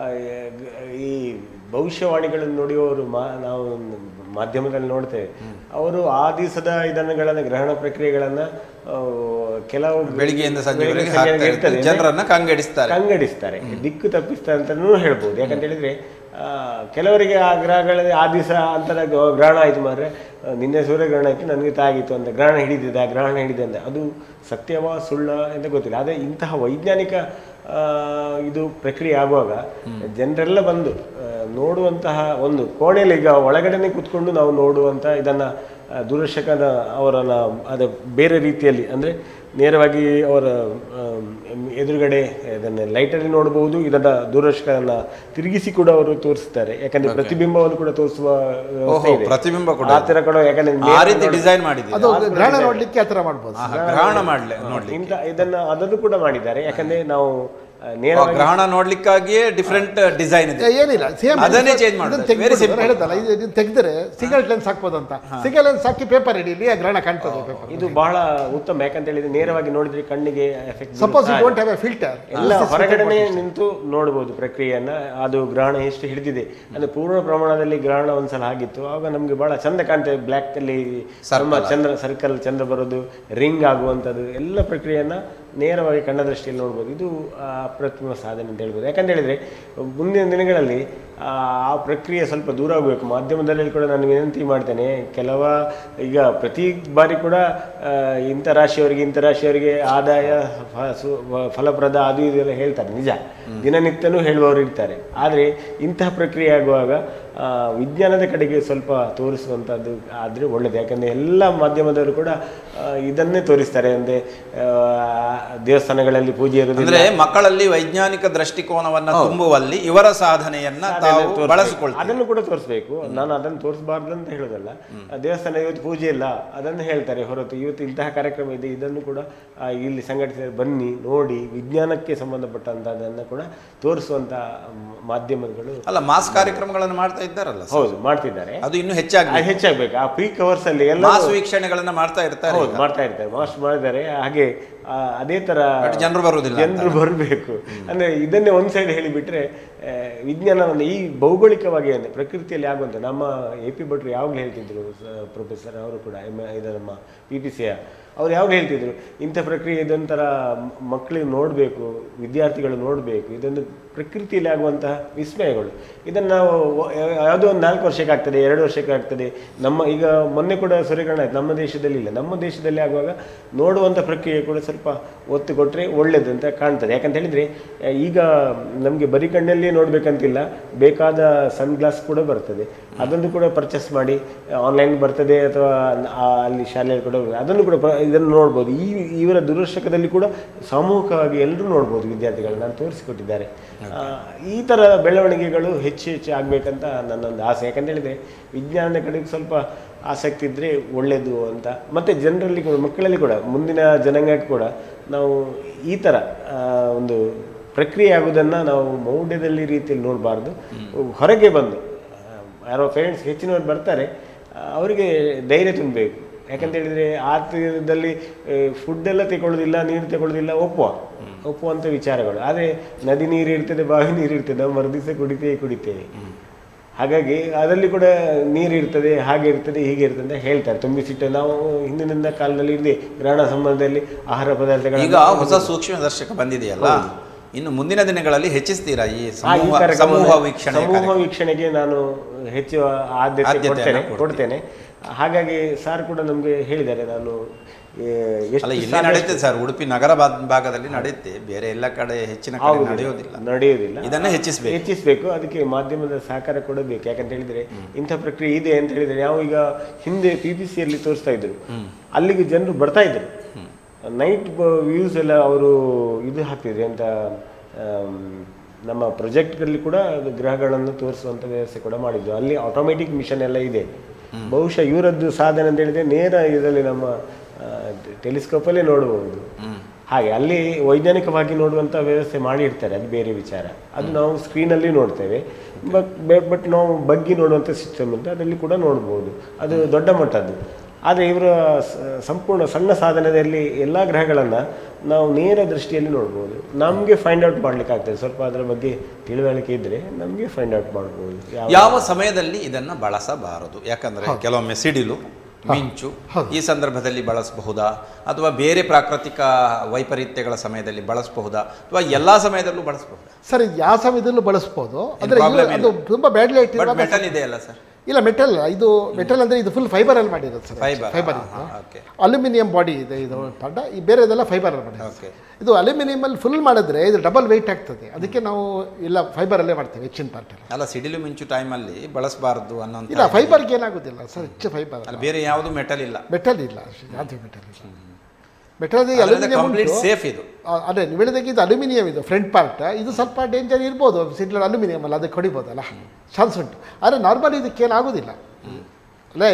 ಈ ಭವಿಷ್ಯವಾಣಿಗಳನ್ನು ನೋಡಿಯವರು ಮಾ ನಾವು ಮಾಧ್ಯಮದಲ್ಲಿ ನೋಡ್ತೇವೆ, ಅವರು ಆ ದಿವಸದ ಇದನ್ನುಗಳನ್ನು ಗ್ರಹಣ ಪ್ರಕ್ರಿಯೆಗಳನ್ನು ಕೆಲವು ಬೆಳಿಗ್ಗೆಯಿಂದ ಜನರನ್ನ ಕಂಗೆಡಿಸ್ತಾರೆ ಕಂಗೆಡಿಸ್ತಾರೆ ದಿಕ್ಕು ತಪ್ಪಿಸ್ತಾರೆ ಅಂತಲೂ ಹೇಳ್ಬೋದು. ಯಾಕಂತ ಹೇಳಿದ್ರೆ ಕೆಲವರಿಗೆ ಆ ಗ್ರಹಗಳಲ್ಲಿ ಆ ದಿವಸ ಅಂತರ ಗ್ರಹಣ ಆಯಿತು ಮಾರ್ರೆ, ನಿನ್ನೆ ಸೂರ್ಯಗ್ರಹಣ ಆಯಿತು, ನನಗೆ ತಾಗಿತ್ತು ಅಂತ, ಗ್ರಹಣ ಹಿಡಿದಿದೆ ಗ್ರಹಣ ಹಿಡಿದೆ ಅಂತ. ಅದು ಸತ್ಯವಾ ಸುಳ್ಳ ಅಂತ ಗೊತ್ತಿಲ್ಲ. ಆದರೆ ಇಂತಹ ವೈಜ್ಞಾನಿಕ ಇದು ಪ್ರಕ್ರಿಯೆ ಆಗುವಾಗ ಜನರೆಲ್ಲ ಬಂದು ನೋಡುವಂತಹ ಒಂದು ಕೋಣೆಯಲ್ಲಿ, ಈಗ ಒಳಗಡೆನೆ ಕೂತ್ಕೊಂಡು ನಾವು ನೋಡುವಂಥ ಇದನ್ನು ದೂರದರ್ಶಕದ ಅವರನ್ನು ಅದು ಬೇರೆ ರೀತಿಯಲ್ಲಿ ಅಂದರೆ ನೇರವಾಗಿ ಅವರ ಎದುರುಗಡೆ ಇದನ್ನು ಲೈಟಲ್ಲಿ ನೋಡಬಹುದು, ಇದನ್ನು ದೂರದರ್ಶಕನ ತಿರುಗಿಸಿ ಕೂಡ ಅವರು ತೋರಿಸ್ತಾರೆ. ಯಾಕಂದ್ರೆ ಪ್ರತಿಬಿಂಬವನ್ನು ಕೂಡ ತೋರಿಸುವ ಪ್ರತಿಬಿಂಬ ಕೂಡ ಆ ಥರ ಕೂಡ, ಯಾಕಂದ್ರೆ ಡಿಸೈನ್ ಮಾಡಿದ್ದಾರೆ ಗ್ರಹಣ ನೋಡ್ಲಿಕ್ಕೆ ಆ ಥರ ಮಾಡ್ಬೋದು, ಗ್ರಹಣ ಮಾಡಲಿ ಇಂಥ ಇದನ್ನು ಅದನ್ನು ಕೂಡ ಮಾಡಿದ್ದಾರೆ. ಯಾಕಂದ್ರೆ ನಾವು ಗ್ರಹಣ ನೋಡ್ಲಿಕ್ಕಾಗಿಯೇ ಡಿಫರೆಂಟ್ ಡಿಸೈನ್ ಇದೆ, ಏನಿಲ್ಲ ಸೇಮ್ ಅದನ್ನೇ ಚೇಂಜ್ ಮಾಡಿದ್ದಾರೆ. ಹೇಳಿದಲ್ಲ, ಇದು ತೆಗೆದ್ರೆ ಸಿಂಗಲ್ ಲೆನ್ಸ್ ಹಾಕ್ಬೋದು ಅಂತ, ಸಿಂಗಲ್ ಲೆನ್ಸ್ ಹಾಕಿ ಪೇಪರ್ ಹಿಡೀಲಿ ಗ್ರಹಣ ಕಾಣ್ತದೆ. ಇದು ಬಹಳ ಉತ್ತಮ. ಯಾಕಂತ ಹೇಳಿದ್ರೆ ನೇರವಾಗಿ ನೋಡಿದ್ರೆ ಕಣ್ಣಿಗೆ effect. Suppose you don't have a filter, ಎಲ್ಲ ಹೊರಗಡೆನೆ ನಿಂತು ನೋಡಬಹುದು ಪ್ರಕ್ರಿಯೆಯನ್ನ. ಅದು ಗ್ರಹಣ ಎಷ್ಟು ಹಿಡಿದಿದೆ ಅಂದ್ರೆ ಪೂರ್ಣ ಪ್ರಮಾಣದಲ್ಲಿ ಗ್ರಹಣ ಒಂದ್ಸಲ ಆಗಿತ್ತು, ಆಗ ನಮ್ಗೆ ಬಹಳ ಚಂದ ಕಾಣ್ತದೆ. ಬ್ಲ್ಯಾಕ್ ಅಲ್ಲಿ ಚಂದ್ರ ಸರ್ಕಲ್ ಚಂದ್ರ ಬರೋದು, ರಿಂಗ್ ಆಗುವಂಥದ್ದು ಎಲ್ಲ ಪ್ರಕ್ರಿಯೆಯನ್ನ ನೇರವಾಗಿ ಕಣ್ಣ ದೃಷ್ಟಿಯಲ್ಲಿ ನೋಡ್ಬೋದು. ಇದು ಅಪ್ರತಿಮ ಸಾಧನೆ ಅಂತ ಹೇಳ್ಬೋದು. ಯಾಕಂತ ಹೇಳಿದ್ರೆ ಮುಂದಿನ ದಿನಗಳಲ್ಲಿ ಆ ಪ್ರಕ್ರಿಯೆ ಸ್ವಲ್ಪ ದೂರ ಆಗಬೇಕು. ಮಾಧ್ಯಮದಲ್ಲಿ ಕೂಡ ನಾನು ವಿನಂತಿ ಮಾಡ್ತೇನೆ, ಕೆಲವ ಈಗ ಪ್ರತಿ ಬಾರಿ ಕೂಡ ಇಂಥ ರಾಶಿಯವರಿಗೆ ಇಂಥ ರಾಶಿಯವರಿಗೆ ಆದಾಯ ಫಲಪ್ರದ ಅದು ಇದೆಲ್ಲ ಹೇಳ್ತಾರೆ, ನಿಜ, ದಿನನಿತ್ಯನೂ ಹೇಳುವವರು ಇರ್ತಾರೆ. ಆದರೆ ಇಂತಹ ಪ್ರಕ್ರಿಯೆ ಆಗುವಾಗ ವಿಜ್ಞಾನದ ಕಡೆಗೆ ಸ್ವಲ್ಪ ತೋರಿಸುವಂಥದ್ದು ಆದರೆ ಒಳ್ಳೆಯದು. ಯಾಕಂದರೆ ಎಲ್ಲ ಮಾಧ್ಯಮದವರು ಕೂಡ ಇದನ್ನೇ ತೋರಿಸ್ತಾರೆ. ಅಂದರೆ ದೇವಸ್ಥಾನಗಳಲ್ಲಿ ಪೂಜೆ ಇರುವುದು, ಅಂದರೆ ಮಕ್ಕಳಲ್ಲಿ ವೈಜ್ಞಾನಿಕ ದೃಷ್ಟಿಕೋನವನ್ನು ತುಂಬುವಲ್ಲಿ ಇವರ ಸಾಧನೆಯನ್ನ ಬಳಸಿಕೊಳ್ಳಿ, ಅದನ್ನು ಕೂಡ ತೋರಿಸ್ಬೇಕು. ನಾನು ಅದನ್ನು ತೋರಿಸಬಾರ್ದು ಅಂತ ಹೇಳೋದಲ್ಲ. ದೇವಸ್ಥಾನ ಇವತ್ತು ಪೂಜೆ ಇಲ್ಲ ಅದನ್ನು ಹೇಳ್ತಾರೆ ಹೊರತು ಇವತ್ತು ಇಂತಹ ಕಾರ್ಯಕ್ರಮ ಇದೆ, ಇದನ್ನು ಕೂಡ ಇಲ್ಲಿ ಸಂಘಟಿಸಿದರೆ ಬನ್ನಿ ನೋಡಿ, ವಿಜ್ಞಾನಕ್ಕೆ ಸಂಬಂಧಪಟ್ಟಂಥದ್ದನ್ನು ಕೂಡ ತೋರಿಸುವಂಥ ಮಾಧ್ಯಮಗಳು ಅಲ್ಲ, ಮಾಸ್ ಕಾರ್ಯಕ್ರಮಗಳನ್ನು ಮಾಡ್ತಾ ಇದ್ದಾರಲ್ಲ. ಹೌದು, ಮಾಡ್ತಿದ್ದಾರೆ. ಅದು ಇನ್ನೂ ಹೆಚ್ಚಾಗಿ ಹೆಚ್ಚಾಗಬೇಕು. ಆ ಪ್ರೀ ಕವರ್ಸ್ ಅಲ್ಲಿ ಎಲ್ಲ ಮಾಸ್ ವೀಕ್ಷಣೆಗಳನ್ನ ಮಾಡ್ತಾ ಇರ್ತಾರೆ. ಹೌದು, ಮಾಡ್ತಾ ಇರ್ತಾರೆ, ಮಾಸ್ ಮಾಡಿದ್ದಾರೆ. ಹಾಗೆ ಅದೇ ತರ ಜನರು ಬರುವುದಿಲ್ಲ, ಜನರು ಬರಬೇಕು. ಅಂದ್ರೆ ಇದನ್ನೇ ಒಂದ್ ಸೈಡ್ ಹೇಳಿಬಿಟ್ರೆ ವಿಜ್ಞಾನವನ್ನು ಈ ಭೌಗೋಳಿಕವಾಗಿ ಅಂದ್ರೆ ಪ್ರಕೃತಿಯಲ್ಲಿ ಆಗುವಂತ ನಮ್ಮ ಎ ಪಿ ಭಟ್ರು ಯಾವಾಗಲೂ ಹೇಳ್ತಿದ್ರು, ಪ್ರೊಫೆಸರ್ ಅವರು ಕೂಡ ಇದು ನಮ್ಮ ಪಿ ಪಿ ಸಿಯ ಅವ್ರು ಯಾವಾಗ ಹೇಳ್ತಿದ್ರು, ಇಂಥ ಪ್ರಕ್ರಿಯೆ ಇದೊಂಥರ ಮಕ್ಕಳಿಗೆ ನೋಡಬೇಕು, ವಿದ್ಯಾರ್ಥಿಗಳು ನೋಡಬೇಕು, ಇದೊಂದು ಪ್ರಕೃತಿಯಲ್ಲಿ ಆಗುವಂತಹ ವಿಸ್ಮಯಗಳು. ಇದನ್ನು ನಾವು ಯಾವುದೋ ಒಂದು ನಾಲ್ಕು ವರ್ಷಕ್ಕೆ ಆಗ್ತದೆ, ಎರಡು ವರ್ಷಕ್ಕೆ ಆಗ್ತದೆ. ನಮ್ಮ ಈಗ ಮೊನ್ನೆ ಕೂಡ ಸೂರ್ಯಗ್ರಹಣ ಆಯ್ತು, ನಮ್ಮ ದೇಶದಲ್ಲಿ ಇಲ್ಲ. ನಮ್ಮ ದೇಶದಲ್ಲಿ ಆಗುವಾಗ ನೋಡುವಂಥ ಪ್ರಕ್ರಿಯೆ ಕೂಡ ಸ್ವಲ್ಪ ಒತ್ತು ಕೊಟ್ಟರೆ ಒಳ್ಳೇದು ಅಂತ ಕಾಣ್ತದೆ. ಯಾಕಂತ ಹೇಳಿದರೆ ಈಗ ನಮಗೆ ಬರೀ ಕಣ್ಣಲ್ಲಿ ನೋಡಬೇಕಂತಿಲ್ಲ, ಬೇಕಾದ ಸನ್ ಗ್ಲಾಸ್ ಕೂಡ ಬರ್ತದೆ, ಅದನ್ನು ಕೂಡ ಪರ್ಚೇಸ್ ಮಾಡಿ ಆನ್ಲೈನ್ ಬರ್ತದೆ ಅಥವಾ ಅಲ್ಲಿ ಶಾಲೆಯಲ್ಲಿ ಕೂಡ ಅದನ್ನು ಕೂಡ ಇದನ್ನು ನೋಡ್ಬೋದು. ಈ ಇವರ ದುರದರ್ಶಕದಲ್ಲಿ ಕೂಡ ಸಾಮೂಹಿಕವಾಗಿ ಎಲ್ಲರೂ ನೋಡ್ಬೋದು, ವಿದ್ಯಾರ್ಥಿಗಳು ನಾನು ತೋರಿಸಿಕೊಟ್ಟಿದ್ದಾರೆ. ಈ ಥರ ಬೆಳವಣಿಗೆಗಳು ಹೆಚ್ಚು ಹೆಚ್ಚು ಆಗಬೇಕಂತ ನನ್ನೊಂದು ಆಸೆ. ಯಾಕಂತ ಹೇಳಿದರೆ ವಿಜ್ಞಾನದ ಕಡೆಗೆ ಸ್ವಲ್ಪ ಆಸಕ್ತಿ ಇದ್ದರೆ ಒಳ್ಳೆಯದು ಅಂತ. ಮತ್ತು ಜನರಲ್ಲಿ ಕೂಡ, ಮಕ್ಕಳಲ್ಲಿ ಕೂಡ, ಮುಂದಿನ ಜನಾಂಗಕ್ಕೆ ಕೂಡ ನಾವು ಈ ಥರ ಒಂದು ಪ್ರಕ್ರಿಯೆ ಆಗೋದನ್ನು ನಾವು ಮೌಢ್ಯದಲ್ಲಿ ರೀತಿಯಲ್ಲಿ ನೋಡಬಾರ್ದು. ಹೊರಗೆ ಬಂದು ಯಾರೋ ಪೇರೆಂಟ್ಸ್ ಹೆಚ್ಚಿನವ್ರು ಬರ್ತಾರೆ, ಅವರಿಗೆ ಧೈರ್ಯ ತುಂಬಬೇಕು. ಯಾಕಂತ ಹೇಳಿದರೆ ಆ ತೀರದಲ್ಲಿ ಫುಡ್ಡೆಲ್ಲ ತಗೊಳ್ಳೋದಿಲ್ಲ, ನೀರು ತಗೊಳ್ಳೋದಿಲ್ಲ, ಒಪ್ಪುವ ಒಪ್ಪುವಂಥ ವಿಚಾರಗಳು. ಆದರೆ ನದಿ ನೀರು ಇರ್ತದೆ, ಬಾವಿ ನೀರು ಇರ್ತದೆ, ನಾವು ಮರುದಿವಸ ಕುಡಿತೇವೆ ಕುಡಿತೇವೆ ಹಾಗಾಗಿ ಅದರಲ್ಲಿ ಕೂಡ ನೀರು ಇರ್ತದೆ, ಹಾಗೆ ಇರ್ತದೆ, ಹೀಗೆ ಇರ್ತದೆ ಅಂತ ಹೇಳ್ತಾರೆ. ತುಂಬಿಸಿಟ್ಟು ನಾವು ಹಿಂದಿನಿಂದ ಕಾಲದಲ್ಲಿ ಇದೆ ಗ್ರಹಣ ಸಂಬಂಧದಲ್ಲಿ ಆಹಾರ ಪದಾರ್ಥಗಳು. ಈಗ ಹೊಸ ಸೂಕ್ಷ್ಮ ದರ್ಶಕ ಬಂದಿದೆಯಲ್ಲ, ಇನ್ನು ಮುಂದಿನ ದಿನಗಳಲ್ಲಿ ಹೆಚ್ಚಿಸ್ತೀರಾ ಈ ಸಮೂಹ ವೀಕ್ಷಣೆ? ಸಮೂಹ ವೀಕ್ಷಣೆಗೆ ನಾನು ಹೆಚ್ಚು ಆದ್ಯತೆ ಕೊಡ್ತೇನೆ ಕೊಡ್ತೇನೆ ಹಾಗಾಗಿ ಸಾರ್ ಕೂಡ ನಮಗೆ ಹೇಳಿದ್ದಾರೆ. ನಾನು ಇಲ್ಲಿ ನಡೆಯುತ್ತೆ ಸರ್, ಉಡುಪಿ ನಗರ ಭಾಗದಲ್ಲಿ ನಡೆಯುತ್ತೆ, ಬೇರೆ ಎಲ್ಲ ಕಡೆ ಹೆಚ್ಚಿನ ಕಡೆ ನಡೆಯೋದಿಲ್ಲ ನಡೆಯೋದಿಲ್ಲ ಇದನ್ನ ಹೆಚ್ಚಿಸಬೇಕು ಹೆಚ್ಚಿಸಬೇಕು ಅದಕ್ಕೆ ಮಾಧ್ಯಮದ ಸಹಕಾರ ಕೊಡಬೇಕು. ಯಾಕಂತ ಹೇಳಿದ್ರೆ ಇಂಥ ಪ್ರಕ್ರಿಯೆ ಇದೆ ಅಂತ ಹೇಳಿದ್ರೆ, ನಾವು ಈಗ ಹಿಂದೆ ಪಿ ಪಿ ಸಿಯಲ್ಲಿ ತೋರಿಸ್ತಾ ಇದ್ರು, ಅಲ್ಲಿಗೆ ಜನರು ಬರ್ತಾ ಇದ್ರು, ನೈಟ್ ವ್ಯೂಸ್ ಎಲ್ಲ ಅವರು ಇದು ಹಾಕ್ತಿದ್ರು ಅಂತ ನಮ್ಮ ಪ್ರಾಜೆಕ್ಟ್ಗಳಲ್ಲಿ ಕೂಡ ಅದು ಗ್ರಹಗಳನ್ನು ತೋರಿಸುವಂಥ ವ್ಯವಸ್ಥೆ ಕೂಡ ಮಾಡಿದ್ದು. ಅಲ್ಲಿ ಆಟೋಮೆಟಿಕ್ ಮಿಷನ್ ಎಲ್ಲ ಇದೆ. ಬಹುಶಃ ಇವರದ್ದು ಸಾಧನೆ ಅಂತ ಹೇಳಿದ್ರೆ ನೇರ ಇದರಲ್ಲಿ ನಮ್ಮ ಟೆಲಿಸ್ಕೋಪಲ್ಲೇ ನೋಡಬಹುದು. ಹಾಗೆ ಅಲ್ಲಿ ವೈಜ್ಞಾನಿಕವಾಗಿ ನೋಡುವಂಥ ವ್ಯವಸ್ಥೆ ಮಾಡಿರ್ತಾರೆ, ಅದು ಬೇರೆ ವಿಚಾರ. ಅದು ನಾವು ಸ್ಕ್ರೀನಲ್ಲಿ ನೋಡ್ತೇವೆ. ಬಟ್ ಬಟ್ ನಾವು ಬಗ್ಗಿ ನೋಡುವಂಥ ಸಿಸ್ಟಮ್ ಅಂತ ಅದರಲ್ಲಿ ಕೂಡ ನೋಡ್ಬೋದು. ಅದು ದೊಡ್ಡ ಮಟ್ಟದ್ದು. ಆದರೆ ಇವರ ಸಂಪೂರ್ಣ ಸಣ್ಣ ಸಾಧನದಲ್ಲಿ ಎಲ್ಲ ಗ್ರಹಗಳನ್ನು ನಾವು ನೇರ ದೃಷ್ಟಿಯಲ್ಲಿ ನೋಡ್ಬೋದು. ನಮಗೆ ಫೈಂಡ್ ಔಟ್ ಮಾಡ್ಲಿಕ್ಕೆ ಆಗ್ತದೆ. ಸ್ವಲ್ಪ ಅದರ ಬಗ್ಗೆ ತಿಳುವಳಿಕೆ ಇದ್ದರೆ ನಮಗೆ ಫೈಂಡ್ ಔಟ್ ಮಾಡ್ಬೋದು. ಯಾವ ಸಮಯದಲ್ಲಿ ಇದನ್ನು ಬಳಸಬಾರದು? ಯಾಕಂದರೆ ಕೆಲವೊಮ್ಮೆ ಸಿಡಿಲು, ಮಿಂಚು ಈ ಸಂದರ್ಭದಲ್ಲಿ ಬಳಸಬಹುದಾ, ಅಥವಾ ಬೇರೆ ಪ್ರಾಕೃತಿಕ ವೈಪರೀತ್ಯಗಳ ಸಮಯದಲ್ಲಿ ಬಳಸಬಹುದಾ, ಅಥವಾ ಎಲ್ಲಾ ಸಮಯದಲ್ಲೂ ಬಳಸಬಹುದಾ? ಸರ್, ಯಾವ ಸಮಯದಲ್ಲೂ ಬಳಸಬಹುದು. ಅಂದರೆ ಅದು ತುಂಬಾ ಬ್ಯಾಡ್ ಲೈಟ್ ಮೆಟಲ್ ಇದೆ ಅಲ್ಲ ಸರ್? ಇಲ್ಲ, ಮೆಟಲ್. ಇದು ಮೆಟಲ್ ಅಂದರೆ ಇದು ಫುಲ್ ಫೈಬರಲ್ಲಿ ಮಾಡಿರೋದು ಸರ್. ಫೈಬರ್ ಫೈಬರ್ ಇದು ಅಲ್ಯೂಮಿನಿಯಂ ಬಾಡಿ ಇದೆ ಇದು ಪಡ್ಡ. ಈ ಬೇರೆದೆಲ್ಲ ಫೈಬರಲ್ಲಿ ಮಾಡಿರೋದು. ಇದು ಅಲ್ಯೂಮಿನಿಯಮಲ್ಲಿ ಫುಲ್ ಮಾಡಿದ್ರೆ ಇದು ಡಬಲ್ ವೆಯ್ಟ್ ಆಗ್ತದೆ. ಅದಕ್ಕೆ ನಾವು ಇಲ್ಲ ಫೈಬರಲ್ಲೇ ಮಾಡ್ತೇವೆ ಹೆಚ್ಚಿನ ಪಾರ್ಟಲ್ಲಿ. ಅಲ್ಲ, ಸಿಡಿಲು ಮಿಂಚು ಟೈಮಲ್ಲಿ ಬಳಸಬಾರ್ದು ಅನ್ನೋ ಇಲ್ಲ, ಫೈಬರ್ಗೆ ಏನಾಗೋದಿಲ್ಲ ಸರ್, ಹೆಚ್ಚು ಫೈಬರ್. ಬೇರೆ ಯಾವುದು ಮೆಟಲ್ ಇಲ್ಲ? ಮೆಟಲ್ ಇಲ್ಲ, ಯಾವುದು ಮೆಟಲ್ ಇಲ್ಲ. ಮೆಟಲ್ ಅಲ್ಯೂಮಿನಿಯಂ ಸೇಫ್ ಇದು. ಅದೇ ನೀವು ಹೇಳಿದಾಗ ಇದು ಅಲ್ಯೂಮಿನಿಯಂ, ಇದು ಫ್ರಂಟ್ ಪಾರ್ಟ್. ಇದು ಸ್ವಲ್ಪ ಡೇಂಜರ್ ಇರ್ಬೋದು, ಸಿಡ್ಲ ಅಲ್ಯೂಮಿನಿಯಂ ಅಲ್ಲ, ಅದಕ್ಕೆ ಹೊಡಿಬೋದಲ್ಲ, ಚಾನ್ಸ್ ಉಂಟು. ಆದರೆ ನಾರ್ಮಲ್ ಇದಕ್ಕೇನಾಗೋದಿಲ್ಲ. ಅಲ್ಲೇ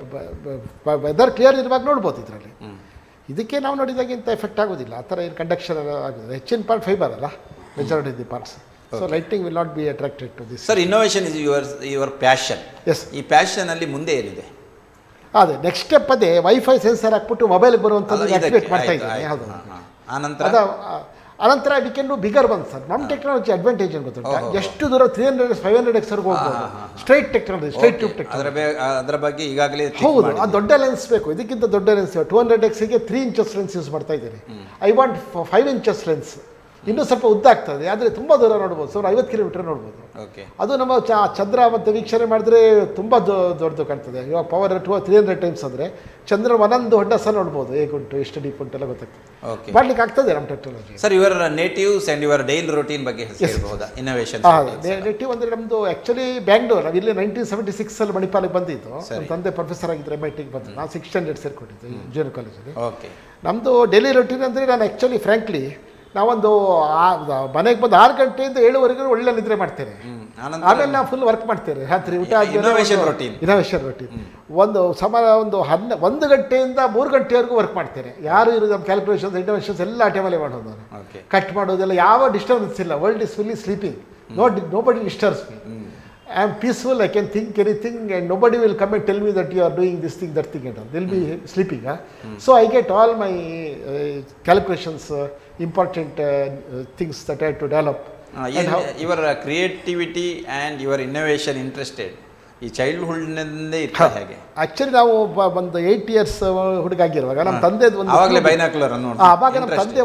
ವೆದರ್ ಕ್ಲಿಯರ್ ಇರುವಾಗ ನೋಡ್ಬೋದು ಇದರಲ್ಲಿ. ಇದಕ್ಕೆ ನಾವು ನೋಡಿದಾಗ ಇಂಥ ಎಫೆಕ್ಟ್ ಆಗೋದಿಲ್ಲ, ಆ ಥರ ಏನು ಕಂಡಕ್ಷನ್ ಆಗೋದಿಲ್ಲ. ಹೆಚ್ಚಿನ ಪಾರ್ಟ್ ಫೈಬರ್ ಅಲ್ಲ, majority the parts. So lighting will not be attracted to this. Sir, innovation is your your passion. Yes. ಈ ಪ್ಯಾಷನ್ ಅಲ್ಲಿ ಮುಂದೆ ಏನಿದೆ? ಅದೇ ನೆಕ್ಸ್ಟ್ ಸ್ಟೆಪ್ ಅದೇ ವೈಫೈ ಸೆನ್ಸರ್ ಹಾಕ್ಬಿಟ್ಟು ಮೊಬೈಲ್ ಬರುವಂಥದ್ದು ಆಕ್ಟಿವೇಟ್ ಮಾಡ್ತಾ ಇದ್ದಾರೆ. ಹೌದು. ಅನಂತರ ಅನಂತರ ಅದಕ್ಕೆಂದು ಬಿಗರ್ ಬಂತು ಸರ್. ನಮ್ಮ ಟೆಕ್ನಾಲಜಿ ಅಡ್ವಾಂಟೇಜ್ ಏನು ಗೊತ್ತುಂಟಾ? ಎಷ್ಟು ದೂರ ತ್ರೀ ಹಂಡ್ರೆಡ್ ಫೈವ್ ಹಂಡ್ರೆಡ್ ಎಕ್ಸ್ವರೆಗೆ ಹೋಗ್ಬೋದು. Straight technology, straight tube technology. ಅದರ ಬಗ್ಗೆ ಈಗಾಗಲೇ ಹೌದು, ಆ ದೊಡ್ಡ ಲೆನ್ಸ್ ಬೇಕು. ಇದಕ್ಕಿಂತ ದೊಡ್ಡ ಲೆನ್ಸ್ ಟೂ ಹಂಡ್ರೆಡ್ ಎಕ್ಸ್ಗೆ ತ್ರೀ ಇಂಚಸ್ ಲೆನ್ಸ್ ಯೂಸ್ ಮಾಡ್ತಾ ಇದ್ದೀನಿ. I want five inches lens. ಇನ್ನೂ ಸ್ವಲ್ಪ ಉದ್ದ ಆಗ್ತದೆ, ಆದರೆ ತುಂಬ ದೂರ ನೋಡ್ಬೋದು. ಸುಮಾರು ಐವತ್ತು ಕಿಲೋಮೀಟರ್ ನೋಡ್ಬೋದು. ಅದು ನಮ್ಮ ಚ ಚಂದ್ರ ಮತ್ತು ವೀಕ್ಷಣೆ ಮಾಡಿದ್ರೆ ತುಂಬ ದೊಡ್ಡದು ಕಾಣ್ತದೆ. ಇವಾಗ power two three hundred times ಅಂದರೆ ಚಂದ್ರ ಒಂದೊಂದು ಹೊಡ್ಡ ಸಹ ನೋಡ್ಬೋದು, ಹೇಗುಂಟು ಎಷ್ಟು ಡೀಪ್ ಉಂಟು ಎಲ್ಲ ಗೊತ್ತಾಗ್ತದೆ. ಮಾಡ್ಲಿಕ್ಕೆ ಆಗ್ತದೆ ನಮ್ಮ technology. Sir, your natives and your daily routine ಬಗ್ಗೆ ಹೇಳ್ಬಹುದಾ? ಇನ್ನೋವೇಷನ್. ಹಾಂ, ನೇಟಿವ್ ಅಂದರೆ ನಮ್ಮದು ಆ್ಯಕ್ಚುಲಿ ಬ್ಯಾಂಗ್ಳೂರ್. ನಾವು ಇಲ್ಲಿ ನೈನ್ಟೀನ್ ಸೆವೆಂಟಿ ಸಿಕ್ಸಲ್ಲಿ ಮಣಿಪಾಲಿಗೆ ಬಂದಿದ್ದು. ನಮ್ಮ ತಂದೆ ಪ್ರೊಫೆಸರ್ ಆಗಿದ್ದರೆ ಎಮ್ ಐ ಟಿಗೆ ಬಂದು ನಾನು ಸಿಕ್ಸ್ ಸ್ಟ್ಯಾಂಡರ್ಡ್ ಸೇರ್ಕೊಂಡಿದ್ದೆ ಜೂನಿಯರ್ ಕಾಲೇಜಲ್ಲಿ. ಓಕೆ. ನಮ್ಮದು ಡೈಲಿ ರೂಟೀನ್ ಅಂದರೆ ನಾನು ಆ್ಯಕ್ಚುಲಿ ಫ್ರ್ಯಾಂಕ್ಲಿ ನಾವೊಂದು ಮನೆಗೆ ಬಂದು ಆರು ಗಂಟೆಯಿಂದ ಏಳುವರೆಗೂ ಒಳ್ಳೆ ನಿದ್ರೆ ಮಾಡ್ತೇನೆ. ಆಮೇಲೆ ನಾವು ಫುಲ್ ವರ್ಕ್ ಮಾಡ್ತೇವೆ. ರಾತ್ರಿ ಊಟ ಇನ್ನೋವೇಷನ್ ರೂಟೀನ್ ಇನ್ನೋವೇಷನ್ ರೂಟೀನ್ ಒಂದು ಸಮ ಒಂದು ಹನ್ನ ಒಂದು ಗಂಟೆಯಿಂದ ಮೂರು ಗಂಟೆವರೆಗೂ ವರ್ಕ್ ಮಾಡ್ತೇನೆ. ಯಾರು ಇರೋದು ನಮ್ಮ ಕ್ಯಾಲ್ಕುಲೇಷನ್ಸ್ ಇನ್ನೋವೇಷನ್ಸ್ ಎಲ್ಲ ಆ ಟೈಮಲ್ಲೇ ಮಾಡೋದು. ನಾನು ಕಟ್ ಮಾಡೋದೆಲ್ಲ ಯಾವ ಡಿಸ್ಟರ್ಬೆನ್ಸ್ ಇಲ್ಲ. World is fully sleeping. No nobody disturbs me. I am peaceful, I can think anything and nobody will come and tell me that you are doing this thing, that thing and all. They'll be mm. sleeping. Huh? Mm. So I get all my uh, calculations, uh, important uh, things that I have to develop. Uh, and how your uh, creativity and your innovation interested. ಈ ಚೈಲ್ಡ್ಹುಡ್ನಿಂದೇ ಇರ್ತದೆ ಹೇಗೆ? Actually ನಾವು ಒಂದು eight years ಹುಡುಗ ಆಗಿರುವಾಗ ನಮ್ಮ ತಂದೆದು ಒಂದು ಆವಾಗಲೇ ಬೈನಾಕ್ಯುಲರ್ ಅನ್ನು ಆವಾಗ ನಮ್ಮ ತಂದೆ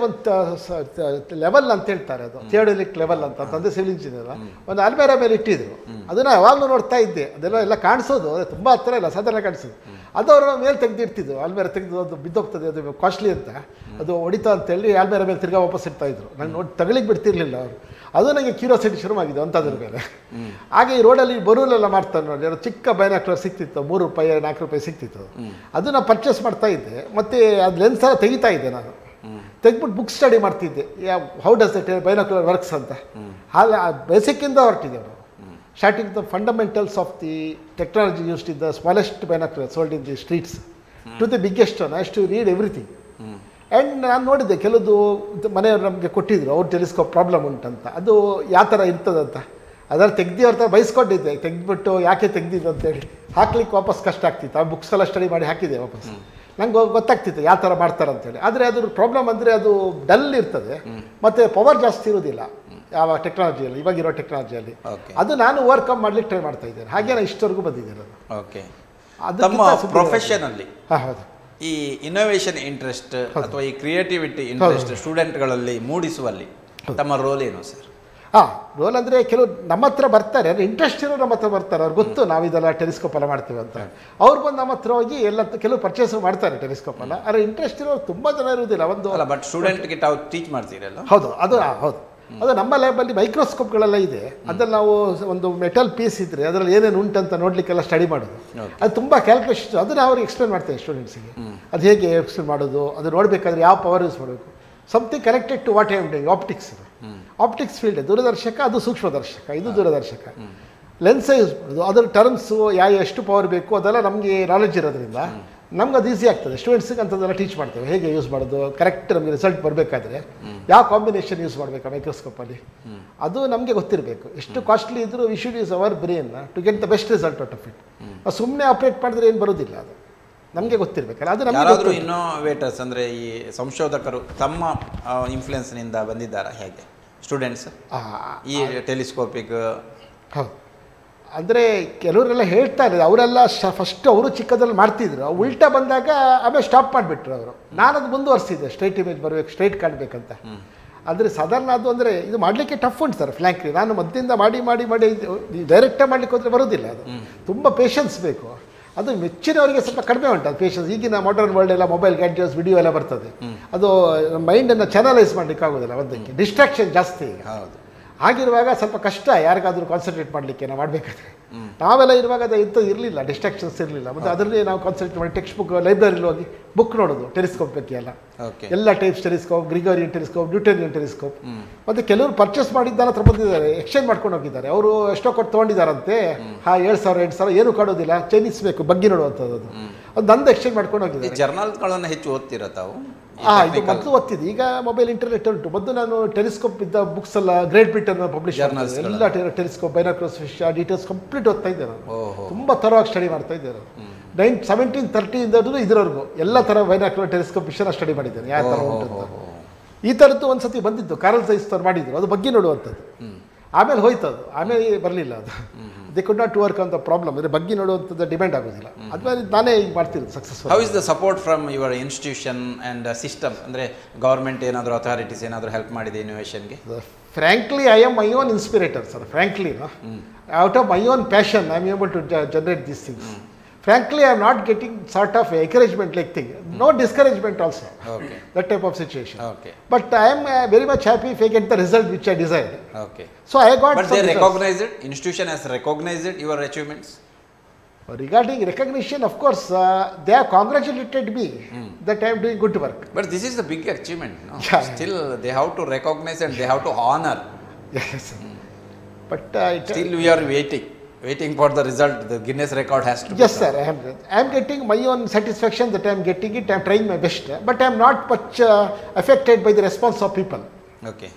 ಒಂದು ಲೆವೆಲ್ ಅಂತ ಹೇಳ್ತಾರೆ, ಅದು ಥಿಯೋಡಿಲಿಕ್ ಲೆವೆಲ್ ಅಂತ. ತಂದೆ ಸಿವಿಲ್ ಇಂಜಿನಿಯರ್. ಒಂದು ಅಲ್ಮೇರ ಮೇಲೆ ಇಟ್ಟಿದ್ರು. ಅದನ್ನ ಯಾವಾಗಲೂ ನೋಡ್ತಾ ಇದ್ದೆ. ಅದೆಲ್ಲ ಎಲ್ಲ ಕಾಣಿಸೋದು, ಅದೇ ತುಂಬ ಹತ್ತಿರ ಇಲ್ಲ, ಸಾಧಾರಣ ಕಾಣಿಸೋದು. ಅದು ಅವರು ಮೇಲೆ ತೆಗೆದಿಡ್ತಿದ್ರು. ಆಲ್ಮೇರ ತೆಗೆದು ಅದು ಬಿದ್ದೋಗ್ತದೆ, ಅದು ಕಾಸ್ಟ್ಲಿ ಅಂತ, ಅದು ಹೊಡಿತಾ ಅಂತೇಳಿ ಆಲ್ಮೇರ ಮೇಲೆ ತಿರ್ಗಾ ವಾಪಸ್ ಇಡ್ತಾ ಇದ್ರು. ನಂಗೆ ನೋಡಿ ತಗೊಳ್ಳಿಕ್ಕೆ ಬಿಡ್ತಿರ್ಲಿಲ್ಲ ಅವರು. ಅದು ನನಗೆ ಕ್ಯೂರಿಯಾಸಿಟಿ ಶುರುವಾಗಿದೆ ಅಂಥದ್ರ ಮೇಲೆ. ಹಾಗೆ ಈ ರೋಡಲ್ಲಿ ಬರೂಲೆಲ್ಲ ಮಾಡ್ತಾರೆ ನೋಡಿ, ಅದು ಚಿಕ್ಕ ಬೈನಾಕ್ಯುಲರ್ ಸಿಕ್ತಿತ್ತು, ಮೂರು ರೂಪಾಯಿ ನಾಲ್ಕು ರೂಪಾಯಿ ಸಿಕ್ತಿತ್ತು. ಅದು ನಾನು ಪರ್ಚೇಸ್ ಮಾಡ್ತಾ ಇದ್ದೆ. ಮತ್ತು ಅದು ಲೆನ್ಸ್ ಎಲ್ಲ ತೆಗಿತಾ ಇದ್ದೆ ನಾನು. ತೆಗ್ಬಿಟ್ಟು ಬುಕ್ ಸ್ಟಡಿ ಮಾಡ್ತಿದ್ದೆ, ಯಾವ how does that binocular works ಅಂತ. ಹಾಗೆ ಬೇಸಿಕ್ಕಿಂದ ಹೊರಟಿದ್ದೆ ನಾವು. Starting the fundamentals of the technology used in the smallest binocular sold in the streets to the biggest one. I have to read everything. And ನಾನು ನೋಡಿದ್ದೆ ಕೆಲವುದು ಮನೆಯವರು ನಮಗೆ ಕೊಟ್ಟಿದ್ರು, ಅವ್ರ ಟೆಲಿಸ್ಕೋಪ್ ಪ್ರಾಬ್ಲಮ್ ಉಂಟಂತ, ಅದು ಯಾವ ಥರ ಇರ್ತದಂತ. ಅದರಲ್ಲಿ ತೆಗ್ದು ಅವ್ರ ಥರ ಬಯಸ್ಕೊಂಡಿದ್ದೆ. ತೆಗೆದ್ಬಿಟ್ಟು ಯಾಕೆ ತೆಗ್ದಿದ್ದು ಅಂತೇಳಿ ಹಾಕ್ಲಿಕ್ಕೆ ವಾಪಸ್ ಕಷ್ಟ ಆಗ್ತಿತ್ತು. ಆ ಬುಕ್ಸ್ ಎಲ್ಲ ಸ್ಟಡಿ ಮಾಡಿ ಹಾಕಿದೆ ವಾಪಸ್. ನಂಗೆ ಗೊತ್ತಾಗ್ತಿತ್ತು ಯಾವ ಥರ ಮಾಡ್ತಾರೆ ಅಂತೇಳಿ. ಆದರೆ ಅದ್ರ ಪ್ರಾಬ್ಲಮ್ ಅಂದರೆ ಅದು ಡಲ್ ಇರ್ತದೆ ಮತ್ತು ಪವರ್ ಜಾಸ್ತಿ ಇರೋದಿಲ್ಲ ಯಾವ ಟೆಕ್ನಾಲಜಿಯಲ್ಲಿ, ಇವಾಗಿರೋ ಟೆಕ್ನಾಲಜಿಯಲ್ಲಿ. ಅದು ನಾನು ಓವರ್ಕಮ್ ಮಾಡ್ಲಿಕ್ಕೆ ಟ್ರೈ ಮಾಡ್ತಾ ಇದ್ದೇನೆ. ಹಾಗೆ ನಾನು ಇಷ್ಟವರೆಗೂ ಬಂದಿದ್ದೇನೆ. ಅದು ಓಕೆ. ತಮ್ಮ ಪ್ರೊಫೆಷನಲ್ಲಿ ಹಾಂ ಹೌದು ಈ ಇನ್ನೋವೇಷನ್ ಇಂಟ್ರೆಸ್ಟ್ ಅಥವಾ ಈ ಕ್ರಿಯೇಟಿವಿಟಿ ಇಂಟ್ರೆಸ್ಟ್ ಸ್ಟೂಡೆಂಟ್ಗಳಲ್ಲಿ ಮೂಡಿಸುವಲ್ಲಿ ತಮ್ಮ ರೋಲ್ ಏನು ಸರ್? ಹಾಂ, ರೋಲ್ ಅಂದರೆ ಕೆಲವು ನಮ್ಮ ಹತ್ರ ಬರ್ತಾರೆ, ಅಂದರೆ ಇಂಟ್ರೆಸ್ಟ್ ಇರೋ ನಮ್ಮ ಹತ್ರ ಬರ್ತಾರೆ. ಅವ್ರು ಗೊತ್ತು ನಾವು ಇದೆಲ್ಲ ಟೆಲಿಸ್ಕೋಪ್ ಎಲ್ಲ ಮಾಡ್ತೀವಿ ಅಂತ. ಅವ್ರು ಬಂದು ನಮ್ಮ ಹತ್ರ ಹೋಗಿ ಎಲ್ಲ ಕೆಲವು ಪರ್ಚೇಸ್ ಮಾಡ್ತಾರೆ ಟೆಲಿಸ್ಕೋಪ್ ಎಲ್ಲ. ಆದರೆ ಇಂಟ್ರೆಸ್ಟ್ ಇರೋರು ತುಂಬ ಜನ ಇರೋದಿಲ್ಲ. ಒಂದು ಅಲ್ಲ, ಬಟ್ ಸ್ಟೂಡೆಂಟ್ಗೆ ತಾವು ಟೀಚ್ ಮಾಡ್ತೀರಲ್ಲ? ಹೌದು, ಅದು ಹೌದು. ಅದು ನಮ್ಮ ಲ್ಯಾಬಲ್ಲಿ ಮೈಕ್ರೋಸ್ಕೋಪ್ಗಳೆಲ್ಲ ಇದೆ. ಅದ್ರಲ್ಲಿ ನಾವು ಒಂದು ಮೆಟಲ್ ಪೀಸ್ ಇದ್ದರೆ ಅದರಲ್ಲಿ ಏನೇನು ಉಂಟಂತ ನೋಡಲಿಕ್ಕೆಲ್ಲ ಸ್ಟಡಿ ಮಾಡೋದು. ಅದು ತುಂಬ ಕ್ಯಾಲ್ಕುಲೇಷನ್, ಅದನ್ನು ಅವ್ರಿಗೆ ಎಕ್ಸ್ಪ್ಲೇನ್ ಮಾಡ್ತೇವೆ ಸ್ಟೂಡೆಂಟ್ಸಿಗೆ. ಅದು ಹೇಗೆ ಎಕ್ಸ್ಪ್ಲೇನ್ ಮಾಡೋದು, ಅದು ನೋಡಬೇಕಾದ್ರೆ ಯಾವ ಪವರ್ ಯೂಸ್ ಮಾಡಬೇಕು, something connected to what I am doing. Optics optics field, ದೂರದರ್ಶಕ ಅದು ಸೂಕ್ಷ್ಮದರ್ಶಕ, ಇದು ದೂರದರ್ಶಕ. ಲೆನ್ಸೇ ಯೂಸ್ ಮಾಡೋದು, ಅದರ ಟರ್ಮ್ಸು ಯಾವ ಎಷ್ಟು ಪವರ್ ಬೇಕು ಅದೆಲ್ಲ ನಮಗೆ ನಾಲೆಜ್ ಇರೋದ್ರಿಂದ ನಮ್ಗೆ ಅದು ಈಸಿ ಆಗ್ತದೆ. ಸ್ಟೂಡೆಂಟ್ಸಿಗೆ ಅಂಥದ್ದೆಲ್ಲ ಟೀಚ್ ಮಾಡ್ತೇವೆ, ಹೇಗೆ ಯೂಸ್ ಮಾಡೋದು, ಕರೆಕ್ಟ್ ನಮಗೆ ರಿಸಲ್ಟ್ ಬರಬೇಕಾದ್ರೆ ಯಾವ ಕಾಂಬಿನೇಷನ್ ಯೂಸ್ ಮಾಡಬೇಕಾ ಮೈಕ್ರೋಸ್ಕೋಪಲ್ಲಿ, ಅದು ನಮಗೆ ಗೊತ್ತಿರಬೇಕು. ಎಷ್ಟು ಕಾಸ್ಟ್ಲಿ ಇದ್ದರೂ we should use our brain to get the best result out of it. ಸುಮ್ಮನೆ ಆಪ್ರೇಟ್ ಮಾಡಿದ್ರೆ ಏನು ಬರೋದಿಲ್ಲ, ಅದು ನಮಗೆ ಗೊತ್ತಿರಬೇಕಲ್ಲ. ಅದು ಯಾರಾದರೂ ಇನ್ನೋವೇಟರ್ಸ್ ಅಂದರೆ ಈ ಸಂಶೋಧಕರು ತಮ್ಮ ಇನ್ಫ್ಲುಯೆನ್ಸ್ನಿಂದ ಬಂದಿದ್ದಾರಾ ಹೇಗೆ ಸ್ಟೂಡೆಂಟ್ಸ್ ಈ ಟೆಲಿಸ್ಕೋಪಿಕ್? ಹೌದು, ಅಂದರೆ ಕೆಲವರೆಲ್ಲ ಹೇಳ್ತಾರೆ, ಅವರೆಲ್ಲ ಶ ಫಸ್ಟ್ ಅವರು ಚಿಕ್ಕದಲ್ಲಿ ಮಾಡ್ತಿದ್ರು, ಉಲ್ಟಾ ಬಂದಾಗ ಆಮೇಲೆ ಸ್ಟಾಪ್ ಮಾಡಿಬಿಟ್ರು ಅವರು. ನಾನು ಅದು ಮುಂದುವರಿಸಿದ್ದೆ, ಸ್ಟ್ರೈಟ್ ಇಮೇಜ್ ಬರಬೇಕು, ಸ್ಟ್ರೈಟ್ ಕಾಣಬೇಕಂತ. ಅಂದರೆ ಸಾಧಾರಣ ಅದು ಅಂದರೆ ಇದು ಮಾಡಲಿಕ್ಕೆ ಟಫ್ ಉಂಟು ಸರ್. ಫ್ಲ್ಯಾಂಕ್ಲಿ ನಾನು ಮದ್ದಿಂದ ಮಾಡಿ ಮಾಡಿ ಮಾಡಿ ಡೈರೆಕ್ಟಾಗಿ ಮಾಡಲಿಕ್ಕೆ ಹೋದರೆ ಬರೋದಿಲ್ಲ, ಅದು ತುಂಬ ಪೇಷನ್ಸ್ ಬೇಕು. ಅದು ಮೆಚ್ಚಿನವರಿಗೆ ಸ್ವಲ್ಪ ಕಡಿಮೆ ಉಂಟು ಅದು ಪೇಷನ್ಸ್. ಈಗಿನ ಮಾಡರ್ನ್ ವರ್ಲ್ಡ್ ಎಲ್ಲ ಮೊಬೈಲ್ ಗ್ಯಾಡ್ಜೆಟ್ಸ್ ವಿಡಿಯೋ ಎಲ್ಲ ಬರ್ತದೆ, ಅದು ಮೈಂಡನ್ನು ಚಾನಲೈಸ್ ಮಾಡಲಿಕ್ಕೆ ಆಗೋದಿಲ್ಲ, ಒಂದಕ್ಕೆ ಡಿಸ್ಟ್ರಾಕ್ಷನ್ ಜಾಸ್ತಿ ಈಗ. ಹೌದು, ಹಾಗಿರುವಾಗ ಸ್ವಲ್ಪ ಕಷ್ಟ ಯಾರಿಗಾದ್ರೂ ಕಾನ್ಸಂಟ್ರೇಟ್ ಮಾಡಲಿಕ್ಕೆ ನಾವು ಮಾಡಬೇಕಾದ್ರೆ. ನಾವೆಲ್ಲ ಇರುವಾಗ ಅದು ಇಂಥದ್ದು ಇರಲಿಲ್ಲ, ಡಿಸ್ಟ್ರಾಕ್ಷನ್ಸ್ ಇರಲಿಲ್ಲ. ಮತ್ತು ಅದರಲ್ಲಿ ನಾವು ಕಾನ್ಸಂಟ್ರೇಟ್ ಮಾಡಿ ಟೆಕ್ಸ್ಟ್ ಬುಕ್ ಲೈಬ್ರರಿಲಿ ಹೋಗಿ ಬುಕ್ ನೋಡೋದು, ಟೆಲಿಸ್ಕೋಪ್ ಬಗ್ಗೆ ಎಲ್ಲ ಎಲ್ಲ types telescope, Gregorian telescope, Newtonian telescope. ಮತ್ತು ಕೆಲವರು ಪರ್ಚೇಸ್ ಮಾಡಿದ್ದಾರ ಹತ್ರ ಬಂದಿದ್ದಾರೆ, ಎಕ್ಸ್ಚೇಂಜ್ ಮಾಡ್ಕೊಂಡು ಹೋಗಿದ್ದಾರೆ. ಅವರು ಎಷ್ಟೋ ಕೊಟ್ಟು ತೊಗೊಂಡಿದ್ದಾರಂತೆ, ಹಾಂ ಏಳು ಸಾವಿರ ಎಂಟು ಸಾವಿರ ಏನು ಕಾಡೋದಿಲ್ಲ, ಚೈನೀಸ್ ಬೇಕು ಬಗ್ಗೆ ನೋಡುವಂಥದ್ದು. ಅದು ಅದು ನಂದು ಎಕ್ಸ್ಚೇಂಜ್ ಮಾಡ್ಕೊಂಡು ಹೋಗಿದ್ದಾರೆ. ಜರ್ನಲ್ಗಳನ್ನು ಹೆಚ್ಚು ಓದ್ತಿರ ತಾವು? ಹಾಂ, ಇದು ಮೊದಲು ಓದ್ತಿದ್ದು, ಈಗ ಮೊಬೈಲ್ ಇಂಟರ್ನೆಟ್ ಉಂಟು. ಮೊದಲು ನಾನು ಟೆಲಿಸ್ಕೋಪ್ ಇದ್ದ ಬುಕ್ಸ್ ಎಲ್ಲ ಗ್ರೇಟ್ ಬ್ರಿಟನ್ ಪಬ್ಲಿಷ್ ಮಾಡ್ತಾರೆ, ಎಲ್ಲ telescope, binoculars, fish details complete ಓದ್ತಾ ಇದ್ದೆ ನಾನು. ತುಂಬ ಥರವಾಗಿ ಸ್ಟಡಿ ಮಾಡ್ತಾ ಇದ್ದೆ ನಾನು. ನೈನ್ ಸೆವೆಂಟೀನ್ ತರ್ಟಿಯಿಂದ ಇದರವರೆಗೂ ಎಲ್ಲ ಥರ ಬೈನಾಕ್ಯುಲರ್ ಟೆಲಿಸ್ಕೋಪ್ ವಿಷಯನ ಸ್ಟಡಿ ಮಾಡಿದ್ದೇನೆ, ಯಾವ ಥರ ಉಂಟು ಅಂತ. ಈ ಥರದ್ದು ಒಂದು ಸತಿ ಬಂದಿದ್ದು, ಕಾರ್ಲ್ ಸೈನ್ಸ್ ಅವ್ರು ಮಾಡಿದ್ರು, ಅದು ಬಗ್ಗೆ ನೋಡುವಂಥದ್ದು. ಆಮೇಲೆ ಹೋಯ್ತು ಅದು, ಆಮೇಲೆ ಬರಲಿಲ್ಲ ಅದು. They could not work on the problem, ಅಂದರೆ ಬಗ್ಗೆ ನೋಡುವಂಥದ್ದು ಡಿಮ್ಯಾಂಡ್ ಆಗೋದಿಲ್ಲ. ಅದ್ಮೇಲೆ ನಾನೇ ಈಗ ಮಾಡ್ತಿರೋದು successful. How is the support from your institution and system? ಅಂದರೆ ಗೌರ್ಮೆಂಟ್ ಏನಾದರೂ ಅಥಾರಿಟೀಸ್ ಏನಾದರೂ ಹೆಲ್ಪ್ ಮಾಡಿದೆ ಇನೋವೇಷನ್ಗೆ? Frankly I am my own inspirator sir. Frankly out of my own passion I am able to generate these things. Frankly, I am not getting sort of encouragement like thing. No discouragement also. Okay. That type of situation. Okay. But I am uh, very much happy if I get the result which I desired. Okay. So I got. But they recognize it. Institution has recognized it, your achievements. Regarding recognition, of course, uh, they have congratulated me mm. that I am doing good work. But this is the big achievement. No? Yeah. Still, they have to recognize and they have to honor. Yes. Mm. But uh, it, still, we are waiting. Waiting for the result, the Guinness record has to be yes, sir. I am, I am getting my own satisfaction that I am getting it. I am trying my best. But I am not much uh, affected by the response of people. Okay.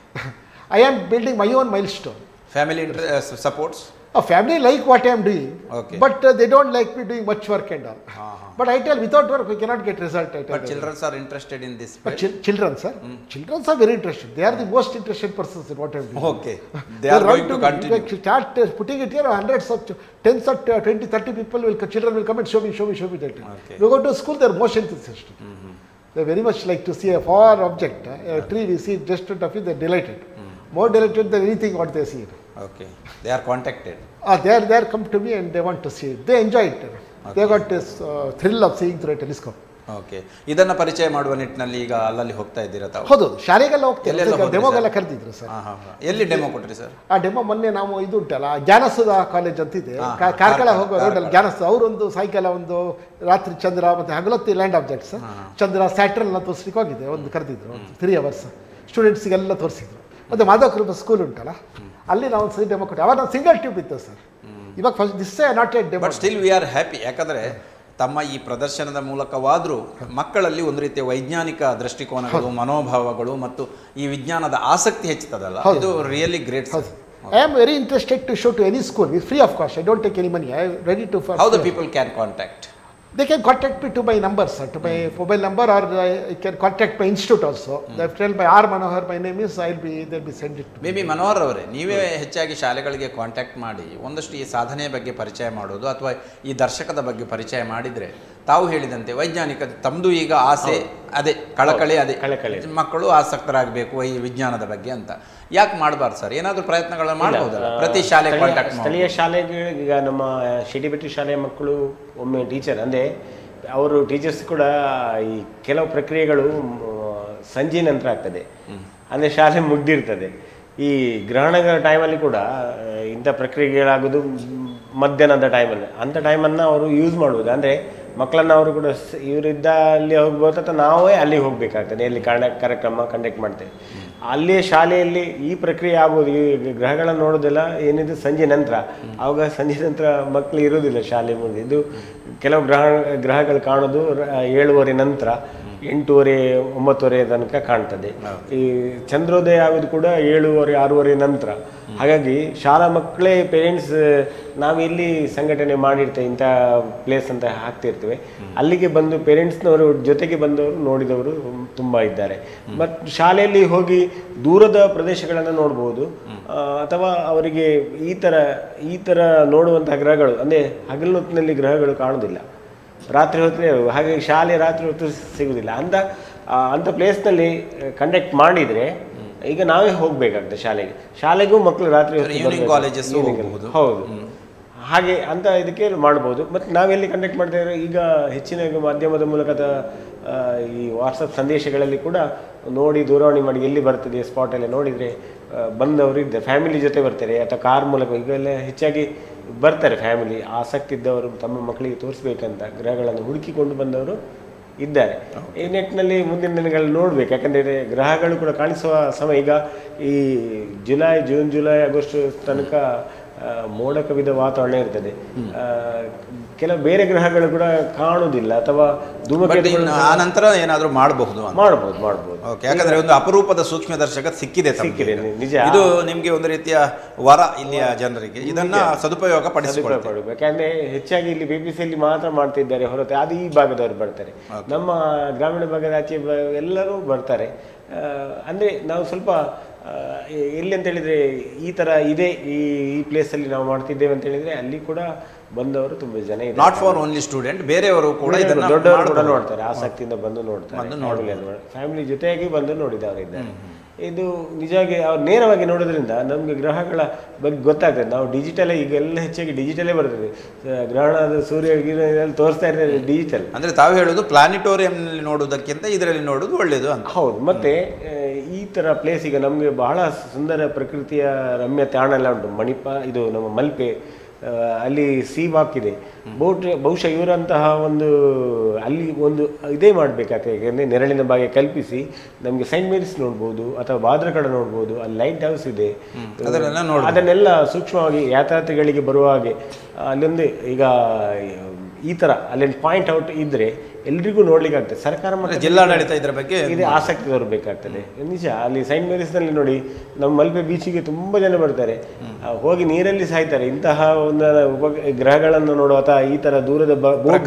I am building my own milestone. Family inter- uh, supports? A family like what I am doing. Okay. But uh, they don't like me doing much work and all. Uh-huh. But I tell, without work we cannot get result. I tell but children are interested in this. But ch- children, sir. Mm. Children are very interested. They are the most interested persons in what I am doing. Okay. They are going to, to continue. They start uh, putting it here, hundreds of, tens of, uh, twenty, thirty people will, children will come and show me, show me, show me that. Okay. We go to school, they are most enthusiastic. Mm-hmm. They very much like to see a far object. Uh, a tree we see just in front of it, they are delighted. Mm. More delighted than anything what they see. Okay. They are contacted. Ah, they are, they are come to me and they want to see it. They enjoy it. Okay. They got this uh, thrill of seeing through a telescope. Okay. ಇದನ್ನು ಪರಿಚಯ ಮಾಡುವ ನಿಟ್ಟಿನಲ್ಲಿ ಈಗ ಅಲ್ಲಲ್ಲಿ ಹೋಗ್ತಾ ಇದ್ದೀರಾ ತಾವು? ಹೌದು, ಶಾಲೆಗೆಲ್ಲ ಹೋಗ್ತೀವಿ. ಡೆಮೋಗೆಲ್ಲ ಕರೆದಿದ್ರು ಸರ್. ಎಲ್ಲಿ ಡೆಮೋ ಕೊಟ್ರಿ ಸರ್? ಆ ಡೆಮೋ ಮೊನ್ನೆ ನಾವು ಇದು ಉಂಟಲ್ಲ ಜ್ಞಾನಸುಧ ಕಾಲೇಜ್ ಅಂತಿದೆ, ಕಾರ್ಕಳ ಹೋಗೋ ರೋಡಲ್ಲಿ ಜ್ಞಾನಸುಧ, ಅವರೊಂದು ಸಾಯಂಕಾಲ ಒಂದು ರಾತ್ರಿ ಚಂದ್ರ ಮತ್ತು ಹಗಲೊತ್ತಿ ಲ್ಯಾಂಡ್ ಆಬ್ಜೆಕ್ಟ್ಸ್ ಚಂದ್ರ ಸ್ಯಾಟ್ರನ್ನ ತೋರಿಸ್ಲಿಕ್ಕೆ ಹೋಗಿದೆ, ಒಂದು ಕರೆದಿದ್ರು ಒಂದು ತ್ರೀ ಅವರ್ಸ್ ಸ್ಟೂಡೆಂಟ್ಸಿಗೆಲ್ಲ ತೋರಿಸಿದ್ರು. ಮತ್ತು ಮಾಧವಕೃಪ ಸ್ಕೂಲ್ ಉಂಟಲ್ಲ ಅಲ್ಲಿ ನಾವು ಒಂದು ಸರಿ ಡೆಮೋ ಕೊಟ್ಟು, ಅವಾಗ ನಾವು ಸಿಂಗಲ್ ಟ್ಯೂಬ್ ಇತ್ತು ಸರ್. ಇವಾಗ first this not yet demo. But still we are happy, ಯಾಕಂದರೆ ತಮ್ಮ ಈ ಪ್ರದರ್ಶನದ ಮೂಲಕವಾದರೂ ಮಕ್ಕಳಲ್ಲಿ ಒಂದು ರೀತಿಯ ವೈಜ್ಞಾನಿಕ ದೃಷ್ಟಿಕೋನಗಳು, ಮನೋಭಾವಗಳು ಮತ್ತು ಈ ವಿಜ್ಞಾನದ ಆಸಕ್ತಿ ಹೆಚ್ಚುತ್ತದಲ್ಲ, ಇದು really great. I am very interested to show to any school with free of cost. I don't take any money. I am ready to. How the people can contact? They can contact me to my number, sir, to my mobile number, or I can contact my institute also. Mm. They tell by R Manohar, my name is, I'll be, they'll be send it to me. Maybe Manohar ಅವರೇ, ನೀವೇ ಹೆಚ್ಚಾಗಿ ಶಾಲೆಗಳಿಗೆ contact ಮಾಡಿ ಒಂದಷ್ಟು ಈ ಸಾಧನೆಯ ಬಗ್ಗೆ ಪರಿಚಯ ಮಾಡೋದು ಅಥವಾ ಈ ದರ್ಶಕದ ಬಗ್ಗೆ ಪರಿಚಯ ಮಾಡಿದರೆ, ತಾವು ಹೇಳಿದಂತೆ ವೈಜ್ಞಾನಿಕ ತಮ್ಮದು ಈಗ ಆಸೆ ಅದೇ, ಕಳಕಳಿ ಅದೇ, ಮಕ್ಕಳು ಆಸಕ್ತರಾಗಬೇಕು ಈ ವಿಜ್ಞಾನದ ಬಗ್ಗೆ ಅಂತ. ಯಾಕೆ ಮಾಡಬಾರ್ದು ಸರ್? ಏನಾದರೂ ಪ್ರಯತ್ನಗಳನ್ನು ಮಾಡಬಹುದಲ್ಲ ಪ್ರತಿ ಶಾಲೆ ಕಾಂಟ್ಯಾಕ್ಟ್? ಸ್ಥಳೀಯ ಶಾಲೆಗಳಿಗೆ ಈಗ ನಮ್ಮ ಶಿಟಿಬೆಟ್ಟಿ ಶಾಲೆಯ ಮಕ್ಕಳು ಒಮ್ಮೆ ಟೀಚರ್ ಅಂದರೆ ಅವರು ಟೀಚರ್ಸ್ ಕೂಡ ಈ ಕೆಲವು ಪ್ರಕ್ರಿಯೆಗಳು ಸಂಜೆ ನಂತರ ಆಗ್ತದೆ, ಅಂದರೆ ಶಾಲೆ ಮುಗ್ದಿರ್ತದೆ. ಈ ಗ್ರಹಣಗಳ ಟೈಮಲ್ಲಿ ಕೂಡ ಇಂಥ ಪ್ರಕ್ರಿಯೆಗಳಾಗೋದು ಮಧ್ಯಾಹ್ನದ ಟೈಮಲ್ಲಿ, ಅಂಥ ಟೈಮನ್ನು ಅವರು ಯೂಸ್ ಮಾಡ್ಬೋದು. ಅಂದರೆ ಮಕ್ಕಳನ್ನು ಅವರು ಕೂಡ ಇವರಿದ್ದ ಅಲ್ಲಿ ಹೋಗ್ಬೋದು ಅಥವಾ ನಾವೇ ಅಲ್ಲಿಗೆ ಹೋಗಬೇಕಾಗ್ತದೆ, ಎಲ್ಲಿ ಕಾರಣ ಕಾರ್ಯಕ್ರಮ ಕಂಡಕ್ಟ್ ಮಾಡ್ತೇವೆ. ಅಲ್ಲಿಯೇ ಶಾಲೆಯಲ್ಲಿ ಈ ಪ್ರಕ್ರಿಯೆ ಆಗೋದು, ಈ ಗ್ರಹಗಳನ್ನು ನೋಡೋದೆಲ್ಲ ಏನಿದೆ ಸಂಜೆ ನಂತರ. ಆವಾಗ ಸಂಜೆ ನಂತರ ಮಕ್ಕಳು ಇರೋದಿಲ್ಲ ಶಾಲೆ ಮುಂದೆ. ಇದು ಕೆಲವು ಗ್ರಹ ಗ್ರಹಗಳು ಕಾಣೋದು ಏಳುವರೆ ನಂತರ, ಎಂಟೂವರೆ ಒಂಬತ್ತುವರೆ ತನಕ ಕಾಣ್ತದೆ. ಈ ಚಂದ್ರೋದಯ ಆಗೋದು ಕೂಡ ಏಳುವರೆ ಆರೂವರೆ ನಂತರ. ಹಾಗಾಗಿ ಶಾಲಾ ಮಕ್ಕಳೇ ಪೇರೆಂಟ್ಸ್ ನಾವು ಇಲ್ಲಿ ಸಂಘಟನೆ ಮಾಡಿರ್ತೇವೆ ಇಂಥ ಪ್ಲೇಸ್ ಅಂತ ಹಾಕ್ತಿರ್ತೇವೆ, ಅಲ್ಲಿಗೆ ಬಂದು ಪೇರೆಂಟ್ಸ್ನವರು ಜೊತೆಗೆ ಬಂದವರು ನೋಡಿದವರು ತುಂಬ ಇದ್ದಾರೆ. ಮತ್ತು ಶಾಲೆಯಲ್ಲಿ ಹೋಗಿ ದೂರದ ಪ್ರದೇಶಗಳನ್ನು ನೋಡ್ಬೋದು, ಅಥವಾ ಅವರಿಗೆ ಈ ಥರ ಈ ಥರ ನೋಡುವಂಥ ಗ್ರಹಗಳು, ಅಂದರೆ ಹಗಲು ಹೊತ್ತಿನಲ್ಲಿ ಗ್ರಹಗಳು ಕಾಣೋದಿಲ್ಲ, ರಾತ್ರಿ ಹೊತ್ತೇ. ಹಾಗಾಗಿ ಶಾಲೆ ರಾತ್ರಿ ಹೊತ್ತು ಸಿಗೋದಿಲ್ಲ. ಅಂತ ಅಂಥ ಪ್ಲೇಸ್ನಲ್ಲಿ ಕಂಡಕ್ಟ್ ಮಾಡಿದರೆ ಈಗ ನಾವೇ ಹೋಗಬೇಕಾಗ್ತದೆ ಶಾಲೆಗೆ. ಶಾಲೆಗೂ ಮಕ್ಕಳು ರಾತ್ರಿ ಹೊತ್ತು ಹೌದು, ಹಾಗೆ ಅಂತ ಇದಕ್ಕೆ ಮಾಡ್ಬೋದು. ಮತ್ತು ನಾವೆಲ್ಲಿ ಕಂಡಕ್ಟ್ ಮಾಡ್ತೇವೆ ಈಗ ಹೆಚ್ಚಿನ ಮಾಧ್ಯಮದ ಮೂಲಕ ಈ ವಾಟ್ಸಪ್ ಸಂದೇಶಗಳಲ್ಲಿ ಕೂಡ ನೋಡಿ ದೂರವಾಣಿ ಮಾಡಿ ಎಲ್ಲಿ ಬರ್ತದೆ ಸ್ಪಾಟಲ್ಲಿ ನೋಡಿದರೆ ಬಂದವರು ಇದ್ದಾರೆ, ಫ್ಯಾಮಿಲಿ ಜೊತೆ ಬರ್ತಾರೆ ಅಥವಾ ಕಾರ್ ಮೂಲಕ. ಈಗೆಲ್ಲ ಹೆಚ್ಚಾಗಿ ಬರ್ತಾರೆ ಫ್ಯಾಮಿಲಿ, ಆಸಕ್ತಿ ಇದ್ದವರು ತಮ್ಮ ಮಕ್ಕಳಿಗೆ ತೋರಿಸ್ಬೇಕಂತ ಗ್ರಹಗಳನ್ನು ಹುಡುಕಿಕೊಂಡು ಬಂದವರು ಇದ್ದಾರೆ. ಈ ನೆಟ್ನಲ್ಲಿ ಮುಂದಿನ ದಿನಗಳಲ್ಲಿ ನೋಡ್ಬೇಕು, ಯಾಕಂದರೆ ಗ್ರಹಗಳು ಕೂಡ ಕಾಣಿಸುವ ಸಮಯ. ಈಗ ಈ ಜುಲೈ ಜೂನ್ ಜುಲೈ ಆಗಸ್ಟ್ ತನಕ ಮೋಡ ಕವಿದ ವಾತಾವರಣ ಇರ್ತದೆ. ಕೆಲವು ಬೇರೆ ಗ್ರಹಗಳು ಕೂಡ ಕಾಣುವುದಿಲ್ಲ ಅಥವಾ ಧೂಮಕೇತುಗಳು ಆ ನಂತರ ಏನಾದರೂ ಮಾಡಬಹುದು ಮಾಡಬಹುದು ಮಾಡಬಹುದು ಯಾಕಂದ್ರೆ ಒಂದು ಅಪರೂಪದ ಸೂಕ್ಷ್ಮದರ್ಶಕ ಸಿಕ್ಕಿದೆ ಸಿಕ್ಕಿದೆ ನಿಜ. ಇದು ನಿಮಗೆ ಒಂದು ರೀತಿಯ ವರ ಇಲ್ಲಿಯ ಜನರಿಗೆ, ಇದನ್ನ ಸದುಪಯೋಗ ಪಡಿಸಿಕೊಳ್ಳಬೇಕು. ಯಾಕಂದ್ರೆ ಹೆಚ್ಚಾಗಿ ಇಲ್ಲಿ ಬಿ ಬಿ ಸಿಯಲ್ಲಿ ಮಾತ್ರ ಮಾಡ್ತಿದ್ದಾರೆ ಹೊರತು ಅದು ಈ ಭಾಗದವರು ಬರ್ತಾರೆ, ನಮ್ಮ ಗ್ರಾಮೀಣ ಭಾಗದ ಆಚೆ ಎಲ್ಲರೂ ಬರ್ತಾರೆ. ಅಂದರೆ ನಾವು ಸ್ವಲ್ಪ ಎಲ್ಲಿ ಅಂತ ಹೇಳಿದರೆ ಈ ಥರ ಇದೆ, ಈ ಈ ಪ್ಲೇಸಲ್ಲಿ ನಾವು ಮಾಡ್ತಿದ್ದೇವೆ ಅಂತ ಹೇಳಿದರೆ ಅಲ್ಲಿ ಕೂಡ ಬಂದವರು ತುಂಬ ಜನ ಇದೆ. ನಾಟ್ ಫಾರ್ ಓನ್ಲಿ ಸ್ಟೂಡೆಂಟ್, ಬೇರೆಯವರು ಕೂಡ ಇದನ್ನು ದೊಡ್ಡವರು ಕೂಡ ನೋಡ್ತಾರೆ, ಆಸಕ್ತಿಯಿಂದ ಬಂದು ನೋಡ್ತಾರೆ, ಫ್ಯಾಮಿಲಿ ಜೊತೆಯಾಗಿ ಬಂದು ನೋಡಿದವರು ಇದ್ದಾರೆ. ಇದು ನಿಜವಾಗಿ ಅವ್ರು ನೇರವಾಗಿ ನೋಡೋದ್ರಿಂದ ನಮಗೆ ಗ್ರಹಗಳ ಬಗ್ಗೆ ಗೊತ್ತಾಗ್ತದೆ. ನಾವು ಡಿಜಿಟಲ್ ಈಗೆಲ್ಲ ಹೆಚ್ಚಾಗಿ ಡಿಜಿಟಲೇ ಬರ್ತದೆ, ಗ್ರಹಣದ ಸೂರ್ಯ ಗಿರಲ್ಲಿ ತೋರಿಸ್ತಾ ಇರ್ತದೆ ಡಿಜಿಟಲ್. ಅಂದರೆ ತಾವು ಹೇಳೋದು ಪ್ಲಾನಿಟೋರಿಯಂನಲ್ಲಿ ನೋಡೋದಕ್ಕಿಂತ ಇದರಲ್ಲಿ ನೋಡೋದು ಒಳ್ಳೆಯದು ಅಂತ. ಹೌದು. ಮತ್ತು ಈ ಥರ ಪ್ಲೇಸ್ ಈಗ ನಮಗೆ ಬಹಳ ಸುಂದರ ಪ್ರಕೃತಿಯ ರಮ್ಯ ತಾಣ ಎಲ್ಲ ಉಂಟು. ಮಣಿಪ ಇದು ನಮ್ಮ ಮಲ್ಪೆ, ಅಲ್ಲಿ ಸೀ ವಾಕ್ ಇದೆ. ಬಹುಶ ಬಹುಶಃ ಇವರಂತಹ ಒಂದು ಅಲ್ಲಿ ಒಂದು ಇದೇ ಮಾಡಬೇಕಾಗ್ತದೆ, ಯಾಕೆಂದರೆ ನೆರಳಿನ ಭಾಗ ಕಲ್ಪಿಸಿ ನಮಗೆ ಸೈಂಟ್ ಮೇರಿಸ್ ನೋಡ್ಬೋದು ಅಥವಾ ಭಾದ್ರಕಡ ನೋಡ್ಬೋದು, ಅಲ್ಲಿ ಲೈಟ್ ಹೌಸ್ ಇದೆ, ಅದನ್ನೆಲ್ಲ ಸೂಕ್ಷ್ಮವಾಗಿ ಯಾತ್ರಾರ್ಥಿಗಳಿಗೆ ಬರುವ ಹಾಗೆ ಅಲ್ಲೊಂದು ಈಗ ಈ ಥರ ಅಲ್ಲೊಂದು ಪಾಯಿಂಟ್ ಔಟ್ ಇದ್ದರೆ ಎಲ್ರಿಗೂ ನೋಡ್ಲಿಕ್ಕೆ ಆಗ್ತದೆ. ಸರ್ಕಾರ ಮತ್ತು ಜಿಲ್ಲಾಡಳಿತ ಇದರ ಬಗ್ಗೆ ಇದೆ ಆಸಕ್ತಿ ತರಬೇಕಾಗ್ತದೆ. ನಿಜ ಅಲ್ಲಿ ಸೈಂಟ್ ಮೇರಿಸ್ನಲ್ಲಿ ನೋಡಿ ನಮ್ಮ ಮಲ್ಪೆ ಬೀಚಿಗೆ ತುಂಬ ಜನ ಬರ್ತಾರೆ, ಹೋಗಿ ನೀರಲ್ಲಿ ಸಾಯ್ತಾರೆ. ಇಂತಹ ಒಂದು ಉಪ ಗ್ರಹಗಳನ್ನು ನೋಡುವ ಅಥವಾ ಈ ಥರ ದೂರದ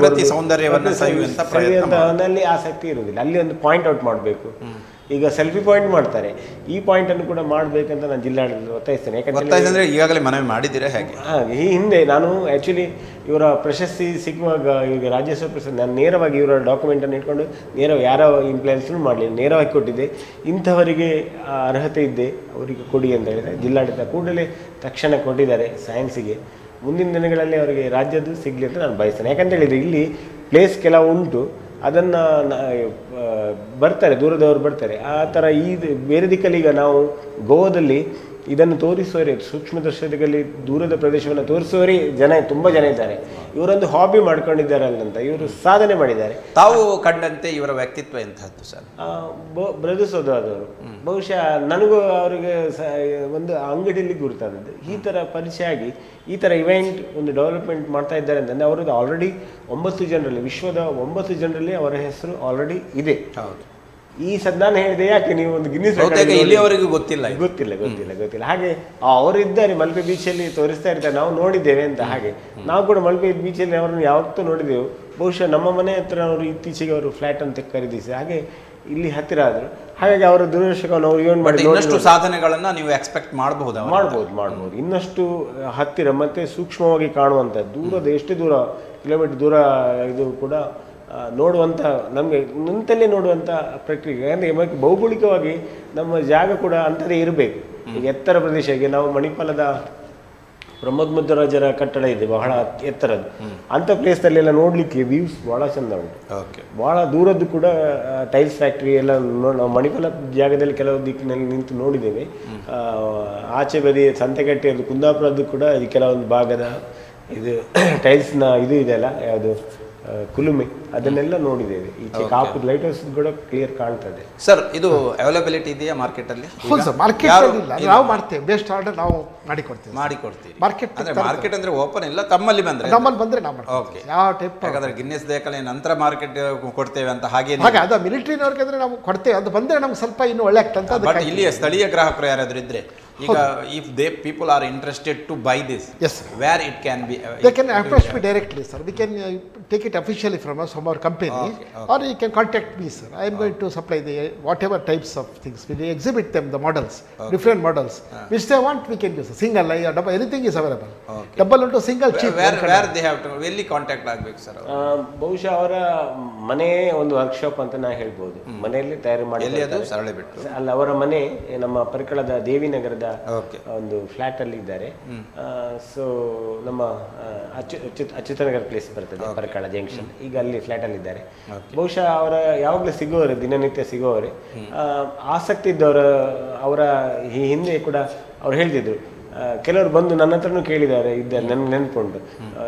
ಸೌಂದರ್ಯವನ್ನು ಆಸಕ್ತಿ ಇರುವುದಿಲ್ಲ. ಅಲ್ಲಿ ಒಂದು ಪಾಯಿಂಟ್ ಔಟ್ ಮಾಡಬೇಕು. ಈಗ ಸೆಲ್ಫಿ ಪಾಯಿಂಟ್ ಮಾಡ್ತಾರೆ, ಈ ಪಾಯಿಂಟ್ ಅನ್ನು ಕೂಡ ಮಾಡಬೇಕಂತ ನಾನು ಜಿಲ್ಲಾಡಳಿತ ಒತ್ತಾಯಿಸ್ತೇನೆ. ಯಾಕಂದ್ರೆ ಈಗಾಗಲೇ ಮನವಿ ಮಾಡಿದ್ದೀರಾ ಹೇಗೆ? ಹಾಗೆ ಈ ಹಿಂದೆ ನಾನು ಆ್ಯಕ್ಚುಲಿ ಇವರ ಪ್ರಶಸ್ತಿ ಸಿಗುವಾಗ ಈಗ ರಾಜ್ಯೋತ್ಸವ ಪ್ರಶಸ್ತಿ ನಾನು ನೇರವಾಗಿ ಇವರ ಡಾಕ್ಯುಮೆಂಟನ್ನು ಇಟ್ಕೊಂಡು ನೇರವಾಗಿ ಯಾರೋ ಇನ್ಫ್ಲುಯೆನ್ಸ್ನು ಮಾಡಲಿಲ್ಲ, ನೇರವಾಗಿ ಕೊಟ್ಟಿದ್ದೆ. ಇಂಥವರಿಗೆ ಅರ್ಹತೆ ಇದ್ದೆ ಅವರಿಗೆ ಕೊಡಿ ಅಂತ ಹೇಳಿದರೆ ಜಿಲ್ಲಾಡಳಿತ ಕೂಡಲೇ ತಕ್ಷಣ ಕೊಟ್ಟಿದ್ದಾರೆ ಸೈನ್ಸಿಗೆ. ಮುಂದಿನ ದಿನಗಳಲ್ಲಿ ಅವರಿಗೆ ರಾಜ್ಯದ್ದು ಸಿಗಲಿ ಅಂತ ನಾನು ಬಯಸ್ತೇನೆ. ಯಾಕಂತ ಹೇಳಿದರೆ ಇಲ್ಲಿ ಪ್ಲೇಸ್ ಕೆಲವು ಉಂಟು, ಅದನ್ನು ಬರ್ತಾರೆ ದೂರದವರು ಬರ್ತಾರೆ. ಆ ಥರ ಈ ಬೇರೆ ದಿಕ್ಕಲ್ಲಿ ಈಗ ನಾವು ಗೋವಾದಲ್ಲಿ ಇದನ್ನು ತೋರಿಸುವವರೇ ಸೂಕ್ಷ್ಮದರ್ಶಕದಲ್ಲಿ ದೂರದ ಪ್ರದೇಶವನ್ನು ತೋರಿಸುವವರೇ ಜನ ತುಂಬ ಜನ ಇದ್ದಾರೆ. ಇವರೊಂದು ಹಾಬಿ ಮಾಡ್ಕೊಂಡಿದ್ದಾರೆ ಅಲ್ಲಂತ ಇವರು ಸಾಧನೆ ಮಾಡಿದ್ದಾರೆ. ತಾವು ಕಂಡಂತೆ ಇವರ ವ್ಯಕ್ತಿತ್ವ ಎಂಥದ್ದು ಸರ್? ಮೃದುಸೋದಾದವರು. ಬಹುಶಃ ನನಗೂ ಅವರಿಗೆ ಒಂದು ಅಂಗಡಿಯಲ್ಲಿ ಗುರುತಾದದ್ದು ಈ ಥರ ಪರಿಚಯ ಆಗಿ ಈ ಥರ ಇವೆಂಟ್ ಒಂದು ಡೆವಲಪ್ಮೆಂಟ್ ಮಾಡ್ತಾ ಇದ್ದಾರೆ ಅಂತಂದರೆ ಅವರದ್ದು ಆಲ್ರೆಡಿ ಒಂಬತ್ತು ಜನರಲ್ಲಿ ವಿಶ್ವದ ಒಂಬತ್ತು ಜನರಲ್ಲಿ ಅವರ ಹೆಸರು ಆಲ್ರೆಡಿ ಇದೆ. ಹೌದು. ಈ ಸದ್ ನಾನು ಹೇಳಿದೆ ಯಾಕೆ ನೀವು ಒಂದು ಗಿನ್ನಿಸ್ ಇಲ್ಲಿಯವರೆಗೂ ಗೊತ್ತಿಲ್ಲ ಗೊತ್ತಿಲ್ಲ ಗೊತ್ತಿಲ್ಲ ಗೊತ್ತಿಲ್ಲ ಹಾಗೆ ಅವರು ಇದ್ದಾರೆ ಮಲ್ಪೆ ಬೀಚಲ್ಲಿ ತೋರಿಸ್ತಾ ಇರ್ತಾರೆ, ನಾವು ನೋಡಿದ್ದೇವೆ ಅಂತ. ಹಾಗೆ ನಾವು ಕೂಡ ಮಲ್ಪೆ ಬೀಚಲ್ಲಿ ಅವರನ್ನು ಯಾವತ್ತೂ ನೋಡಿದೆವು. ಬಹುಶಃ ನಮ್ಮ ಮನೆ ಹತ್ರ ಅವರು ಇತ್ತೀಚೆಗೆ ಅವರು ಫ್ಲ್ಯಾಟ್ ಅಂತ ಖರೀದಿಸಿ ಹಾಗೆ ಇಲ್ಲಿ ಹತ್ತಿರ ಆದರು. ಹಾಗಾಗಿ ಅವರ ದುರದರ್ಶಕವನ್ನು ಅವರು ಏನು ಮಾಡಿ ಇನ್ನಷ್ಟು ಸಾಧನೆಗಳನ್ನು ನೀವು ಎಕ್ಸ್ಪೆಕ್ಟ್ ಮಾಡಬಹುದು ಮಾಡ್ಬೋದು ಮಾಡ್ಬೋದು ಇನ್ನಷ್ಟು ಹತ್ತಿರ ಮತ್ತು ಸೂಕ್ಷ್ಮವಾಗಿ ಕಾಣುವಂಥ ದೂರದ ಎಷ್ಟು ದೂರ ಕಿಲೋಮೀಟರ್ ದೂರ ಇದು ಕೂಡ ನೋಡುವಂಥ ನಮಗೆ ನಿಂತಲ್ಲೇ ನೋಡುವಂಥ ಪ್ರಕ್ರಿಯೆ. ಅಂದರೆ ಭೌಗೋಳಿಕವಾಗಿ ನಮ್ಮ ಜಾಗ ಕೂಡ ಅಂಥದ್ದೇ ಇರಬೇಕು. ಈಗ ಎತ್ತರ ಪ್ರದೇಶ, ಈಗ ನಾವು ಮಣಿಪಾಲದ ಪ್ರಮೋದ್ ಮುದ್ದರಾಜರ ಕಟ್ಟಡ ಇದೆ ಬಹಳ ಎತ್ತರದ್ದು. ಅಂಥ ಪ್ಲೇಸ್ನಲ್ಲೆಲ್ಲ ನೋಡಲಿಕ್ಕೆ ವ್ಯೂಸ್ ಭಾಳ ಚೆಂದ ಉಂಟು. ಓಕೆ, ಭಾಳ ದೂರದ್ದು ಕೂಡ ಟೈಲ್ಸ್ ಫ್ಯಾಕ್ಟ್ರಿ ಎಲ್ಲ ನಾವು ಮಣಿಪಾಲ ಜಾಗದಲ್ಲಿ ಕೆಲವು ದಿಕ್ಕಿನಲ್ಲಿ ನಿಂತು ನೋಡಿದ್ದೇವೆ. ಆಚೆ ಬದಿ ಸಂತೆಗಟ್ಟೆಯದು ಕುಂದಾಪುರದ್ದು ಕೂಡ ಇದು ಕೆಲವೊಂದು ಭಾಗದ ಇದು ಟೈಲ್ಸ್ನ ಇದು ಇದೆಯಲ್ಲ ಯಾವುದು ಕುಲುಮೆ ಅದನ್ನೆಲ್ಲ ನೋಡಿದ್ದೇವೆ. ಈಚೆ ಕಾಪು ಲೈಟ್ ಹೌಸ್ ಕೂಡ ಕ್ಲಿಯರ್ ಕಾಣ್ತದೆ. ಸರ್ ಇದು ಅವೈಲಬಿಲಿಟಿ ಇದೆಯಾ ಮಾರ್ಕೆಟಲ್ಲಿ? ಹೌದು ಸರ್, ಮಾರ್ಕೆಟ್ ಇಲ್ಲ, ನಾವು ಮಾಡ್ತೇವೆ, ಬೆಸ್ಟ್ ಆರ್ಡರ್ ನಾವು ಮಾಡಿಕೊಡ್ತೇವೆ. ಮಾಡಿಕೊಡ್ತೀವಿ. ಮಾರ್ಕೆಟ್ ಅಂದ್ರೆ ಮಾರ್ಕೆಟ್ ಅಂದ್ರೆ ಓಪನ್ ಇಲ್ಲ, ತಮ್ಮಲ್ಲಿ ಬಂದ್ರೆ ನಮ್ಮಲ್ಲಿ ಬಂದ್ರೆ ನಾವು ಮಾಡ್ತೇವೆ. ಓಕೆ, ಯಾವ ಟೈಪ್ ಯಾಕಂದ್ರೆ ಗಿನ್ನೆಸ್ ದಾಖಲೆ ನಂತರ ಮಾರ್ಕೆಟ್ ಕೊಡ್ತೇವೆ ಅಂತ ಹಾಗೆ ಹಾಗೆ ಅದು ಮಿಲಿಟರಿನವ್ರಿಗೆ ಅಂದ್ರೆ ನಾವು ಕೊಡ್ತೇವೆ, ಅದು ಬಂದ್ರೆ ನಮ್ಗೆ ಸ್ವಲ್ಪ ಇನ್ನು ಒಳ್ಳೆ ಆಗ್ತಂತ. ಬಟ್ ಇಲ್ಲಿಯ ಸ್ಥಳೀಯ ಗ್ರಾಹಕರು ಯಾರಾದ್ರೂ ಇದ್ರೆ ಈಗ if they people are interested to buy this, yes where it can be, they can approach me directly sir, we can uh, take it officially from us, from our company. Okay, okay. Or you can contact me sir, I am okay. going to supply the whatever types of things, we will exhibit them the models, okay. different models uh. which they want we can use, single or double, anything is available. Okay. Double into single cheap. where where they have to ಎಲ್ಲಿ contact ಆಗಬೇಕು sir? ಬಹುಶಃ ಅವರ ಮನೆ ಒಂದು workshop ಅಂತ ನಾ ಹೇಳ್ಬೋದು, ಮನೆಯಲ್ಲಿ ತಯಾರು ಮಾಡಿ. ಎಲ್ಲಿ ಅದು? ಸರಳಿ ಬಿಟ್ಟು ಅಲ್ಲ, ಅವರ ಮನೆ ನಮ್ಮ ಪರಿಕಳದ ದೇವಿನಗರದ ಒಂದು ಫ್ಲಾಟ್ ಅಲ್ಲಿ ಇದ್ದಾರೆ. ಸೊ ನಮ್ಮ ಅಚ್ಯುತ್ ಅಚ್ಯುತನಗರ ಪ್ಲೇಸ್ ಬರ್ತದೆ ಪರಿಕಳ ಜಂಕ್ಷನ್, ಈಗ ಅಲ್ಲಿ ಫ್ಲಾಟ್ ಅಲ್ಲಿ ಇದ್ದಾರೆ. ಬಹುಶಃ ಅವರ ಯಾವಾಗಲೂ ಸಿಗೋರೆ, ದಿನನಿತ್ಯ ಸಿಗೋರೆ. ಆಸಕ್ತಿ ಇದ್ದವರ ಅವರ ಈ ಹಿಂದೆ ಕೂಡ ಅವ್ರು ಹೇಳ್ತಿದ್ರು, ಕೆಲವರು ಬಂದು ನನ್ನ ಹತ್ರನೂ ಕೇಳಿದ್ದಾರೆ, ಇದ್ದಾರೆ ನನ್ಗೆ ನೆನ್ಪುಂಟು.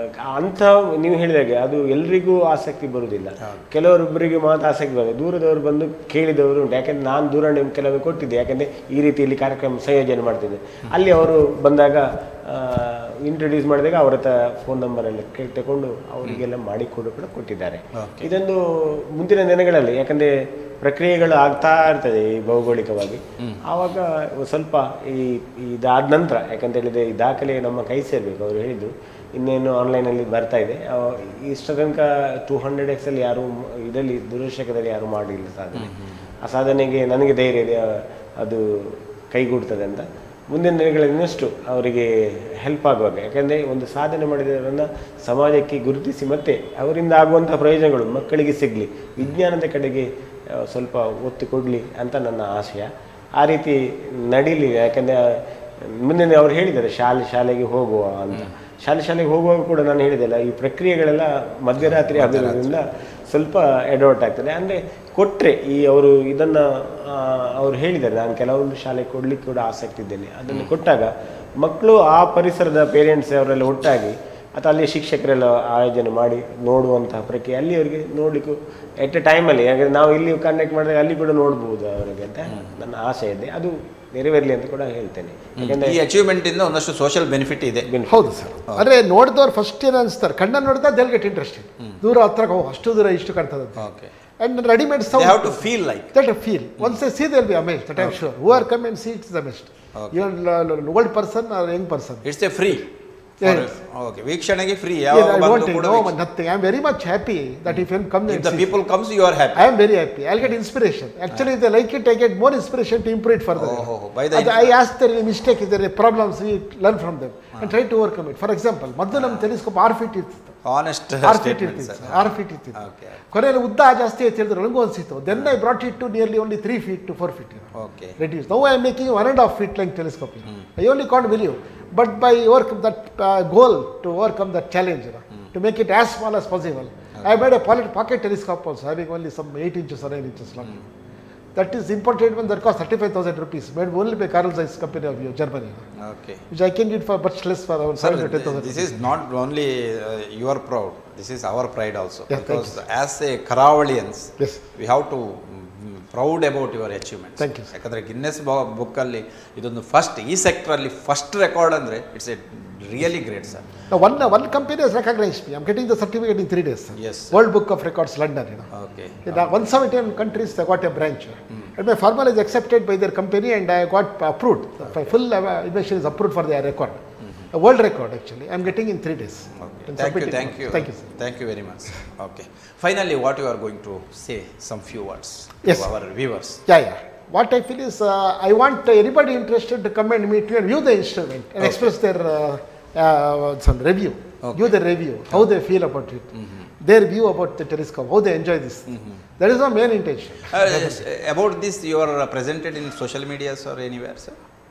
ಅಂಥ ನೀವು ಹೇಳಿದಾಗೆ ಅದು ಎಲ್ರಿಗೂ ಆಸಕ್ತಿ ಬರುವುದಿಲ್ಲ, ಕೆಲವರೊಬ್ಬರಿಗೆ ಮಾತ್ರ ಆಸಕ್ತಿ ಬರುತ್ತೆ. ದೂರದವರು ಬಂದು ಕೇಳಿದವರು ಉಂಟು, ಯಾಕೆಂದ್ರೆ ನಾನು ದೂರವಾಣಿ ಕೆಲವು ಕೊಟ್ಟಿದ್ದೆ, ಯಾಕೆಂದರೆ ಈ ರೀತಿಯಲ್ಲಿ ಕಾರ್ಯಕ್ರಮ ಸಂಯೋಜನೆ ಮಾಡ್ತಿದ್ದೆ. ಅಲ್ಲಿ ಅವರು ಬಂದಾಗ ಇಂಟ್ರೊಡ್ಯೂಸ್ ಮಾಡಿದಾಗ ಅವರ ಹತ್ರ ಫೋನ್ ನಂಬರೆಲ್ಲ ಕೇಳಿ ತಗೊಂಡು ಅವರಿಗೆಲ್ಲ ಮಾಡಿಕೊಡು ಕೂಡ ಕೊಟ್ಟಿದ್ದಾರೆ. ಇದೊಂದು ಮುಂದಿನ ದಿನಗಳಲ್ಲಿ, ಯಾಕಂದರೆ ಪ್ರಕ್ರಿಯೆಗಳು ಆಗ್ತಾ ಇರ್ತದೆ ಈ ಭೌಗೋಳಿಕವಾಗಿ, ಆವಾಗ ಸ್ವಲ್ಪ ಈ ಇದಾದ ನಂತರ, ಯಾಕಂತ ಹೇಳಿದರೆ ಈ ದಾಖಲೆ ನಮ್ಮ ಕೈ ಸೇರಬೇಕು. ಅವರು ಹೇಳಿದರು ಇನ್ನೇನು ಆನ್ಲೈನಲ್ಲಿ ಬರ್ತಾ ಇದೆ, ಇಷ್ಟ ತನಕ ಟೂ ಹಂಡ್ರೆಡ್ ಎಕ್ಸಲ್ಲಿ ಯಾರು ಇದರಲ್ಲಿ ದುರದರ್ಶಕದಲ್ಲಿ ಯಾರು ಮಾಡಲಿಲ್ಲ ಸಾಧನೆ. ಆ ಸಾಧನೆಗೆ ನನಗೆ ಧೈರ್ಯ ಇದೆ ಅದು ಕೈಗೂಡ್ತದೆ ಅಂತ. ಮುಂದಿನ ದಿನಗಳಲ್ಲಿ ಇನ್ನಷ್ಟು ಅವರಿಗೆ ಹೆಲ್ಪ್ ಆಗುವಾಗ, ಯಾಕೆಂದರೆ ಒಂದು ಸಾಧನೆ ಮಾಡಿದವರನ್ನು ಸಮಾಜಕ್ಕೆ ಗುರುತಿಸಿ ಮತ್ತು ಅವರಿಂದ ಆಗುವಂಥ ಪ್ರಯೋಜನಗಳು ಮಕ್ಕಳಿಗೆ ಸಿಗಲಿ, ವಿಜ್ಞಾನದ ಕಡೆಗೆ ಸ್ವಲ್ಪ ಒತ್ತು ಕೊಡಲಿ ಅಂತ ನನ್ನ ಆಶಯ. ಆ ರೀತಿ ನಡೀಲಿ, ಯಾಕೆಂದರೆ ಮುಂದೆ ಅವ್ರು ಹೇಳಿದ್ದಾರೆ ಶಾಲೆ ಶಾಲೆಗೆ ಹೋಗುವ ಅಂತ. ಶಾಲೆ ಶಾಲೆಗೆ ಹೋಗುವಾಗ ಕೂಡ ನಾನು ಹೇಳಿದೆಲ್ಲ, ಈ ಪ್ರಕ್ರಿಯೆಗಳೆಲ್ಲ ಮಧ್ಯರಾತ್ರಿ ಆಗೋದ್ರಿಂದ ಸ್ವಲ್ಪ ಎಡವಟ್ ಆಗ್ತದೆ. ಅಂದರೆ ಕೊಟ್ಟರೆ ಈ ಅವರು ಇದನ್ನು ಅವ್ರು ಹೇಳಿದ್ದಾರೆ, ನಾನು ಕೆಲವೊಂದು ಶಾಲೆ ಕೊಡಲಿಕ್ಕೆ ಕೂಡ ಆಸಕ್ತಿ ಇದ್ದೇನೆ. ಅದನ್ನು ಕೊಟ್ಟಾಗ ಮಕ್ಕಳು ಆ ಪರಿಸರದ ಪೇರೆಂಟ್ಸ್ ಅವರೆಲ್ಲ ಒಟ್ಟಾಗಿ ಅಥವಾ ಅಲ್ಲಿ ಶಿಕ್ಷಕರೆಲ್ಲ ಆಯೋಜನೆ ಮಾಡಿ ನೋಡುವಂತಹ ಪ್ರಕ್ರಿಯೆ ಅಲ್ಲಿ ಅವರಿಗೆ ನೋಡಲಿಕ್ಕೂ ಎಟ್ ಎ ಟೈಮಲ್ಲಿ, ಯಾಕಂದರೆ ನಾವು ಇಲ್ಲಿ ಕಂಡಕ್ಟ್ ಮಾಡಿದಾಗ ಅಲ್ಲಿ ಕೂಡ ನೋಡ್ಬೋದು ಅವರಿಗೆ ಅಂತ ನನ್ನ ಆಸೆ ಇದೆ. ಅದು ನೆರವೇರಲಿ ಅಂತ ಕೂಡ ಹೇಳ್ತೇನೆ. ಯಾಕಂದರೆ ಈ ಅಚೀವ್ಮೆಂಟ್ ಇಂದ ಒಂದಷ್ಟು ಸೋಷಿಯಲ್ ಬೆನಿಫಿಟ್ ಇದೆ. ಹೌದು ಸರ್, ಅಂದರೆ ನೋಡಿದವ್ರು ಫಸ್ಟ್ ಏನು ಅನಿಸ್ತಾರೆ, ಕಣ್ಣನ್ನು ನೋಡಿದ್ರೆ ದೆಲ್ ಗೆಟ್ ಇಂಟ್ರೆಸ್ಟಿಂಗ್, ದೂರ ಹತ್ರ ಹೋಗಿ ಅಷ್ಟು ದೂರ ಇಷ್ಟು ಕಾಣ್ತದೆ. Okay, and ready-made sound. They have to feel like that. Feel. Once they see, they'll be amazed. That I'm sure. Who are come and see, it's the best. Okay. Even uh, old person or young person. It's a free. Yes. Okay. Veekshanage free. Yeah, I want to know nothing. I'm very much happy that if you come if the people comes, you are happy. I am very happy. I'll get inspiration. Actually, if they like it, I get more inspiration to improve it further. Oh, oh, by the I ask there any mistake, if there are problems, we learn from them ah. and try to overcome it. For example, ಮೊದಲು ನಮ್ಮ telescope ಆರು feet ಇತ್ತು. Honest ಆರು feet ಇರ್ತಿತ್ತು. ಆರು feet ಇರ್ತಿತ್ತು. ಕೊನೆಯಲ್ಲಿ ಉದ್ದ ಜಾಸ್ತಿ ಅಂತ ಹೇಳಿದ್ರು ನನಗೂ ಅನಿಸಿತ್ತು. Then I brought it to nearly only three feet to four feet. Okay. Reduce. Now I am making one and a half feet length telescope. Hmm. I only can't believe. But by overcome that uh, goal, to overcome that challenge, you know, hmm. to make it as small as possible, okay. I made a pocket telescope also, having only some eight inches or nine inches long. Hmm. That is imported one that cost thirty-five thousand rupees, made only by Carl Zeiss company of Germany. Okay. Which I can get for much less for around seven to ten thousand. This is not only uh, your proud, this is our pride also. Yeah, because as a Karavalians, yes. we have to proud about your achievements. Thank you. ಯಾಕಂದರೆ Guinness ಬುಕ್ಕಲ್ಲಿ ಇದೊಂದು first ಈ ಸೆಕ್ಟ್ರಲ್ಲಿ first record ಅಂದರೆ it's a really great sir. One one company has recognized me. I'm getting the certificate in three days. Sir. Yes. World Book of Records, London. You know. Okay. In uh, one hundred seventeen countries, I got a branch. Hmm. And my formula is accepted by their company, and I got approved. Okay. Full uh, invention is approved for their record. Mm-hmm. A world record actually. I'm getting in three days. Okay. Thank you. Thank you. Thank you, sir. Thank you very much. Okay. Finally, what you are going to say, some few words yes. to our viewers. Yeah, yeah. What I feel is, uh, I want anybody interested to come and meet me and view the instrument and okay. express their uh, uh, some review. Okay. Give their review, how they feel about it, mm-hmm. their view about the telescope, how they enjoy this. Mm-hmm. That is our main intention. Uh, about this, you are presented in social media or anywhere, sir?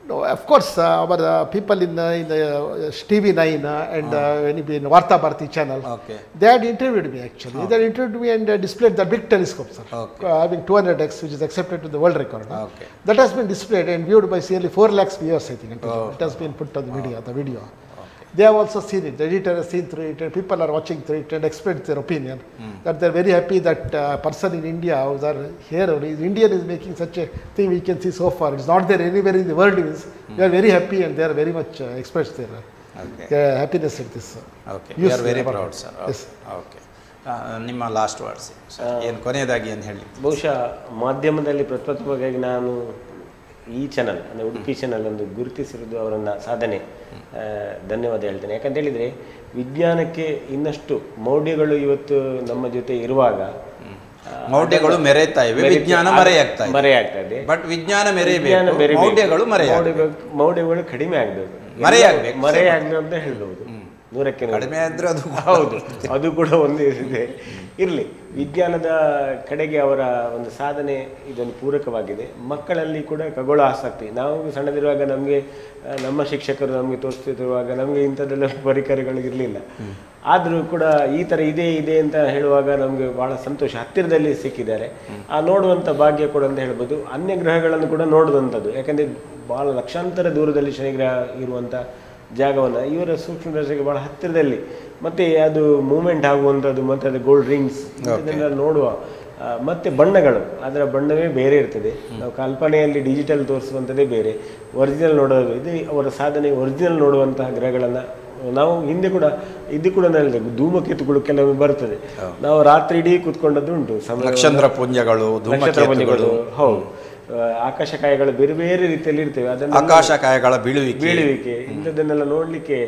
No, of course, uh, our uh, people in, uh, in the uh, T V nine uh, and uh, in Varta Bharati channel, Okay. they had interviewed me actually. They interviewed me and uh, displayed the big telescope, sir, Okay. uh, having two hundred x, which is accepted to the world record. Okay. That has been displayed and viewed by nearly four lakhs viewers, I think. Until Oh. It has been put on the video. The video. They have also seen it. The editor has seen through it, and people are watching through it and expressed their opinion. Mm. That they are very happy that a uh, person in India who's our hero, is Indian, is making such a thing we can see so far. It's not there anywhere in the world. Is mm. They are very happy and they are very much uh, expressed their, Okay. their happiness at this. Uh, okay we are very about proud it. Sir. Yes. Okay ನಿಮ್ಮ last words ಏನು ಕೊನೆಯದಾಗಿ ಏನು ಹೇಳಿ? ಬಹುಶಃ ಮಾಧ್ಯಮದಲ್ಲಿ ಪ್ರಪ್ರಥಮವಾಗಿ ನಾನು ಈ ಚಾನಲ್ ಅಂದರೆ ಉಡುಪಿ ಚಾನಲ್ ಒಂದು ಗುರುತಿಸಿರೋದು ಅವರನ್ನ ಸಾಧನೆ ಧನ್ಯವಾದ ಹೇಳ್ತೇನೆ. ಯಾಕಂತ ಹೇಳಿದರೆ ವಿಜ್ಞಾನಕ್ಕೆ ಇನ್ನಷ್ಟು ಮೌಢ್ಯಗಳು ಇವತ್ತು ನಮ್ಮ ಜೊತೆ ಇರುವಾಗ ಮೌಢ್ಯಗಳು ಮೆರೆಯುತ್ತಾ ಇವೆ, ವಿಜ್ಞಾನ ಮರೆಯಾಗ್ತಾ ಇದೆ. ಮರೆಯಾಗ್ತಾ ಇದೆ. ಬಟ್ ವಿಜ್ಞಾನ ಮೆರೆಯಬೇಕು, ಮೌಢ್ಯಗಳು ಮರೆಯಾಗಬೇಕು, ಮೌಢ್ಯಗಳು ಕಡಿಮೆ ಆಗಬೇಕು, ಮರೆಯಾಗಬೇಕು, ಮರೆಯಾಗಬೇಕು ಅಂತ ಹೇಳ್ಬೋದು. ನೂರಕ್ಕೆ ಕಡಿಮೆ ಆದ್ರೆ ಅದು ಹೌದು, ಅದು ಕೂಡ ಒಂದು ಇದೆ. ಇರಲಿ, ವಿಜ್ಞಾನದ ಕಡೆಗೆ ಅವರ ಒಂದು ಸಾಧನೆ ಇದೊಂದು ಪೂರಕವಾಗಿದೆ. ಮಕ್ಕಳಲ್ಲಿ ಕೂಡ ಖಗೋಳ ಆಸಕ್ತಿ. ನಾವು ಸಣ್ಣದಿರುವಾಗ ನಮಗೆ ನಮ್ಮ ಶಿಕ್ಷಕರು ನಮಗೆ ತೋರಿಸ್ತಿರುವಾಗ ನಮಗೆ ಇಂಥದ್ದೆಲ್ಲ ಪರಿಕರಗಳು ಇರಲಿಲ್ಲ. ಆದರೂ ಕೂಡ ಈ ಥರ ಇದೆ ಇದೆ ಅಂತ ಹೇಳುವಾಗ ನಮಗೆ ಭಾಳ ಸಂತೋಷ. ಹತ್ತಿರದಲ್ಲಿ ಸಿಕ್ಕಿದ್ದಾರೆ, ಆ ನೋಡುವಂಥ ಭಾಗ್ಯ ಕೂಡ ಅಂತ ಹೇಳ್ಬೋದು. ಅನ್ಯ ಗ್ರಹಗಳನ್ನು ಕೂಡ ನೋಡುವಂಥದ್ದು, ಯಾಕಂದರೆ ಭಾಳ ಲಕ್ಷಾಂತರ ದೂರದಲ್ಲಿ ಶನಿಗ್ರಹ ಇರುವಂಥ ಜಾಗವನ್ನು ಇವರ ಸೂಕ್ಷ್ಮದರ್ಶಿಗೆ ಭಾಳ ಹತ್ತಿರದಲ್ಲಿ, ಮತ್ತು ಅದು ಮೂಮೆಂಟ್ ಆಗುವಂಥದ್ದು, ಮತ್ತು ಅದು ಗೋಲ್ಡ್ ರಿಂಗ್ಸ್ ಇದನ್ನೆಲ್ಲ ನೋಡುವ, ಮತ್ತು ಬಣ್ಣಗಳು, ಅದರ ಬಣ್ಣವೇ ಬೇರೆ ಇರ್ತದೆ. ನಾವು ಕಲ್ಪನೆಯಲ್ಲಿ ಡಿಜಿಟಲ್ ತೋರಿಸುವಂಥದ್ದೇ ಬೇರೆ, ಒರಿಜಿನಲ್ ನೋಡೋದು ಇದು ಅವರ ಸಾಧನೆ. ಒರಿಜಿನಲ್ ನೋಡುವಂತಹ ಗ್ರಹಗಳನ್ನು ನಾವು ಹಿಂದೆ ಕೂಡ ಇದು ಕೂಡ ಹೇಳಿದೆ, ಧೂಮಕೇತುಗಳು ಕೆಲವೊಮ್ಮೆ ಬರ್ತದೆ. ನಾವು ರಾತ್ರಿ ಇಡೀ ಕೂತ್ಕೊಂಡದ್ದು ಉಂಟು. ನಕ್ಷತ್ರ ಪುಂಜಗಳು, ಧೂಮಕೇತುಗಳು, ಹೌದು, ಆಕಾಶಕಾಯಗಳು ಬೇರೆ ಬೇರೆ ರೀತಿಯಲ್ಲಿ ಇರ್ತೇವೆ. ಅದನ್ನು ಆಕಾಶಕಾಯಗಳ ಬೀಳುವಿಕೆ ಬೀಳುವಿಕೆ ಇಂಥದ್ದನ್ನೆಲ್ಲ ನೋಡ್ಲಿಕ್ಕೆ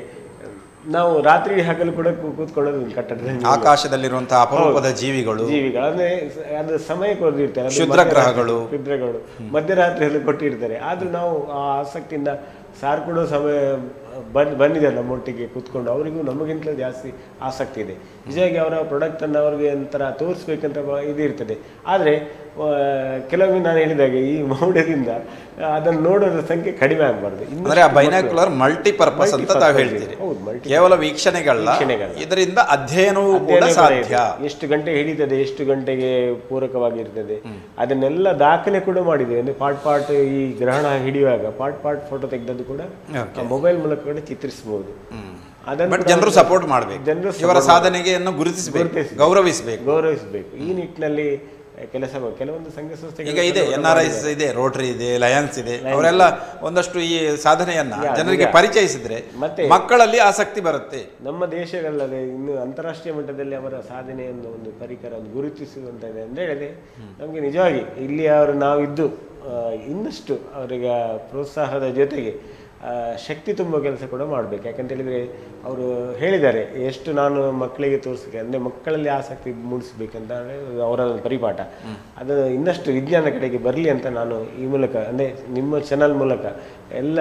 ನಾವು ರಾತ್ರಿ ಹಗಲು ಕೂಡ ಕೂತ್ಕೊಳ್ಳೋದು ಕಟ್ಟಡದಲ್ಲಿ. ಆಕಾಶದಲ್ಲಿರುವಂತಹ ಅಪರೂಪದ ಜೀವಿಗಳು ಜೀವಿಗಳು ಅಂದ್ರೆ ಅದು ಸಮಯ ಕೊಟ್ಟಿರ್ತಾರೆ, ಕ್ಷುದ್ರ ಗ್ರಹಗಳು ಕ್ಷುದ್ರಗಳು ಮಧ್ಯರಾತ್ರಿಯಲ್ಲಿ ಕೊಟ್ಟಿರ್ತಾರೆ. ಆದ್ರೂ ನಾವು ಆ ಆಸಕ್ತಿಯಿಂದ ಸಾರ್ ಕೊಡೋ ಸಮಯ ಬಂದ್ ಬಂದಿದ್ದಾರೆ ನಮ್ಮೊಟ್ಟಿಗೆ ಕೂತ್ಕೊಂಡು. ಅವರಿಗೂ ನಮಗಿಂತಲೂ ಜಾಸ್ತಿ ಆಸಕ್ತಿ ಇದೆ. ನಿಜವಾಗಿ ಅವರ ಪ್ರಾಡಕ್ಟನ್ನು ಅವ್ರಿಗೆ ಒಂಥರ ತೋರಿಸ್ಬೇಕಂತ ಇದು ಇರ್ತದೆ. ಆದರೆ ಕೆಲವೊಮ್ಮೆ ನಾನು ಹೇಳಿದಾಗೆ ಈ ಮೌಢ್ಯದಿಂದ ಅದನ್ನು ನೋಡೋದ್ರ ಸಂಖ್ಯೆ ಕಡಿಮೆ ಆಗಬಾರ್ದು. ಅಂದ್ರೆ ಆ ಬೈನಾಕ್ಯುಲರ್ ಮಲ್ಟಿಪರ್ಪಸ್ ಅಂತ ತಾವು ಹೇಳ್ತೀರಿ. ಕೇವಲ ವೀಕ್ಷಣೆಗಳ ಇದರಿಂದ ಅಧ್ಯಯನವೂ ಕೂಡ ಸಾಧ್ಯ. ಎಷ್ಟು ಗಂಟೆ ಹಿಡಿತದೆ, ಎಷ್ಟು ಗಂಟೆಗೆ ಪೂರಕವಾಗಿರ್ತದೆ, ಅದನ್ನೆಲ್ಲ ದಾಖಲೆ ಕೂಡ ಮಾಡಿದ್ದೇವೆ. ಅಂದ್ರೆ ಪಾರ್ಟ್ ಪಾರ್ಟ್ ಈ ಗ್ರಹಣ ಹಿಡಿಯುವಾಗ ಪಾರ್ಟ್ ಪಾರ್ಟ್ ಫೋಟೋ ತೆಗೆದದ್ದು ಕೂಡ ಮೊಬೈಲ್ ಮೂಲಕ ಕೂಡ ಚಿತ್ರಿಸಬಹುದು. ಅದನ್ನು ಜನರು ಸಪೋರ್ಟ್ ಮಾಡಬೇಕು, ಇವರ ಸಾಧನೆಗೆ ಗುರುತಿಸಬೇಕು, ಗೌರವಿಸಬೇಕು ಗೌರವಿಸಬೇಕು ಈ ನಿಟ್ಟಿನಲ್ಲಿ ಕೆಲಸ ಕೆಲವೊಂದು ಸಂಘ ಸಂಸ್ಥೆ ಈಗ ಇದೆ, ಎನ್ ಆರ್ ಐಸ್ ಇದೆ, ರೋಟರಿ ಇದೆ, ಲಯನ್ಸ್ ಇದೆ. ಅವರೆಲ್ಲ ಒಂದಷ್ಟು ಈ ಸಾಧನೆಯನ್ನ ಜನರಿಗೆ ಪರಿಚಯಿಸಿದ್ರೆ ಮತ್ತೆ ಮಕ್ಕಳಲ್ಲಿ ಆಸಕ್ತಿ ಬರುತ್ತೆ. ನಮ್ಮ ದೇಶಗಳಲ್ಲದೆ ಇನ್ನು ಅಂತಾರಾಷ್ಟ್ರೀಯ ಮಟ್ಟದಲ್ಲಿ ಅವರ ಸಾಧನೆಯನ್ನು ಒಂದು ಪರಿಕರ ಗುರುತಿಸುವಂಥದ್ದು ಅಂತ ಹೇಳಿದ್ರೆ ನಮಗೆ ನಿಜವಾಗಿ ಇಲ್ಲಿ ಅವರು ನಾವಿದ್ದು ಇನ್ನಷ್ಟು ಅವರಿಗೆ ಪ್ರೋತ್ಸಾಹದ ಜೊತೆಗೆ ಶಕ್ತಿ ತುಂಬೋ ಕೆಲಸ ಕೂಡ ಮಾಡಬೇಕು. ಯಾಕಂತ ಹೇಳಿದರೆ ಅವರು ಹೇಳಿದ್ದಾರೆ, ಎಷ್ಟು ನಾನು ಮಕ್ಕಳಿಗೆ ತೋರಿಸ್ಬೇಕು ಅಂದರೆ ಮಕ್ಕಳಲ್ಲಿ ಆಸಕ್ತಿ ಮೂಡಿಸ್ಬೇಕಂತ ಅವರ ಪರಿಪಾಠ. ಅದು ಇನ್ನಷ್ಟು ವಿಜ್ಞಾನ ಕಡೆಗೆ ಬರಲಿ ಅಂತ ನಾನು ಈ ಮೂಲಕ ಅಂದರೆ ನಿಮ್ಮ ಚಾನಲ್ ಮೂಲಕ ಎಲ್ಲ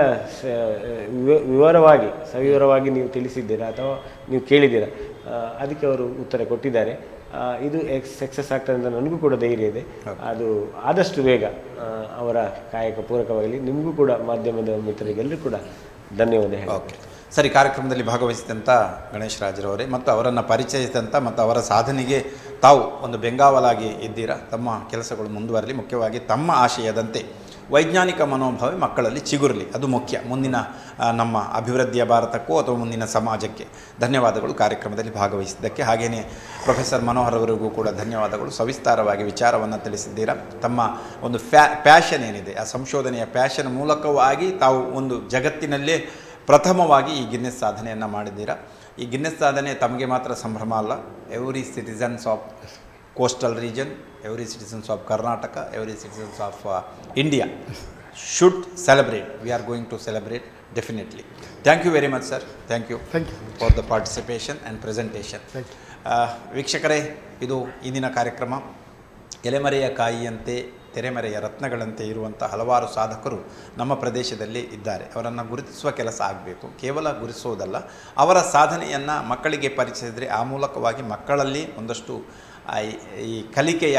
ವಿವರವಾಗಿ ಸವಿವರವಾಗಿ ನೀವು ತಿಳಿಸಿದ್ದೀರಾ ಅಥವಾ ನೀವು ಕೇಳಿದ್ದೀರಾ, ಅದಕ್ಕೆ ಅವರು ಉತ್ತರ ಕೊಟ್ಟಿದ್ದಾರೆ. ಇದು ಎಕ್ಸ್ ಸಕ್ಸಸ್ ಆಗ್ತದೆ ಅಂತ ನನಗೂ ಕೂಡ ಧೈರ್ಯ ಇದೆ. ಅದು ಆದಷ್ಟು ಬೇಗ ಅವರ ಕಾಯಕ ಪೂರಕವಾಗಲಿ. ನಿಮಗೂ ಕೂಡ ಮಾಧ್ಯಮದ ಮಿತ್ರರಿಗೆಲ್ಲರೂ ಕೂಡ ಧನ್ಯವಾದ ಹೇಳಿ. ಓಕೆ ಸರಿ, ಕಾರ್ಯಕ್ರಮದಲ್ಲಿ ಭಾಗವಹಿಸಿದಂಥ ಗಣೇಶ್ ರಾಜ್ರವರೇ ಮತ್ತು ಅವರನ್ನು ಪರಿಚಯಿಸಿದಂಥ ಮತ್ತು ಅವರ ಸಾಧನೆಗೆ ತಾವು ಒಂದು ಬೆಂಗಾವಲಾಗಿ ಇದ್ದೀರಾ. ತಮ್ಮ ಕೆಲಸಗಳು ಮುಂದುವರಲಿ, ಮುಖ್ಯವಾಗಿ ತಮ್ಮ ಆಶಯದಂತೆ ವೈಜ್ಞಾನಿಕ ಮನೋಭಾವ ಮಕ್ಕಳಲ್ಲಿ ಚಿಗುರಲಿ, ಅದು ಮುಖ್ಯ ಮುಂದಿನ ನಮ್ಮ ಅಭಿವೃದ್ಧಿಯ ಭಾರತಕ್ಕೂ ಅಥವಾ ಮುಂದಿನ ಸಮಾಜಕ್ಕೆ. ಧನ್ಯವಾದಗಳು ಕಾರ್ಯಕ್ರಮದಲ್ಲಿ ಭಾಗವಹಿಸಿದ್ದಕ್ಕೆ. ಹಾಗೆಯೇ ಪ್ರೊಫೆಸರ್ ಮನೋಹರ್ ಅವರಿಗೂ ಕೂಡ ಧನ್ಯವಾದಗಳು. ಸವಿಸ್ತಾರವಾಗಿ ವಿಚಾರವನ್ನು ತಿಳಿಸಿದ್ದೀರಾ. ತಮ್ಮ ಒಂದು ಫ್ಯಾ ಪ್ಯಾಷನ್ ಏನಿದೆ, ಆ ಸಂಶೋಧನೆಯ ಪ್ಯಾಷನ್ ಮೂಲಕವಾಗಿ ತಾವು ಒಂದು ಜಗತ್ತಿನಲ್ಲೇ ಪ್ರಥಮವಾಗಿ ಈ ಗಿನ್ನೆಸ್ ಸಾಧನೆಯನ್ನು ಮಾಡಿದ್ದೀರಾ. ಈ ಗಿನ್ನೆಸ್ ಸಾಧನೆ ತಮಗೆ ಮಾತ್ರ ಸಂಭ್ರಮ ಅಲ್ಲ, every citizens of coastal region, every citizens of Karnataka, every citizens of uh, India should celebrate. We are going to celebrate definitely. Thank you very much, sir. Thank you. Thank you for the participation and presentation. Thank you. ವೀಕ್ಷಕರೇ, ಇದು ಇಂದಿನ ಕಾರ್ಯಕ್ರಮ. ಎಲೆಮರೆಯ ಕಾಯಿಯಂತೆ ತೆರೆಮರೆಯ ರತ್ನಗಳಂತೆ ಇರುವಂಥ ಹಲವಾರು ಸಾಧಕರು ನಮ್ಮ ಪ್ರದೇಶದಲ್ಲಿ ಇದ್ದಾರೆ. ಅವರನ್ನು ಗುರುತಿಸುವ ಕೆಲಸ ಆಗಬೇಕು. ಕೇವಲ ಗುರುತಿಸೋದಲ್ಲ, ಅವರ ಸಾಧನೆಯನ್ನು ಮಕ್ಕಳಿಗೆ ಪರಿಚಯಿಸಿದರೆ ಆ ಮೂಲಕವಾಗಿ ಮಕ್ಕಳಲ್ಲಿ ಒಂದಷ್ಟು ಈ ಕಲಿಕೆಯ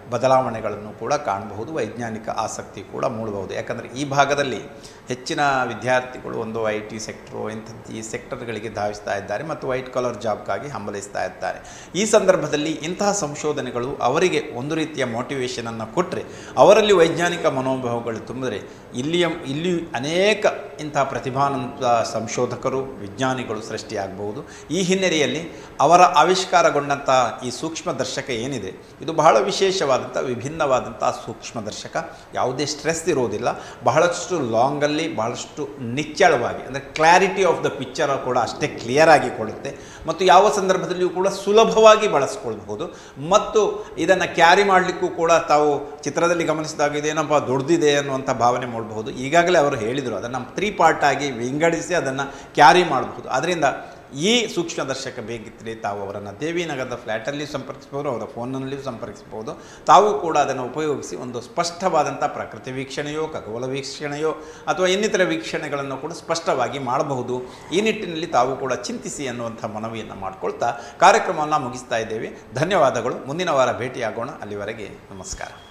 ಬದಲಾವಣೆಗಳನ್ನು ಕೂಡ ಕಾಣಬಹುದು, ವೈಜ್ಞಾನಿಕ ಆಸಕ್ತಿ ಕೂಡ ಮೂಡಬಹುದು. ಯಾಕಂದರೆ ಈ ಭಾಗದಲ್ಲಿ ಹೆಚ್ಚಿನ ವಿದ್ಯಾರ್ಥಿಗಳು ಒಂದು ಐ ಟಿ ಸೆಕ್ಟ್ರು ಇಂಥದ್ದು ಈ ಸೆಕ್ಟರ್ಗಳಿಗೆ ಧಾವಿಸ್ತಾ ಇದ್ದಾರೆ ಮತ್ತು ವೈಟ್ ಕಾಲರ್ ಜಾಬ್ಗಾಗಿ ಹಂಬಲಿಸ್ತಾ ಇದ್ದಾರೆ. ಈ ಸಂದರ್ಭದಲ್ಲಿ ಇಂತಹ ಸಂಶೋಧನೆಗಳು ಅವರಿಗೆ ಒಂದು ರೀತಿಯ ಮೋಟಿವೇಶನನ್ನು ಕೊಟ್ಟರೆ, ಅವರಲ್ಲಿ ವೈಜ್ಞಾನಿಕ ಮನೋಭಾವಗಳು ತುಂಬಿದರೆ ಇಲ್ಲಿಯ ಇಲ್ಲಿ ಅನೇಕ ಇಂತಹ ಪ್ರತಿಭಾವಂತ ಸಂಶೋಧಕರು ವಿಜ್ಞಾನಿಗಳು ಸೃಷ್ಟಿಯಾಗಬಹುದು. ಈ ಹಿನ್ನೆಲೆಯಲ್ಲಿ ಅವರ ಆವಿಷ್ಕಾರಗೊಂಡಂಥ ಈ ಸೂಕ್ಷ್ಮದರ್ಶಕ ಏನಿದೆ ಇದು ಬಹಳ ವಿಶೇಷವಾದಂಥ ವಿಭಿನ್ನವಾದಂಥ ಸೂಕ್ಷ್ಮದರ್ಶಕ. ಯಾವುದೇ ಸ್ಟ್ರೆಸ್ ಇರೋದಿಲ್ಲ, ಬಹಳಷ್ಟು ಲಾಂಗಲ್ಲಿ ಬಹಳಷ್ಟು ನಿಚ್ಚಳವಾಗಿ ಅಂದರೆ ಕ್ಲಾರಿಟಿ ಆಫ್ ದ ಪಿಕ್ಚರ್ ಕೂಡ ಅಷ್ಟೇ ಕ್ಲಿಯರ್ ಆಗಿ ಕೊಡುತ್ತೆ ಮತ್ತು ಯಾವ ಸಂದರ್ಭದಲ್ಲಿಯೂ ಕೂಡ ಸುಲಭವಾಗಿ ಬಳಸ್ಕೊಳ್ಬಹುದು. ಮತ್ತು ಇದನ್ನು ಕ್ಯಾರಿ ಮಾಡಲಿಕ್ಕೂ ಕೂಡ ತಾವು ಚಿತ್ರದಲ್ಲಿ ಗಮನಿಸಿದಾಗ ಇದೇನಪ್ಪ ದೊಡ್ಡದಿದೆ ಅನ್ನುವಂಥ ಭಾವನೆ ಮಾಡಬಹುದು. ಈಗಾಗಲೇ ಅವರು ಹೇಳಿದರು ಅದನ್ನು ತ್ರೀ ಪಾರ್ಟ್ ಆಗಿ ವಿಂಗಡಿಸಿ ಅದನ್ನು ಕ್ಯಾರಿ ಮಾಡಬಹುದು. ಅದರಿಂದ ಈ ಸೂಕ್ಷ್ಮದರ್ಶಕ ಬೇಕಿದ್ದರೆ ತಾವು ಅವರನ್ನು ದೇವಿನಗರದ ಫ್ಲ್ಯಾಟಲ್ಲಿ ಸಂಪರ್ಕಿಸ್ಬೋದು, ಅವರ ಫೋನ್ನಲ್ಲಿಯೂ ಸಂಪರ್ಕಿಸ್ಬೋದು. ತಾವು ಕೂಡ ಅದನ್ನು ಉಪಯೋಗಿಸಿ ಒಂದು ಸ್ಪಷ್ಟವಾದಂಥ ಪ್ರಕೃತಿ ವೀಕ್ಷಣೆಯೋ ಖಗೋಳ ವೀಕ್ಷಣೆಯೋ ಅಥವಾ ಇನ್ನಿತರ ವೀಕ್ಷಣೆಗಳನ್ನು ಕೂಡ ಸ್ಪಷ್ಟವಾಗಿ ಮಾಡಬಹುದು. ಈ ನಿಟ್ಟಿನಲ್ಲಿ ತಾವು ಕೂಡ ಚಿಂತಿಸಿ ಅನ್ನುವಂಥ ಮನವಿಯನ್ನು ಮಾಡಿಕೊಳ್ತಾ ಕಾರ್ಯಕ್ರಮವನ್ನು ಮುಗಿಸ್ತಾ ಇದ್ದೇವೆ. ಧನ್ಯವಾದಗಳು. ಮುಂದಿನ ವಾರ ಭೇಟಿಯಾಗೋಣ. ಅಲ್ಲಿವರೆಗೆ ನಮಸ್ಕಾರ.